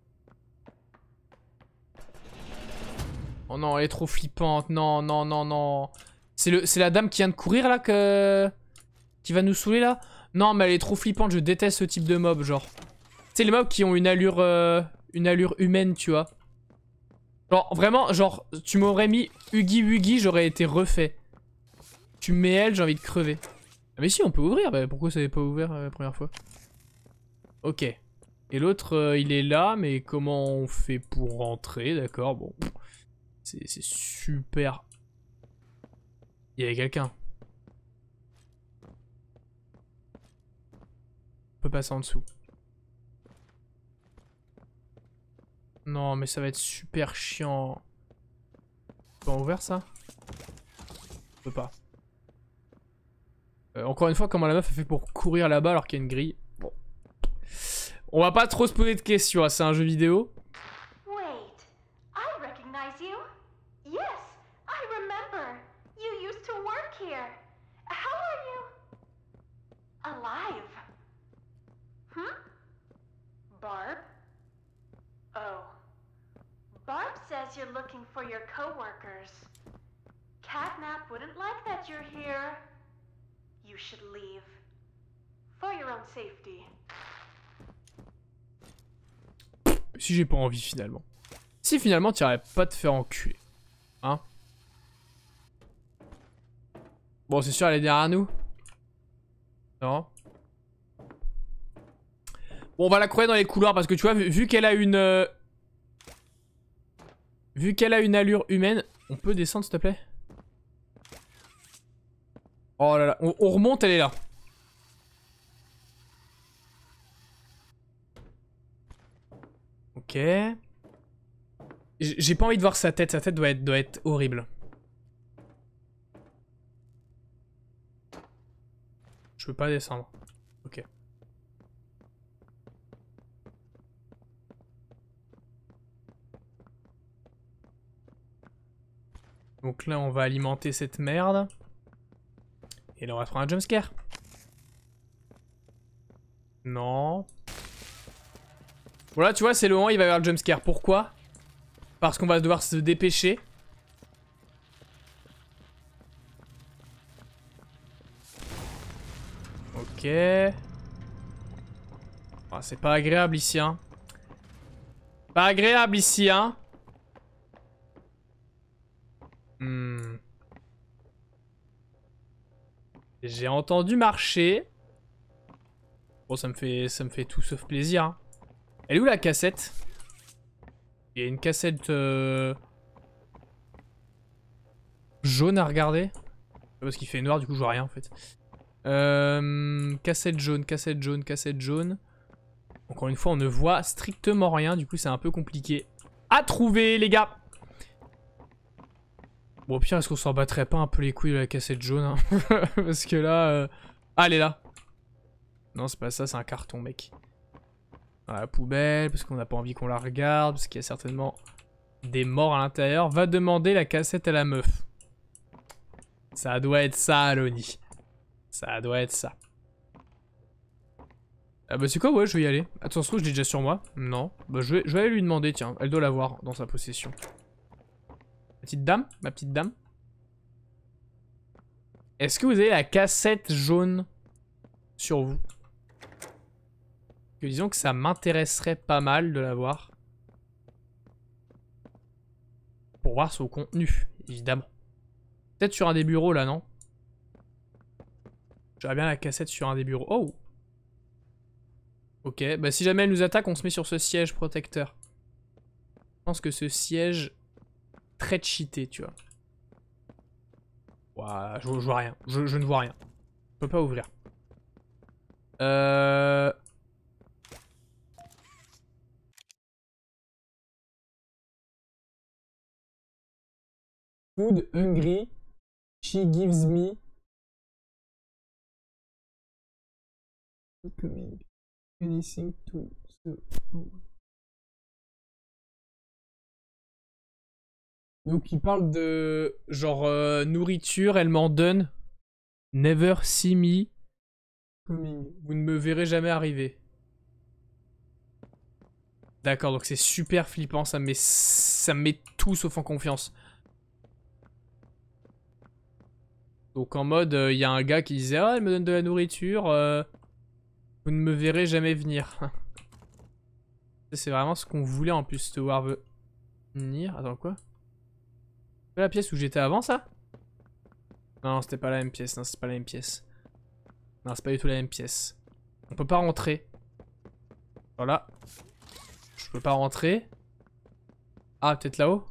Oh non, elle est trop flippante. Non, non, non, non. C'est la dame qui vient de courir là que... Qui va nous saouler là? Non, mais elle est trop flippante, je déteste ce type de mob, genre. Tu sais, les mobs qui ont une allure, euh, une allure humaine, tu vois. Genre, vraiment, genre, tu m'aurais mis Huggy Wuggy, j'aurais été refait. Tu mets elle, j'ai envie de crever. Ah mais si, on peut ouvrir. Bah, pourquoi ça n'avait pas ouvert euh, la première fois? Ok. Et l'autre, euh, il est là, mais comment on fait pour rentrer? D'accord, bon. C'est super. Il y avait quelqu'un. On peut passer en dessous. Non, mais ça va être super chiant. On peut en ouvrir ça? On peut pas. Euh, encore une fois, comment la meuf a fait pour courir là-bas alors qu'il y a une grille? Bon. On va pas trop se poser de questions, hein, c'est un jeu vidéo. Wait, I recognize you. Yes, I remember. You used to work here. How are you? Alive. Hmm? Barb? Oh. Barb says you're looking for your coworkers. Catnap wouldn't like that you're here. You should leave. For your own safety. Si j'ai pas envie finalement. Si finalement tu n'arrêtes pas de te faire enculer. Hein? Bon, c'est sûr, elle est derrière nous. Non. Bon, on va la croire dans les couloirs parce que tu vois, vu, vu qu'elle a une... Euh... Vu qu'elle a une allure humaine... On peut descendre s'il te plaît? Oh là là, on, on remonte, elle est là. Ok. J'ai pas envie de voir sa tête, sa tête doit être, doit être horrible. Je peux pas descendre. Ok. Donc là on va alimenter cette merde. Et là on va prendre un jumpscare. Non. Voilà, tu vois, c'est le moment où il va y avoir le jumpscare. Pourquoi? Parce qu'on va devoir se dépêcher. Ok. Oh, c'est pas agréable ici, hein. Pas agréable ici, hein. Hmm. J'ai entendu marcher. Bon, ça me fait, ça me fait tout sauf plaisir, hein. Elle est où la cassette? Il y a une cassette euh... jaune à regarder. Parce qu'il fait noir, du coup je vois rien en fait. Euh... Cassette jaune, cassette jaune, cassette jaune. Encore une fois, on ne voit strictement rien, du coup c'est un peu compliqué à trouver les gars. Bon, au pire, est-ce qu'on s'en battrait pas un peu les couilles de la cassette jaune, hein? Parce que là... Euh... Ah, elle est là. Non, c'est pas ça, c'est un carton, mec. À la poubelle, parce qu'on n'a pas envie qu'on la regarde, parce qu'il y a certainement des morts à l'intérieur. Va demander la cassette à la meuf. Ça doit être ça, Loni. Ça doit être ça. Ah bah c'est quoi? Ouais, je vais y aller. Attends, je l'ai déjà sur moi. Non. Bah je vais, je vais aller lui demander, tiens. Elle doit l'avoir dans sa possession. Ma petite dame? Ma petite dame? Est-ce que vous avez la cassette jaune sur vous? Que disons que ça m'intéresserait pas mal de l'avoir. Pour voir son contenu, évidemment. Peut-être sur un des bureaux là, non? J'aurais bien la cassette sur un des bureaux. Oh! Ok, bah si jamais elle nous attaque, on se met sur ce siège protecteur. Je pense que ce siège... très cheaté, tu vois. Ouah, je, je vois rien. Je, je ne vois rien. Je peux pas ouvrir. Euh... Food hungry. She gives me. Anything to. Donc il parle de genre euh, nourriture, elle m'en donne. Never see me coming. Vous ne me verrez jamais arriver. D'accord, donc c'est super flippant, ça me met, ça me met tout sauf en confiance. Donc en mode, il euh, y a un gars qui disait « Ah, elle me donne de la nourriture, euh, vous ne me verrez jamais venir. » C'est vraiment ce qu'on voulait en plus, te voir venir. Attends, quoi? C'est la pièce où j'étais avant, ça? Non, c'était pas la même pièce. Non, c'est pas la même pièce. Non, c'est pas du tout la même pièce. On peut pas rentrer. Voilà. Je peux pas rentrer. Ah, peut-être là-haut.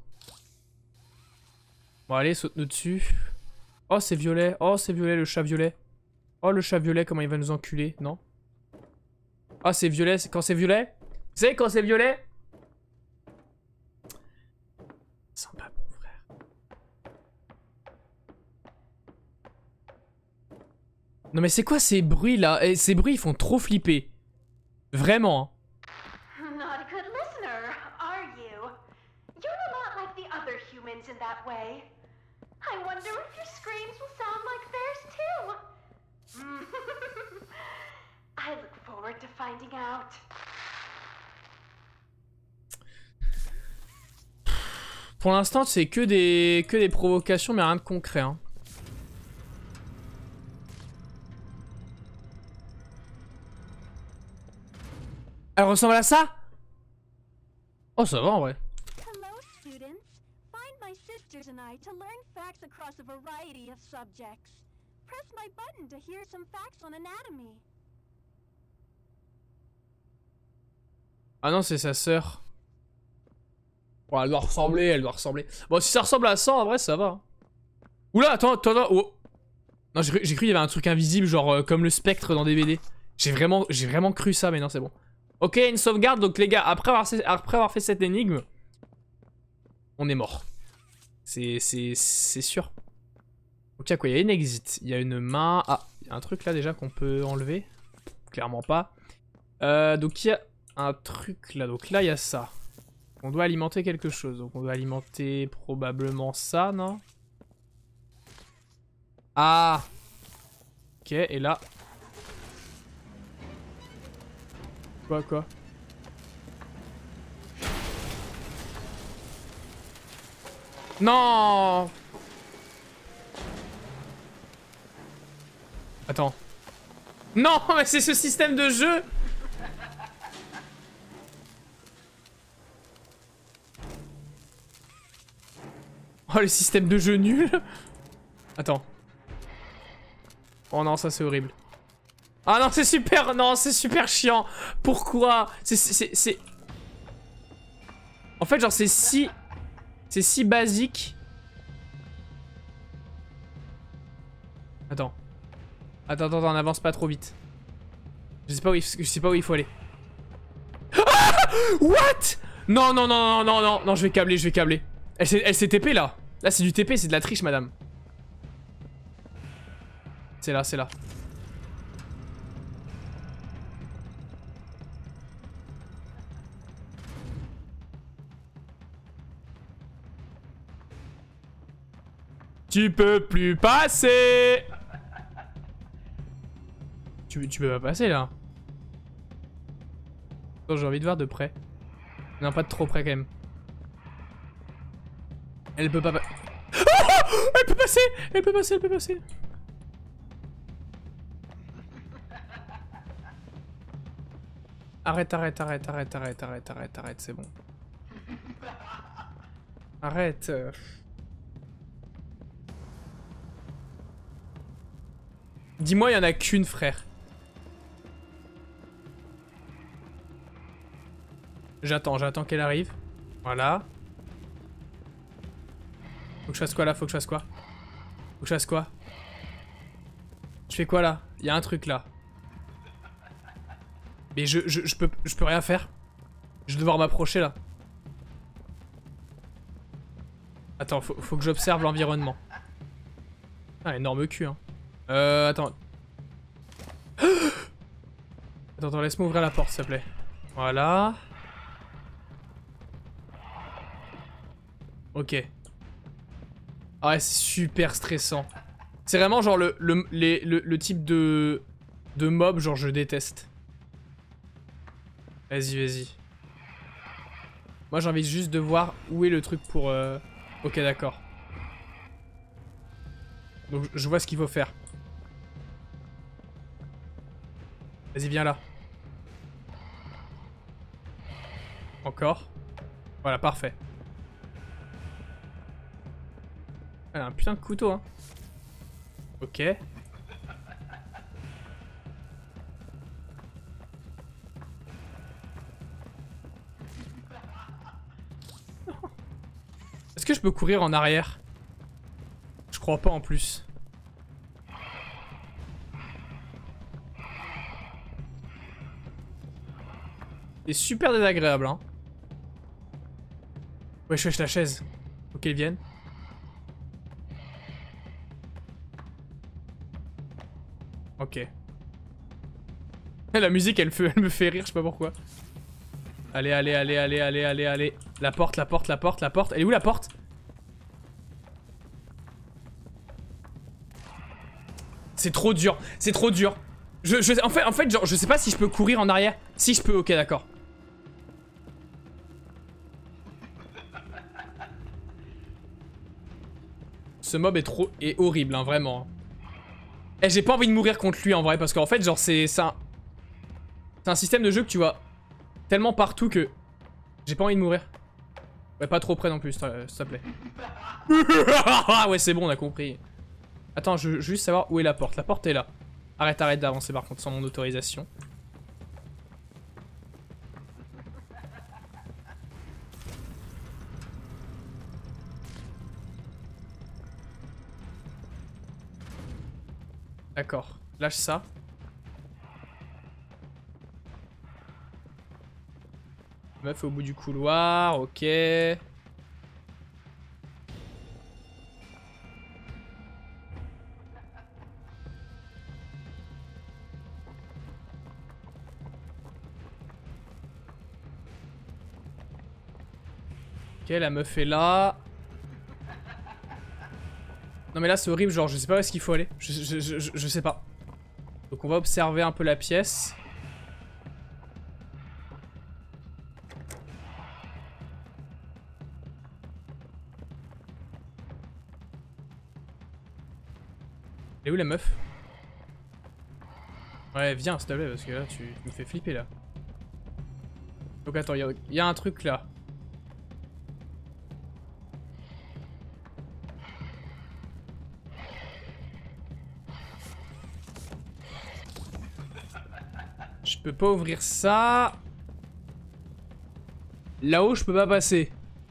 Bon, allez, saute-nous dessus. Oh, c'est violet. Oh, c'est violet, le chat violet. Oh, le chat violet, comment il va nous enculer, non? Ah, c'est violet. Quand c'est violet? Vous savez quand c'est violet? Sympa, mon frère. Non, mais c'est quoi ces bruits là? Et ces bruits, ils font trop flipper. Vraiment. Not a good listener, are you? You're a lot like the other humans in that way. I wonder if your screams will sound like theirs too. I look forward to finding out. Pour l'instant, c'est que des que des provocations, mais rien de concret. Hein. Elle ressemble à ça? Oh, ça va en vrai. Hello, students. Find my sisters and I to learn facts across a variety of subjects. Press my button to hear some facts on anatomy. Ah non, c'est sa sœur. Bon, elle doit ressembler, elle doit ressembler. Bon, si ça ressemble à ça, en vrai, ça va. Oula, attends, attends, attends. Oh. Non, j'ai cru qu'il y avait un truc invisible, genre euh, comme le spectre dans des B D. J'ai vraiment, j'ai vraiment cru ça, mais non, c'est bon. Ok, une sauvegarde, donc les gars, après avoir, après avoir fait cette énigme, on est mort. C'est sûr. Ok, quoi, il y a une exit, il y a une main... Ah, il y a un truc là déjà qu'on peut enlever. Clairement pas. Euh, donc il y a un truc là, donc là il y a ça. On doit alimenter quelque chose, donc on doit alimenter probablement ça, non? Ah! Ok, et là... Quoi, quoi? Non! Attends. Non, mais c'est ce système de jeu! Oh, le système de jeu nul! Attends. Oh non, ça c'est horrible. Ah non, c'est super, non, c'est super chiant. Pourquoi? C'est... En fait, genre, c'est si... C'est si basique. Attends. Attends, attends, on n'avance pas trop vite. Je sais pas où il, je sais pas où il faut aller. Ah! What? Non, non, non, non, non, non, non, je vais câbler, je vais câbler. Elle s'est T P là. Là, c'est du T P, c'est de la triche, madame. C'est là, c'est là. Tu peux plus passer. Tu, tu peux pas passer là. J'ai envie de voir de près. Non, pas de trop près quand même. Elle peut pas... Pa oh, elle peut passer. Elle peut passer, elle peut passer. Arrête, arrête, arrête, arrête, arrête, arrête, arrête, arrête, c'est bon. Arrête. Dis-moi, il y en a qu'une, frère. J'attends, j'attends qu'elle arrive. Voilà. Faut que je fasse quoi là? Faut que je fasse quoi? Faut que je fasse quoi? Je fais quoi là? Il y a un truc là. Mais je, je, je peux je peux rien faire. Je vais devoir m'approcher là. Attends, faut, faut que j'observe l'environnement. Ah, énorme cul, hein. Euh, attends. Attends, attends, laisse-moi ouvrir la porte, s'il te plaît. Voilà. Ok. Ah ouais, c'est super stressant. C'est vraiment genre le, le, les, le, le type de, de mob, genre je déteste. Vas-y, vas-y. Moi j'ai envie juste de voir où est le truc pour... Euh... Ok, d'accord. Donc je vois ce qu'il faut faire. Vas-y, viens là. Encore. Voilà, parfait. Elle a un putain de couteau, hein. Ok. Est-ce que je peux courir en arrière? Je crois pas en plus. C'est super désagréable, hein. Wesh, wesh, la chaise. Faut qu'elle vienne. Ok. La musique, elle, fait, elle me fait rire, je sais pas pourquoi. Allez, allez, allez, allez, allez, allez, allez. La porte, la porte, la porte, la porte. Elle est où la porte? C'est trop dur, c'est trop dur. Je, je, en fait, en fait genre, je sais pas si je peux courir en arrière. Si je peux, ok, d'accord. Ce mob est trop... est horrible, hein, vraiment. Et j'ai pas envie de mourir contre lui, en vrai, parce qu'en fait, genre, c'est un... C'est un système de jeu que tu vois tellement partout que... J'ai pas envie de mourir. Ouais, pas trop près non plus, s'il te plaît. Ouais, c'est bon, on a compris. Attends, je veux juste savoir où est la porte. La porte est là. Arrête, arrête d'avancer, par contre, sans mon autorisation. D'accord, lâche ça. Meuf au bout du couloir, ok. Ok, la meuf est là. Non mais là c'est horrible, genre je sais pas où est-ce qu'il faut aller. Je, je, je, je, je sais pas. Donc on va observer un peu la pièce. Elle est où la meuf? Ouais, viens s'il te plaît parce que là tu me fais flipper là. Donc attends, il y, y a un truc là. Je peux pas ouvrir ça. Là-haut, je peux pas passer.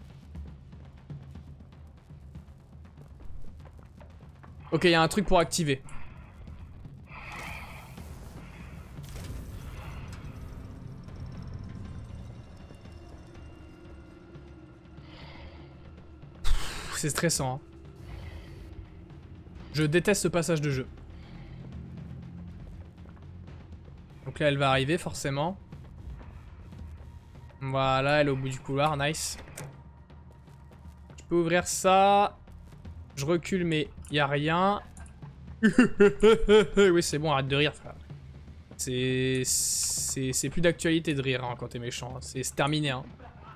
Ok, il y a un truc pour activer. C'est stressant, hein. Je déteste ce passage de jeu. Donc là, elle va arriver, forcément. Voilà, elle est au bout du couloir, nice. Je peux ouvrir ça. Je recule, mais il n'y a rien. Oui, c'est bon, arrête de rire, frère. C'est... C'est plus d'actualité de rire, hein, quand t'es méchant. C'est terminé, hein.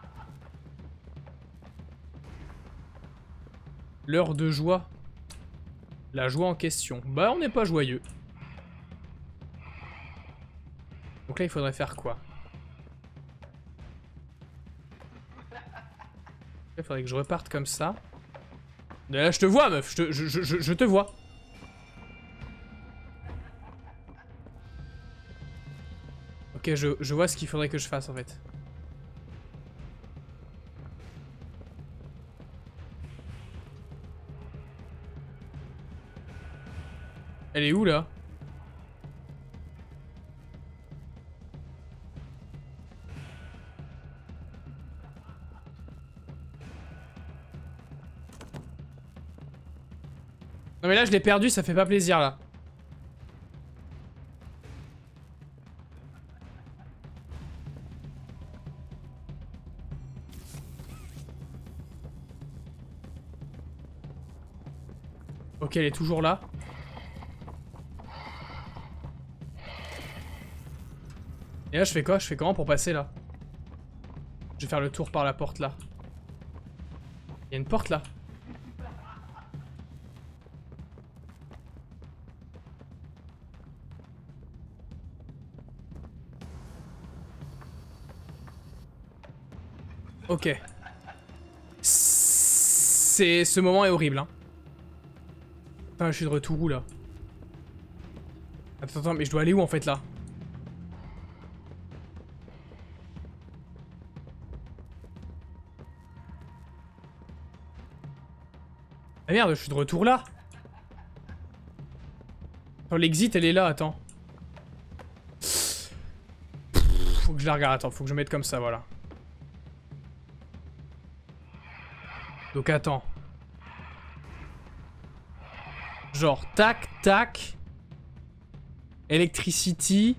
L'heure de joie. La joie en question. Bah, on n'est pas joyeux. Donc là, il faudrait faire quoi? Il faudrait que je reparte comme ça. Mais là, je te vois, meuf. Je te, je, je, je te vois. Ok, je, je vois ce qu'il faudrait que je fasse, en fait. Elle est où, là? Non mais là je l'ai perdu, ça fait pas plaisir là. Ok, elle est toujours là. Et là je fais quoi? Je fais comment pour passer là? Je vais faire le tour par la porte là. Il y a une porte là. Ok. C'est... Ce moment est horrible, hein. Putain, je suis de retour où, là? Attends, attends, mais je dois aller où en fait là? Ah merde, je suis de retour là. Attends, l'exit elle est là, attends. Faut que je la regarde, attends, faut que je mette comme ça, voilà. Donc attends. Genre, tac, tac. Electricity.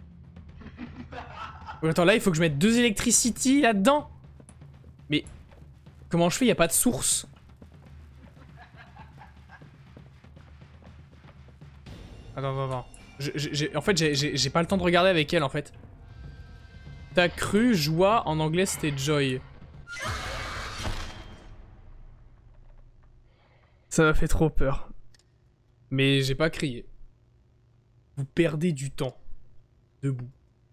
Oh, attends, là il faut que je mette deux Electricity là-dedans. Mais comment je fais? Il n'y a pas de source. Attends, attends, attends. Je, j'ai, en fait, j'ai pas le temps de regarder avec elle, en fait. T'as cru, joie, en anglais c'était joy. Ça m'a fait trop peur. Mais j'ai pas crié. Vous perdez du temps. Debout.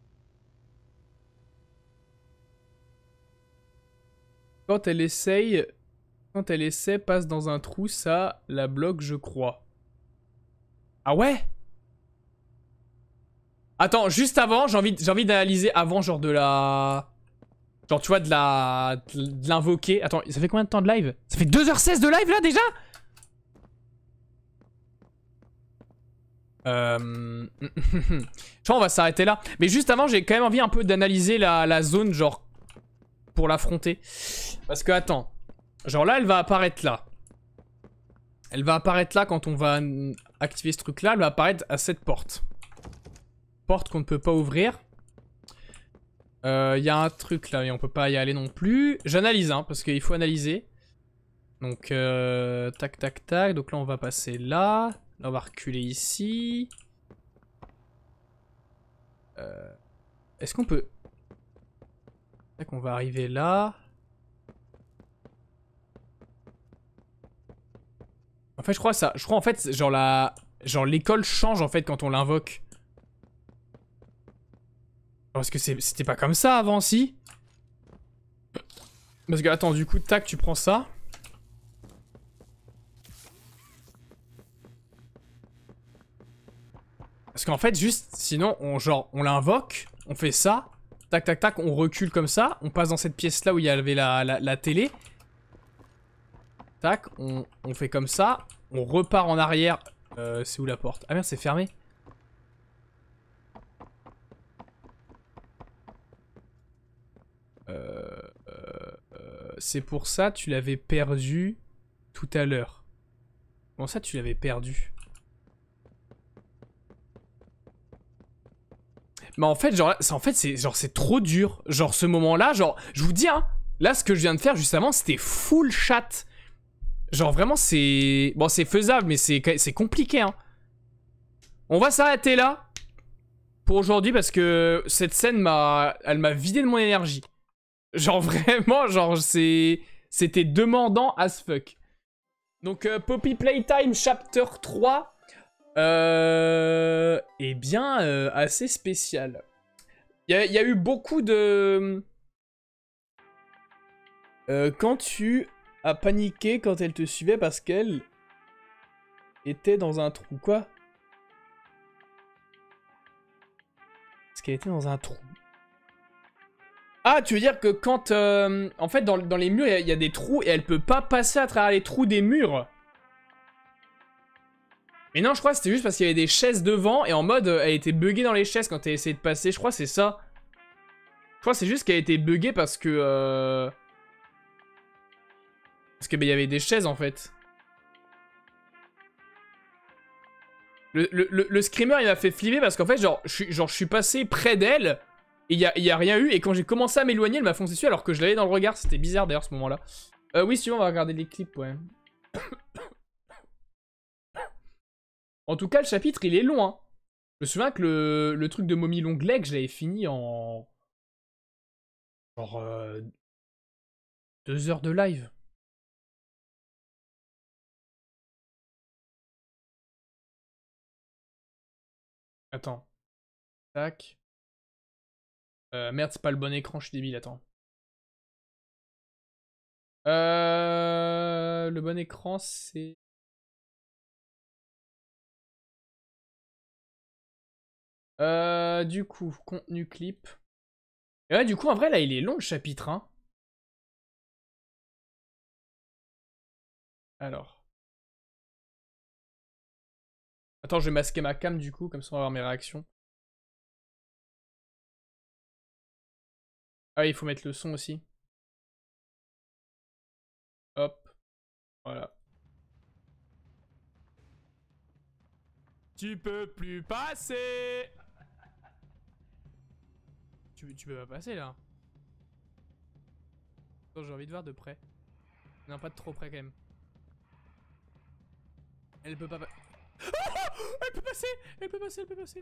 Quand elle essaye... Quand elle essaie, passe dans un trou, ça la bloque, je crois. Ah ouais? Attends, juste avant, j'ai envie, j'ai envie d'analyser avant, genre de la... Genre, tu vois, de la... de l'invoquer. Attends, ça fait combien de temps de live? Ça fait deux heures seize de live, là, déjà? Euh... je crois qu'on va s'arrêter là. Mais juste avant, j'ai quand même envie un peu d'analyser la, la zone, genre... Pour l'affronter. Parce que, attends. Genre là, elle va apparaître là. Elle va apparaître là quand on va activer ce truc-là. Elle va apparaître à cette porte. Porte qu'on ne peut pas ouvrir. Il euh, y a un truc là, mais on peut pas y aller non plus. J'analyse, hein, parce qu'il faut analyser. Donc, euh, tac, tac, tac. Donc là, on va passer là. Là, on va reculer ici. Euh, Est-ce qu'on peut... Tac, on va arriver là. En fait, je crois ça. Je crois en fait, genre la, genre l'école change en fait quand on l'invoque. Parce que c'était pas comme ça avant, si. Parce que attends, du coup, tac, tu prends ça. Parce qu'en fait, juste, sinon, on genre, on l'invoque, on fait ça. Tac, tac, tac, on recule comme ça. On passe dans cette pièce-là où il y avait la, la, la télé. Tac, on, on fait comme ça. On repart en arrière. Euh, c'est où la porte? Ah merde, c'est fermé. Euh, euh, euh, c'est pour ça, tu l'avais perdu tout à l'heure. Comment ça, tu l'avais perdu? Mais en fait, genre, en fait, c'est genre c'est trop dur. Genre ce moment-là, genre, je vous dis, hein, là, ce que je viens de faire justement, c'était full chat. Genre vraiment, c'est... Bon, c'est faisable, mais c'est compliqué, hein. On va s'arrêter là pour aujourd'hui parce que cette scène m'a... Elle m'a vidé de mon énergie. Genre vraiment, genre c'est... C'était demandant as fuck. Donc, euh, Poppy Playtime Chapter trois... Euh... Eh bien, euh, assez spécial. Il y, y a eu beaucoup de... Euh, quand tu as paniqué quand elle te suivait parce qu'elle était dans un trou. Quoi? Parce qu'elle était dans un trou. Ah, tu veux dire que quand... Euh, en fait, dans, dans les murs, il y, y a des trous et elle peut pas passer à travers les trous des murs. Mais non, je crois que c'était juste parce qu'il y avait des chaises devant et en mode, elle était buggée dans les chaises quand elle essayait de passer. Je crois que c'est ça. Je crois que c'est juste qu'elle était buggée parce que... Euh... Parce que bah, y avait des chaises en fait. Le, le, le, le screamer il m'a fait flipper parce qu'en fait, genre, je suis, genre, je suis passé près d'elle et il y a, y a rien eu. Et quand j'ai commencé à m'éloigner, elle m'a foncé dessus alors que je l'avais dans le regard. C'était bizarre d'ailleurs ce moment-là. Euh, oui, si tu veux, on va regarder les clips, ouais. En tout cas, le chapitre, il est long, hein. Je me souviens que le, le truc de Mommy Long Leg, je l'avais fini en... Genre... Euh, deux heures de live. Attends. Tac. Euh, merde, c'est pas le bon écran, je suis débile, attends. Euh, le bon écran, c'est... Euh, du coup, contenu clip. Et ouais, du coup, en vrai, là, il est long le chapitre, hein. Alors. Attends, je vais masquer ma cam, du coup, comme ça on va voir mes réactions. Ah oui, il faut mettre le son aussi. Hop. Voilà. Tu peux plus passer. Tu, tu peux pas passer là. Attends, j'ai envie de voir de près. Non, pas de trop près quand même. Elle peut pas... Oh, elle peut passer. Elle peut passer, elle peut passer.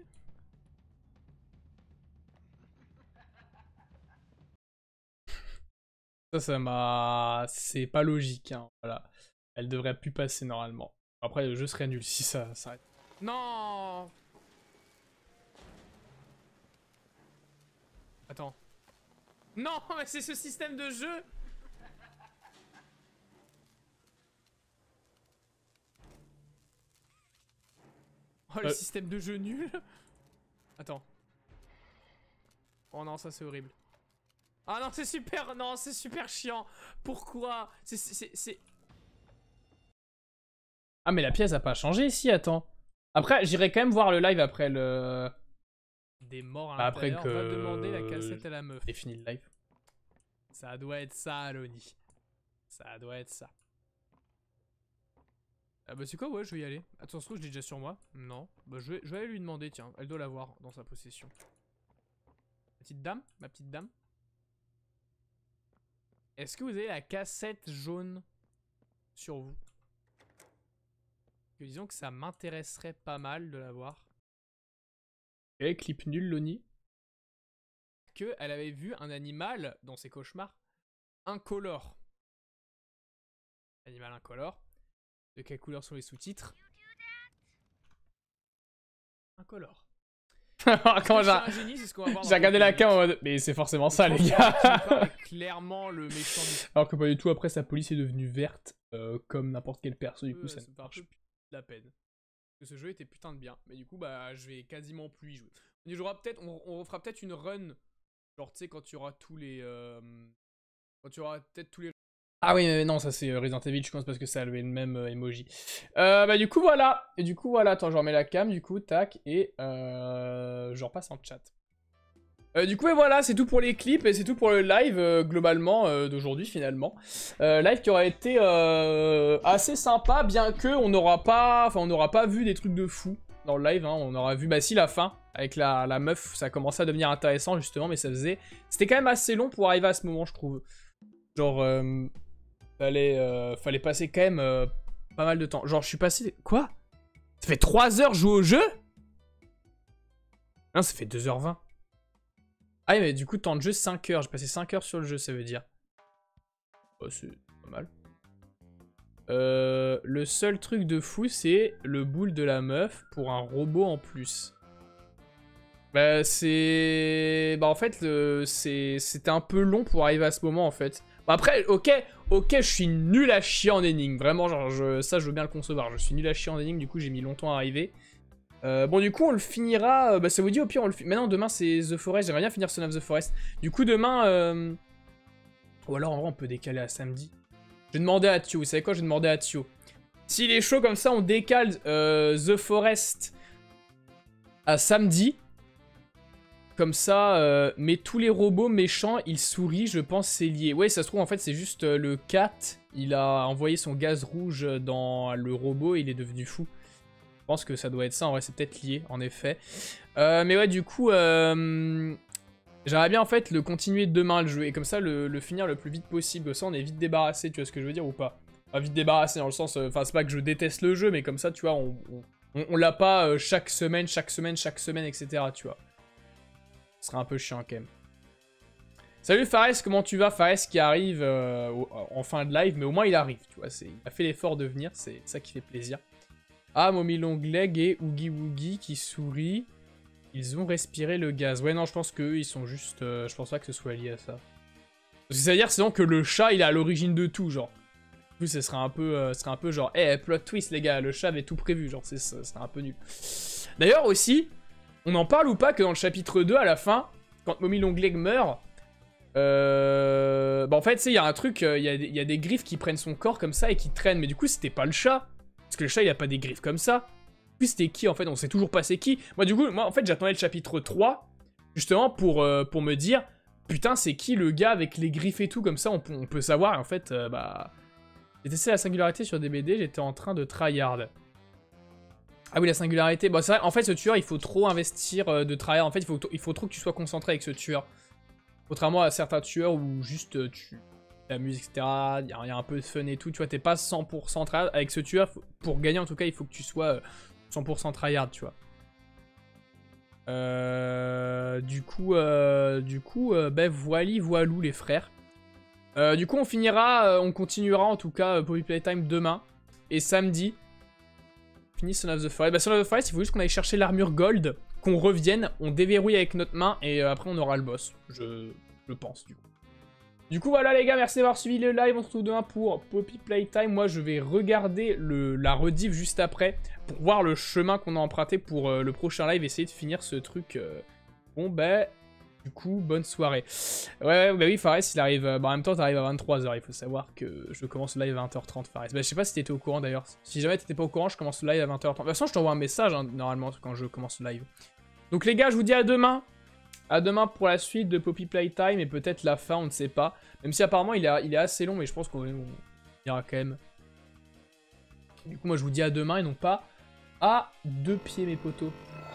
Ça, ça m'a... C'est pas logique, hein. Voilà. Elle devrait plus passer normalement. Après, le jeu serait nul si ça s'arrête. Non. Attends. Non, mais c'est ce système de jeu. Oh, le euh... système de jeu nul. Attends. Oh non, ça c'est horrible. Ah non, c'est super, non, c'est super chiant. Pourquoi? C'est... Ah mais la pièce a pas changé ici, attends. Après, j'irai quand même voir le live après le... Des morts à Après l'intérieur, que... on va demander la cassette à la meuf. Et fini le live. Ça doit être ça, Loni. Ça doit être ça. Ah bah c'est quoi, ouais, je vais y aller. Attends, je l'ai déjà sur moi. Non. Bah je vais, je vais aller lui demander, tiens. Elle doit l'avoir dans sa possession. Petite dame, ma petite dame. Est-ce que vous avez la cassette jaune sur vous? Que disons que ça m'intéresserait pas mal de l'avoir. Ok, clip nul, Loni. Que elle avait vu un animal dans ses cauchemars incolore. Animal incolore. De quelle couleur sont les sous-titres? Incolore. Quand j'ai j'ai regardé la cam en mode mais c'est forcément ça les gars. Clairement le méchant du... Alors que pas du tout, après sa police est devenue verte euh, comme n'importe quel perso, du coup euh, ça me marche. Un peu la peine. Parce que ce jeu était putain de bien. Mais du coup bah je vais quasiment plus y jouer. On y jouera peut-être, on, on fera peut-être une run. Genre tu sais quand tu auras tous les... Euh, quand tu auras peut-être tous les... Ah oui, mais non, ça c'est Resident Evil, je pense, parce que ça avait le même euh, emoji. Euh, bah du coup, voilà. Et du coup, voilà. Attends, je remets la cam, du coup, tac. Et euh, je repasse en chat. Euh, du coup, et voilà, c'est tout pour les clips et c'est tout pour le live, euh, globalement, euh, d'aujourd'hui, finalement. Euh, live qui aurait été euh, assez sympa, bien que on n'aura pas... Enfin, on n'aura pas vu des trucs de fou dans le live, hein. On aura vu, bah si, la fin. Avec la, la meuf, ça commençait à devenir intéressant, justement, mais ça faisait... C'était quand même assez long pour arriver à ce moment, je trouve. Genre... Euh... Fallait, euh, fallait passer quand même euh, pas mal de temps. Genre, je suis passé... Quoi? Ça fait trois heures jouer au jeu? Non, ça fait deux heures vingt. Ah oui, mais du coup, temps de jeu, cinq heures. J'ai passé cinq heures sur le jeu, ça veut dire. Oh, c'est pas mal. Euh, le seul truc de fou, c'est le boule de la meuf pour un robot en plus. Bah, c'est... Bah, en fait, le... c'était un peu long pour arriver à ce moment, en fait. Bah, après, ok... Ok, je suis nul à chier en énigme. Vraiment, genre, je, ça, je veux bien le concevoir. Je suis nul à chier en énigme, du coup, j'ai mis longtemps à arriver. Euh, bon, du coup, on le finira... Euh, bah, ça vous dit, au pire, on le finira... Maintenant, demain, c'est The Forest. J'aimerais bien finir Son of the Forest. Du coup, demain... Euh... Ou alors, en vrai, on peut décaler à samedi. Je vais demander à Thio. Vous savez quoi? Je vais demander à Thio. S'il est chaud comme ça, on décale euh, The Forest à samedi. Comme ça, euh, mais tous les robots méchants, ils sourient, je pense c'est lié. Ouais, ça se trouve, en fait, c'est juste euh, le cat. Il a envoyé son gaz rouge dans le robot et il est devenu fou. Je pense que ça doit être ça, en vrai, c'est peut-être lié, en effet. Euh, mais ouais, du coup, euh, j'aimerais bien, en fait, le continuer demain, le jeu. Et comme ça, le, le finir le plus vite possible. Comme ça, on est vite débarrassé, tu vois ce que je veux dire ou pas? Pas vite débarrassé dans le sens... Enfin, euh, c'est pas que je déteste le jeu, mais comme ça, tu vois, on, on, on, on l'a pas euh, chaque semaine, chaque semaine, chaque semaine, et cetera, tu vois. Ce serait un peu chiant quand même. Salut Fares, comment tu vas? Fares qui arrive euh, en fin de live, mais au moins il arrive, tu vois. Il a fait l'effort de venir, c'est ça qui fait plaisir. Ah, Mommy Longleg et Oogie Woogie qui sourient. Ils ont respiré le gaz. Ouais, non, je pense qu'eux, ils sont juste... Euh, je pense pas que ce soit lié à ça. Parce que ça veut dire sinon que le chat, il est à l'origine de tout, genre. Du coup, ce serait un peu, euh, ce serait un peu genre... Eh, hey, plot twist, les gars, le chat avait tout prévu, genre, ce serait un peu nul. D'ailleurs, aussi... On en parle ou pas que dans le chapitre deux, à la fin, quand Mommy Longleg meurt, euh... bah en fait, tu sais, il y a un truc, il y, y a des griffes qui prennent son corps comme ça et qui traînent. Mais du coup, c'était pas le chat. Parce que le chat, il a pas des griffes comme ça. Puis c'était qui, en fait? On sait toujours pas c'est qui. Moi, du coup, moi, en fait, j'attendais le chapitre trois, justement, pour, euh, pour me dire, putain, c'est qui le gars avec les griffes et tout, comme ça, on, on peut savoir. Et en fait, euh, bah... J'ai testé la singularité sur D B D, j'étais en train de tryhard. Ah oui, la singularité. Bon, c'est vrai, en fait, ce tueur, il faut trop investir euh, de tryhard. En fait, il faut, il faut trop que tu sois concentré avec ce tueur. Contrairement à certains tueurs où juste euh, tu t'amuses, et cetera. Il y, y a un peu de fun et tout. Tu vois, t'es pas cent pour cent tryhard. Avec ce tueur, faut, pour gagner, en tout cas, il faut que tu sois euh, cent pour cent tryhard, tu vois. Euh, du coup, euh, du coup, euh, ben voili, voilou, les frères. Euh, du coup, on finira, euh, on continuera en tout cas euh, Poppy Playtime demain et samedi. Fini Son of the Forest. Bah, Son of the Forest, il faut juste qu'on aille chercher l'armure gold, qu'on revienne, on déverrouille avec notre main et euh, après on aura le boss. Je, je pense, du coup. Du coup, voilà les gars, merci d'avoir suivi le live. On se retrouve demain pour Poppy Playtime. Moi, je vais regarder le, la rediff juste après pour voir le chemin qu'on a emprunté pour euh, le prochain live, essayer de finir ce truc. Euh... Bon, ben, bah, du coup, bonne soirée. Ouais, bah oui, Fares, il arrive. Bah, en même temps, t'arrives à vingt-trois heures. Il faut savoir que je commence le live à vingt heures trente, Fares. Bah, je sais pas si t'étais au courant d'ailleurs. Si jamais t'étais pas au courant, je commence le live à vingt heures trente. De toute façon, je t'envoie un message hein, normalement quand je commence le live. Donc, les gars, je vous dis à demain. À demain pour la suite de Poppy Playtime et peut-être la fin, on ne sait pas. Même si apparemment il est, il est assez long, mais je pense qu'on ira quand même. Du coup, moi je vous dis à demain et non pas à deux pieds, mes potos.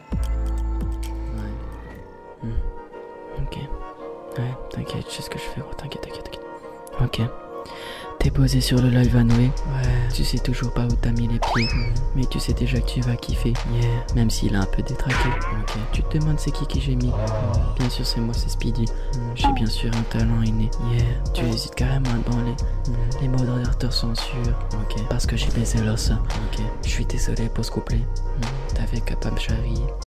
Ouais. Mmh. Ok. Ouais, t'inquiète, je sais ce que je fais, gros. T'inquiète, t'inquiète, t'inquiète. Ok. T'es posé sur le live à Noé. Ouais. Tu sais toujours pas où t'as mis les pieds. Mmh. Mais tu sais déjà que tu vas kiffer. Yeah. Même s'il a un peu détraqué. Ok. Tu te demandes c'est qui qui j'ai mis. Mmh. Bien sûr c'est moi, c'est Speedy. Mmh. J'ai bien sûr un talent inné. Yeah. Tu hésites carrément à te branler. Mmh. Les modérateurs sont sûrs. Ok. Parce que j'ai baisé leur sein. Ok. Je suis désolé pour ce couplet. Mmh. T'avais qu'à pas me charrier.